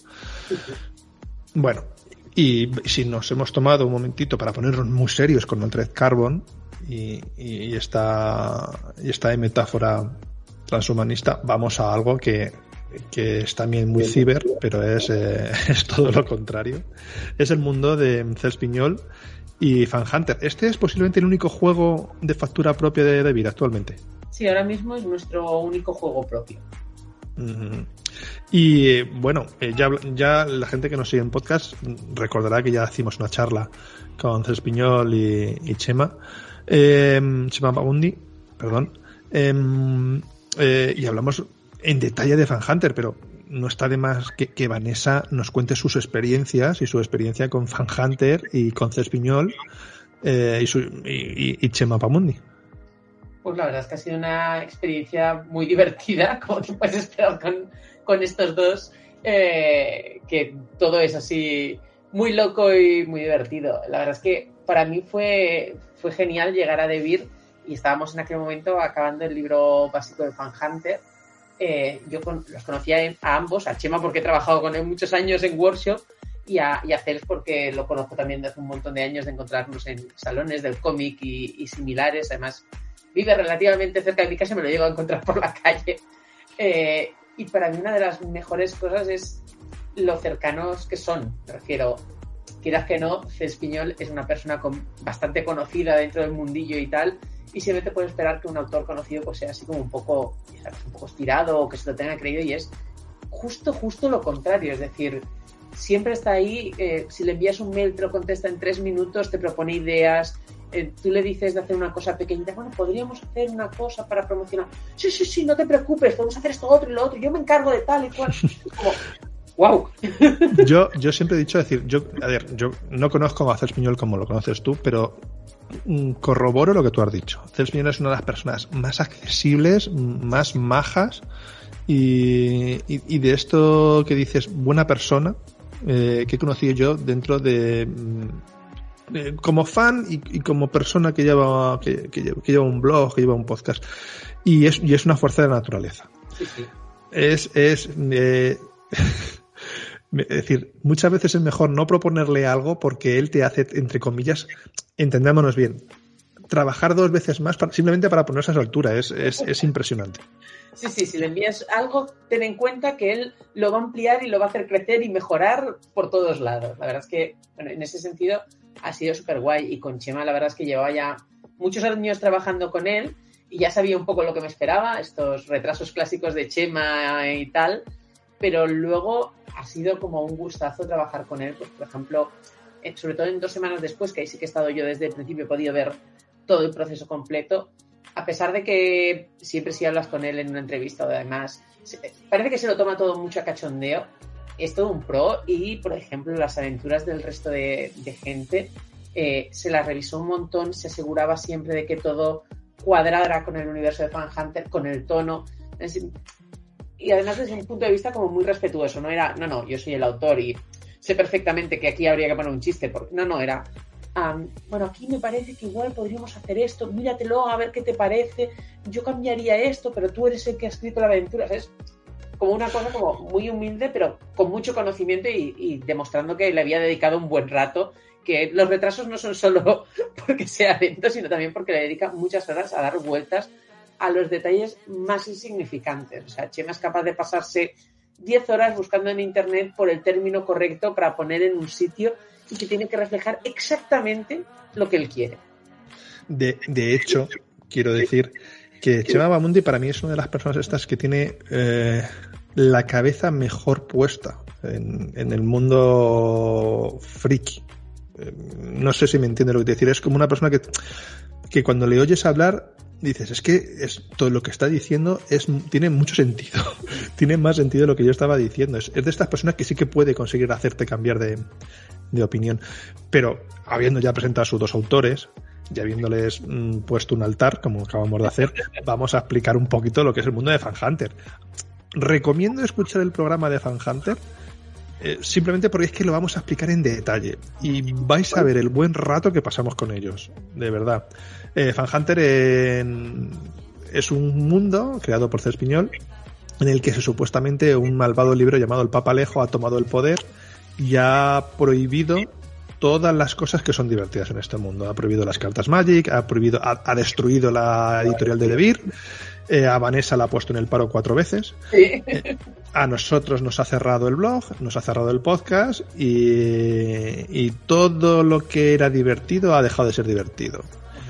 Bueno, y si nos hemos tomado un momentito para ponernos muy serios con Altered Carbon y, y esta y esta metáfora transhumanista, vamos a algo que que es también muy ciber, pero es, eh, es todo lo contrario. Es el mundo de Cels Piñol y Fan Hunter. Este es posiblemente el único juego de factura propia de Devir actualmente. Sí, ahora mismo es nuestro único juego propio. Uh-huh. Y eh, bueno, eh, ya, ya la gente que nos sigue en podcast recordará que ya hicimos una charla con Cels Piñol y, y Chema, eh, Chema Bagundi, perdón, eh, eh, y hablamos en detalle de Fan Hunter, pero no está de más que, que Vanessa nos cuente sus experiencias y su experiencia con Fan Hunter y con Cels Piñol eh, y, su, y, y Chema Pamundi. Pues la verdad es que ha sido una experiencia muy divertida, como tú puedes esperar con, con estos dos, eh, que todo es así muy loco y muy divertido. La verdad es que para mí fue, fue genial llegar a Devir y estábamos en aquel momento acabando el libro básico de Fan Hunter. Eh, yo con, los conocía a ambos, a Chema porque he trabajado con él muchos años en workshop y a, y a Cels porque lo conozco también desde hace un montón de años de encontrarnos en salones del cómic y, y similares. Además, vive relativamente cerca de mi casa y me lo llego a encontrar por la calle. Eh, y para mí una de las mejores cosas es lo cercanos que son. Me refiero, quieras que no, Cels Piñol es una persona con, bastante conocida dentro del mundillo y tal, y siempre te puedes esperar que un autor conocido pues sea así como un poco, ¿sabes? un poco estirado o que se lo tenga creído, y es justo, justo lo contrario. Es decir, siempre está ahí, eh, si le envías un mail te lo contesta en tres minutos, te propone ideas, eh, tú le dices de hacer una cosa pequeñita, bueno, podríamos hacer una cosa para promocionar, sí, sí, sí, no te preocupes, podemos hacer esto, otro y lo otro, yo me encargo de tal y cual. Como, wow. Yo, yo siempre he dicho, decir, yo, a ver, yo no conozco a Cels Piñol como lo conoces tú, pero corroboro lo que tú has dicho. Cels Piñol es una de las personas más accesibles, más majas y, y, y de esto que dices, buena persona, eh, que he conocido yo dentro de, de como fan y, y como persona que lleva que, que, lleva, que lleva un blog, que lleva un podcast, y es, y es una fuerza de la naturaleza. Sí, sí. Es, es eh, es decir, muchas veces es mejor no proponerle algo porque él te hace, entre comillas, entendámonos bien, trabajar dos veces más para, simplemente para ponerse a su altura. Es, es, es impresionante. Sí, sí, si le envías algo, ten en cuenta que él lo va a ampliar y lo va a hacer crecer y mejorar por todos lados. La verdad es que, bueno, en ese sentido ha sido súper guay. Y con Chema, la verdad es que llevaba ya muchos años trabajando con él y ya sabía un poco lo que me esperaba, estos retrasos clásicos de Chema y tal. Pero luego ha sido como un gustazo trabajar con él, pues por ejemplo, sobre todo en dos semanas después, que ahí sí que he estado yo desde el principio, he podido ver todo el proceso completo, a pesar de que siempre si hablas con él en una entrevista o además, parece que se lo toma todo mucho a cachondeo, es todo un pro y, por ejemplo, las aventuras del resto de, de gente, eh, se las revisó un montón, se aseguraba siempre de que todo cuadrara con el universo de Fan Hunter, con el tono, es decir, y además desde un punto de vista como muy respetuoso, no era, no, no, yo soy el autor y sé perfectamente que aquí habría que poner un chiste, porque no, no, era, um, bueno, aquí me parece que igual podríamos hacer esto, míratelo, a ver qué te parece, yo cambiaría esto, pero tú eres el que ha escrito la aventura, es como una cosa como muy humilde, pero con mucho conocimiento y, y demostrando que le había dedicado un buen rato, que los retrasos no son solo porque sea lento, sino también porque le dedica muchas horas a dar vueltas a los detalles más insignificantes. O sea, Chema es capaz de pasarse diez horas buscando en internet por el término correcto para poner en un sitio y que tiene que reflejar exactamente lo que él quiere. De, de hecho, quiero decir que Chema Bamundi para mí es una de las personas estas que tiene eh, la cabeza mejor puesta en, en el mundo friki. Eh, no sé si me entiende lo que te decir. Es como una persona que, que cuando le oyes hablar dices, es que es, todo lo que está diciendo es, tiene mucho sentido. Tiene más sentido de lo que yo estaba diciendo. Es, es de estas personas que sí que puede conseguir hacerte cambiar de, de opinión. Pero habiendo ya presentado a sus dos autores y habiéndoles mmm, puesto un altar, como acabamos de hacer, vamos a explicar un poquito lo que es el mundo de Fan Hunter. recomiendo escuchar el programa de Fan Hunter, eh, simplemente porque es que lo vamos a explicar en detalle y vais a ver el buen rato que pasamos con ellos, de verdad. Eh, Fan Hunter en... es un mundo creado por Cés Piñol en el que se, supuestamente un malvado libro llamado El Papalejo ha tomado el poder y ha prohibido todas las cosas que son divertidas en este mundo. Ha prohibido las cartas Magic, ha prohibido, ha, ha destruido la editorial de Devir, eh, a Vanessa la ha puesto en el paro cuatro veces, Sí. eh, a nosotros nos ha cerrado el blog, nos ha cerrado el podcast y, y todo lo que era divertido ha dejado de ser divertido.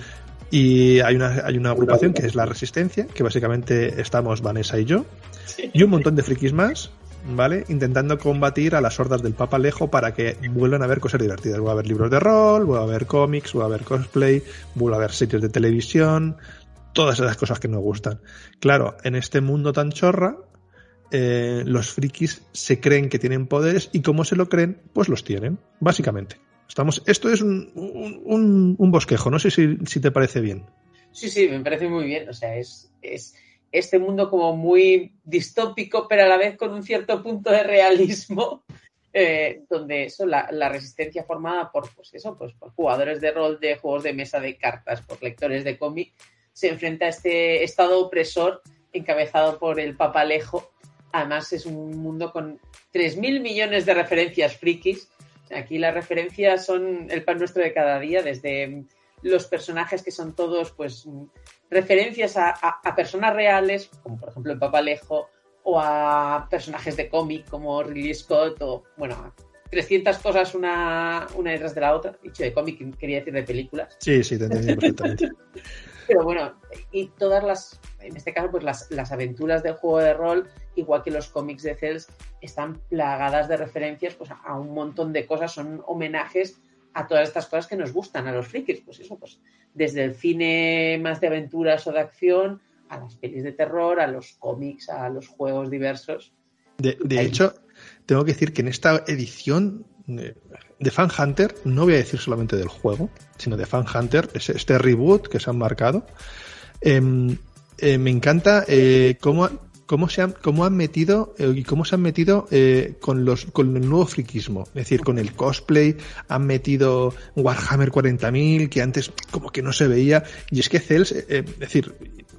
Y hay una, hay una agrupación que es La Resistencia, que básicamente estamos Vanessa y yo, y un montón de frikis más, ¿vale? Intentando combatir a las hordas del Papalejo para que vuelvan a ver cosas divertidas. Vuelva a haber libros de rol, vuelva a haber cómics, vuelva a haber cosplay, vuelva a haber series de televisión, todas esas cosas que nos gustan. Claro, en este mundo tan chorra, eh, los frikis se creen que tienen poderes y como se lo creen, pues los tienen, básicamente. Estamos, esto es un, un, un bosquejo, no sé si, si te parece bien. Sí, sí, me parece muy bien. O sea, es, es este mundo como muy distópico, pero a la vez con un cierto punto de realismo, eh, donde eso, la, la resistencia formada por, pues eso, pues por jugadores de rol, de juegos de mesa, de cartas, por lectores de cómic, se enfrenta a este estado opresor encabezado por el Papalejo. Además, es un mundo con tres mil millones de referencias frikis. Aquí las referencias son el pan nuestro de cada día, desde los personajes que son todos, pues, referencias a, a, a personas reales, como por ejemplo el Papalejo, o a personajes de cómic como Ridley Scott, o, bueno, trescientas cosas una, una detrás de la otra. Dicho de cómic, quería decir de películas. Sí, sí, te entendí perfectamente. Pero bueno, y todas las, en este caso, pues las, las aventuras del juego de rol, igual que los cómics de Cels, están plagadas de referencias pues, a un montón de cosas, son homenajes a todas estas cosas que nos gustan a los frikis. Pues eso, pues desde el cine más de aventuras o de acción, a las pelis de terror, a los cómics, a los juegos diversos. De, de hecho, tengo que decir que en esta edición de Fan Hunter, no voy a decir solamente del juego, sino de Fan Hunter, este reboot que se han marcado, eh, eh, me encanta eh, cómo, cómo, se han, cómo han metido eh, y cómo se han metido eh, con, los, con el nuevo friquismo, es decir, con el cosplay, han metido Warhammer cuarenta mil, que antes como que no se veía, y es que Cels, eh, es decir,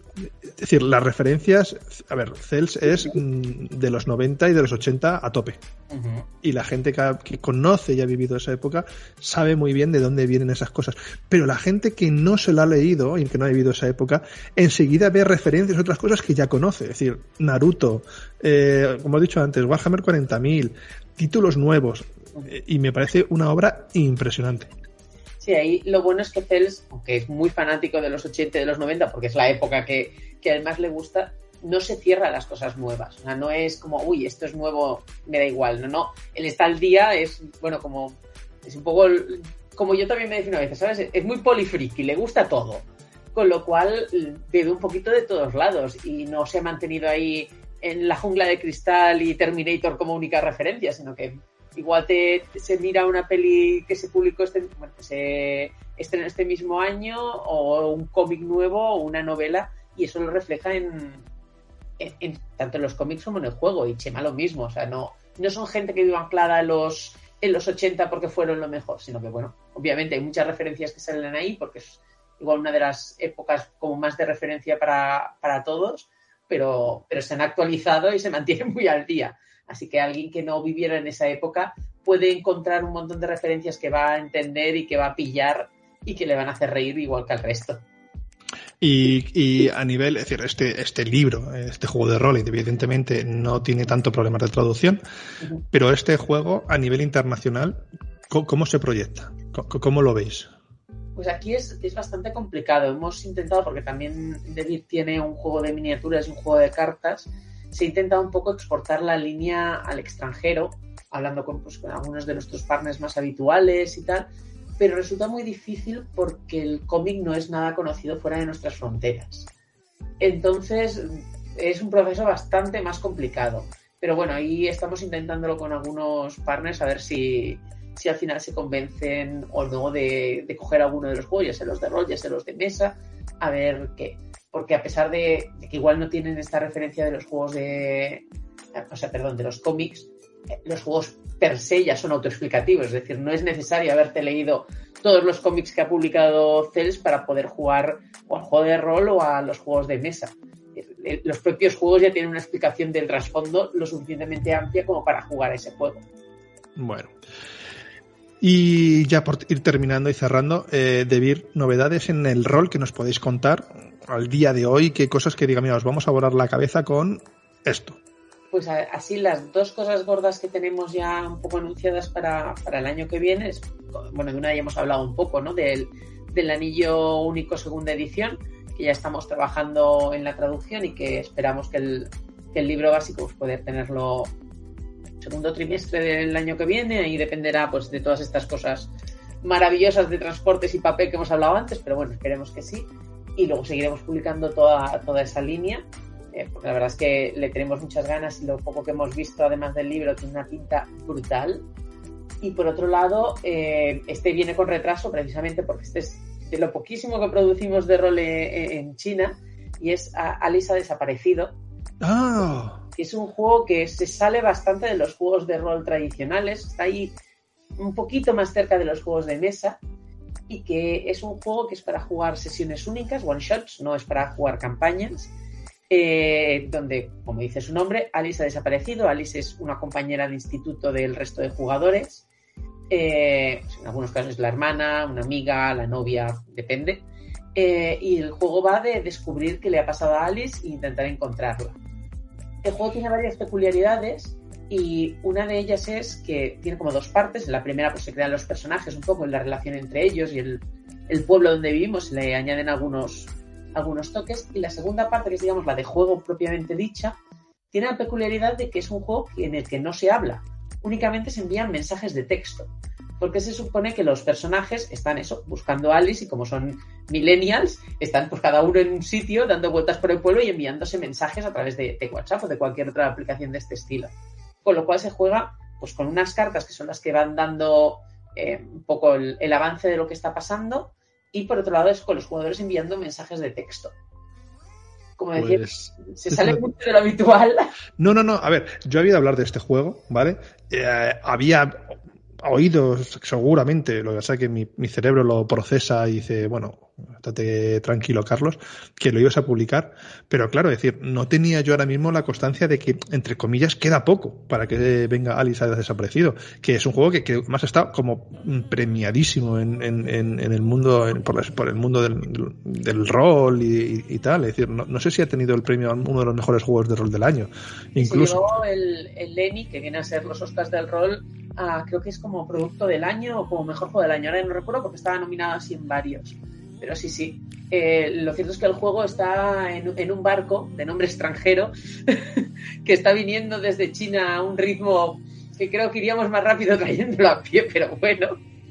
Es decir, las referencias, a ver, Cels es mm, de los noventa y de los ochenta a tope. Uh-huh. Y la gente que, ha, que conoce y ha vivido esa época sabe muy bien de dónde vienen esas cosas. Pero la gente que no se lo ha leído y que no ha vivido esa época, enseguida ve referencias a otras cosas que ya conoce. Es decir, Naruto, eh, como he dicho antes, Warhammer cuarenta mil, títulos nuevos. Eh, y me parece una obra impresionante. Sí, ahí lo bueno es que Cels, aunque es muy fanático de los ochenta y de los noventa, porque es la época que, que además le gusta, no se cierra a las cosas nuevas. O sea, no es como, uy, esto es nuevo, me da igual. No, no. Él está al día, es, bueno, como, es un poco, como yo también me defino a veces, ¿sabes? Es muy polifriki, le gusta todo. Con lo cual, bebe un poquito de todos lados y no se ha mantenido ahí en la jungla de cristal y Terminator como única referencia, sino que igual te, se mira una peli que se publicó este, bueno, que se estrenó este mismo año, o un cómic nuevo, o una novela, y eso lo refleja en, en, en tanto en los cómics como en el juego. Y Chema lo mismo, o sea, no, no son gente que viva anclada en los, en los ochenta porque fueron lo mejor, sino que, bueno, obviamente hay muchas referencias que salen ahí porque es igual una de las épocas como más de referencia para, para todos, pero, pero se han actualizado y se mantienen muy al día. Así que alguien que no viviera en esa época puede encontrar un montón de referencias que va a entender y que va a pillar y que le van a hacer reír igual que al resto. Y, y a nivel, es decir, este, este libro, este juego de rol, evidentemente no tiene tanto problemas de traducción, uh-huh. Pero este juego a nivel internacional, ¿cómo, cómo se proyecta? ¿Cómo, cómo lo veis? Pues aquí es, es bastante complicado. Hemos intentado, porque también Devir tiene un juego de miniaturas y un juego de cartas, se ha intentado un poco exportar la línea al extranjero, hablando con, pues, con algunos de nuestros partners más habituales y tal, pero resulta muy difícil porque el cómic no es nada conocido fuera de nuestras fronteras. Entonces, es un proceso bastante más complicado. Pero bueno, ahí estamos intentándolo con algunos partners a ver si, si al final se convencen o no de, de coger alguno de los juegos, ya sea los de rol, ya sea los de mesa, a ver qué. porque a pesar de, de que igual no tienen esta referencia de los juegos de, o sea, perdón, de los cómics, los juegos per se ya son autoexplicativos, es decir, no es necesario haberte leído todos los cómics que ha publicado Cells para poder jugar o al juego de rol o a los juegos de mesa. Los propios juegos ya tienen una explicación del trasfondo lo suficientemente amplia como para jugar a ese juego. Bueno. Y ya por ir terminando y cerrando, eh, Devir, novedades en el rol que nos podéis contar al día de hoy, qué cosas que diga, mira, os vamos a volar la cabeza con esto. Pues así las dos cosas gordas que tenemos ya un poco anunciadas para, para el año que viene, es, bueno, de una ya hemos hablado un poco, ¿no? Del, del Anillo Único segunda edición, que ya estamos trabajando en la traducción y que esperamos que el, que el libro básico pues, poder tenerlo segundo trimestre del año que viene. Ahí dependerá pues de todas estas cosas maravillosas de transportes y papel que hemos hablado antes, pero bueno, esperemos que sí. Y luego seguiremos publicando toda, toda esa línea. Eh, porque la verdad es que le tenemos muchas ganas y lo poco que hemos visto además del libro tiene una pinta brutal. Y por otro lado, eh, este viene con retraso precisamente porque este es de lo poquísimo que producimos de rol en, en China, y es Alice ha desaparecido. Ah. Que es un juego que se sale bastante de los juegos de rol tradicionales, está ahí un poquito más cerca de los juegos de mesa, y que es un juego que es para jugar sesiones únicas, one shots, no es para jugar campañas. Eh, donde, como dice su nombre, Alice ha desaparecido. Alice es una compañera de instituto del resto de jugadores. Eh, pues en algunos casos es la hermana, una amiga, la novia, depende. Eh, y el juego va de descubrir qué le ha pasado a Alice e intentar encontrarla. El juego tiene varias peculiaridades y una de ellas es que tiene como dos partes. En la primera pues se crean los personajes un poco en la relación entre ellos y el, el pueblo donde vivimos, se le añaden algunos algunos toques, y la segunda parte, que es digamos la de juego propiamente dicha, tiene la peculiaridad de que es un juego en el que no se habla, únicamente se envían mensajes de texto, porque se supone que los personajes están eso, buscando a Alice, y como son millennials, están pues cada uno en un sitio dando vueltas por el pueblo y enviándose mensajes a través de, de WhatsApp o de cualquier otra aplicación de este estilo, con lo cual se juega pues con unas cartas que son las que van dando eh, un poco el, el avance de lo que está pasando. Y por otro lado es con los jugadores enviando mensajes de texto. Como decía, pues, se sale mucho de lo habitual. No, no, no. A ver, yo había de hablar de este juego, ¿vale? Eh, había oído seguramente, lo que pasa es que mi, mi cerebro lo procesa y dice, bueno, estate tranquilo, Carlos, que lo ibas a publicar. Pero claro, es decir, no tenía yo ahora mismo la constancia de que, entre comillas, queda poco para que venga Alice ha desaparecido. Que es un juego que, que más está como premiadísimo en, en, en, en el mundo, en, por, por el mundo del, del rol y, y, y tal. Es decir, no, no sé si ha tenido el premio a uno de los mejores juegos de rol del año. Incluso. Se llevó el, el Emmy, que viene a ser los Oscars del rol, a, creo que es como producto del año o como mejor juego del año. Ahora no recuerdo porque estaba nominado así en varios. Pero sí, sí. Eh, lo cierto es que el juego está en, en un barco de nombre extranjero que está viniendo desde China a un ritmo que creo que iríamos más rápido trayéndolo a pie, pero bueno.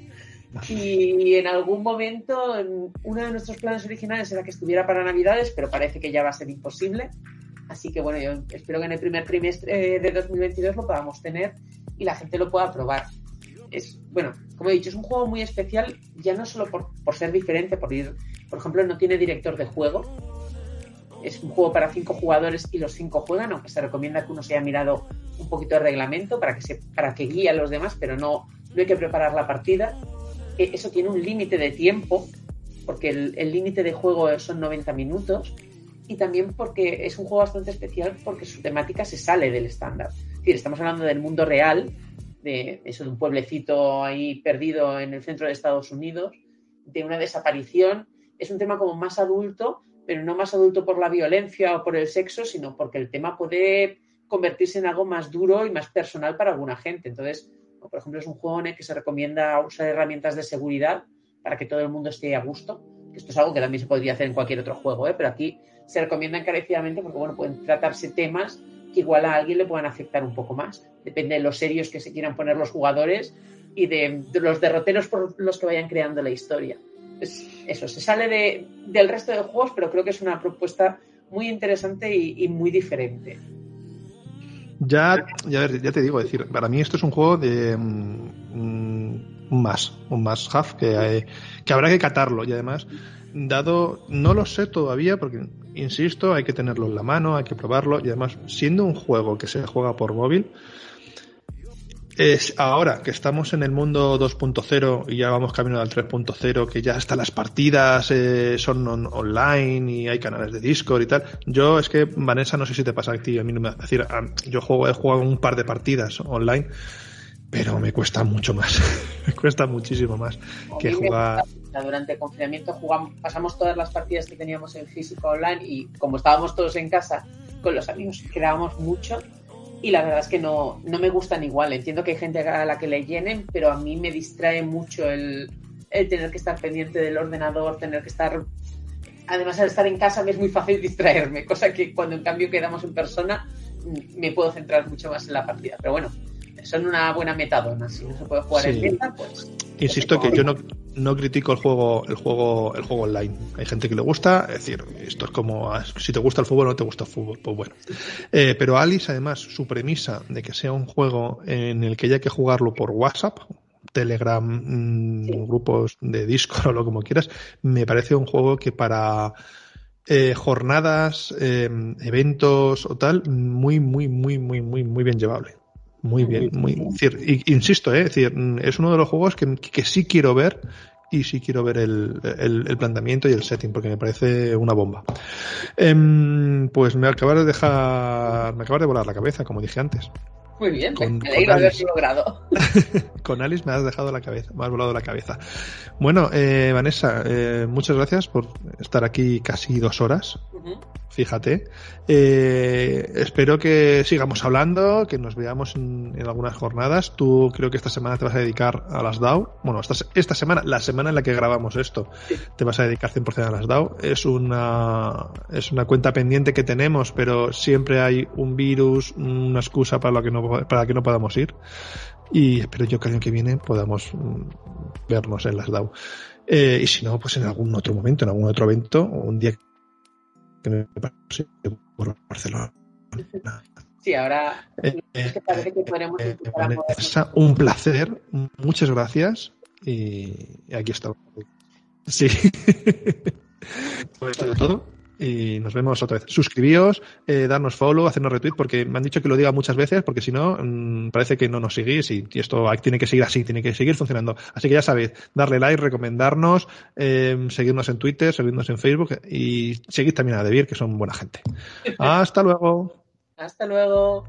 Y en algún momento, uno de nuestros planes originales era que estuviera para Navidades, pero parece que ya va a ser imposible. Así que bueno, yo espero que en el primer trimestre de dos mil veintidós lo podamos tener y la gente lo pueda probar. Es, bueno, como he dicho, es un juego muy especial, ya no solo por, por ser diferente, por ir, por ejemplo, no tiene director de juego. Es un juego para cinco jugadores y los cinco juegan, aunque se recomienda que uno se haya mirado un poquito de reglamento para que, se, para que guíe a los demás, pero no, no hay que preparar la partida. Eso tiene un límite de tiempo, porque el, el límite de juego son noventa minutos, y también porque es un juego bastante especial porque su temática se sale del estándar. Es decir, estamos hablando del mundo real, de eso, de un pueblecito ahí perdido en el centro de Estados Unidos, de una desaparición. Es un tema como más adulto, pero no más adulto por la violencia o por el sexo, sino porque el tema puede convertirse en algo más duro y más personal para alguna gente. Entonces, por ejemplo, es un juego en el que se recomienda usar herramientas de seguridad para que todo el mundo esté a gusto. Esto es algo que también se podría hacer en cualquier otro juego, ¿eh? Pero aquí se recomienda encarecidamente porque, bueno, pueden tratarse temas que igual a alguien le puedan afectar un poco más. Depende de los serios que se quieran poner los jugadores y de, de los derroteros por los que vayan creando la historia. Pues eso, se sale de, del resto de juegos, pero creo que es una propuesta muy interesante y, y muy diferente. Ya, ya, ya te digo, es decir, para mí esto es un juego de um, un más, un más have que, eh, que habrá que catarlo, y además dado, no lo sé todavía, porque, insisto, hay que tenerlo en la mano, hay que probarlo, y además, siendo un juego que se juega por móvil, es ahora que estamos en el mundo dos punto cero y ya vamos camino al tres punto cero, que ya hasta las partidas eh, son on- online y hay canales de Discord y tal. Yo es que, Vanessa, no sé si te pasa a ti, a mí no me, es decir, a- yo juego, he jugado un par de partidas online, pero me cuesta mucho más, me cuesta muchísimo más A que mí me jugar. gusta, durante el confinamiento jugamos, pasamos todas las partidas que teníamos en físico online y como estábamos todos en casa con los amigos, quedábamos mucho y la verdad es que no, no me gustan igual. Entiendo que hay gente a la que le llenen, pero a mí me distrae mucho el, el tener que estar pendiente del ordenador, tener que estar... Además, al estar en casa me es muy fácil distraerme, cosa que cuando en cambio quedamos en persona me puedo centrar mucho más en la partida. Pero bueno, son una buena metadona. Si no se puede jugar Sí. en meta, pues... Insisto que yo no, no critico el juego, el juego, el juego online. Hay gente que le gusta, es decir, esto es como si te gusta el fútbol o no te gusta el fútbol, pues bueno. Eh, pero Alice, además, su premisa de que sea un juego en el que haya que jugarlo por WhatsApp, Telegram, mmm, Sí. grupos de Discord o lo como quieras, me parece un juego que para eh, jornadas, eh, eventos o tal, muy, muy, muy, muy, muy, muy bien llevable. Muy bien, muy, es decir, y, insisto, ¿eh? Es decir, es uno de los juegos que, que sí quiero ver y sí quiero ver el, el, el planteamiento y el setting porque me parece una bomba. Eh, pues me acabas de dejar, me acabas de volar la cabeza, como dije antes. Muy bien, Con, me alegro con de haberlo logrado. Con Alice me has dejado la cabeza, me has volado la cabeza. Bueno, eh, Vanessa, eh, muchas gracias por estar aquí casi dos horas. Uh-huh. Fíjate. Eh, espero que sigamos hablando, que nos veamos en, en algunas jornadas. Tú creo que esta semana te vas a dedicar a las D A O. Bueno, esta, esta semana, la semana en la que grabamos esto, sí. Te vas a dedicar cien por ciento a las D A O. Es una, es una cuenta pendiente que tenemos, pero siempre hay un virus, una excusa para, lo que, no, para que no podamos ir. Y espero yo que el año que viene podamos vernos en las D A O. Eh, y si no, pues en algún otro momento, en algún otro evento, o un día que me pase por Barcelona. Sí, ahora eh, es que parece que podremos eh, eh, un placer, muchas gracias y aquí estamos. Sí. Sobre todo. Y nos vemos otra vez. Suscribíos, eh, darnos follow, hacernos retweet, porque me han dicho que lo diga muchas veces, porque si no, mmm, parece que no nos seguís y, y esto tiene que seguir así, tiene que seguir funcionando. Así que ya sabéis, darle like, recomendarnos, eh, seguirnos en Twitter, seguirnos en Facebook y seguid también a Debir, que son buena gente. Hasta luego. Hasta luego.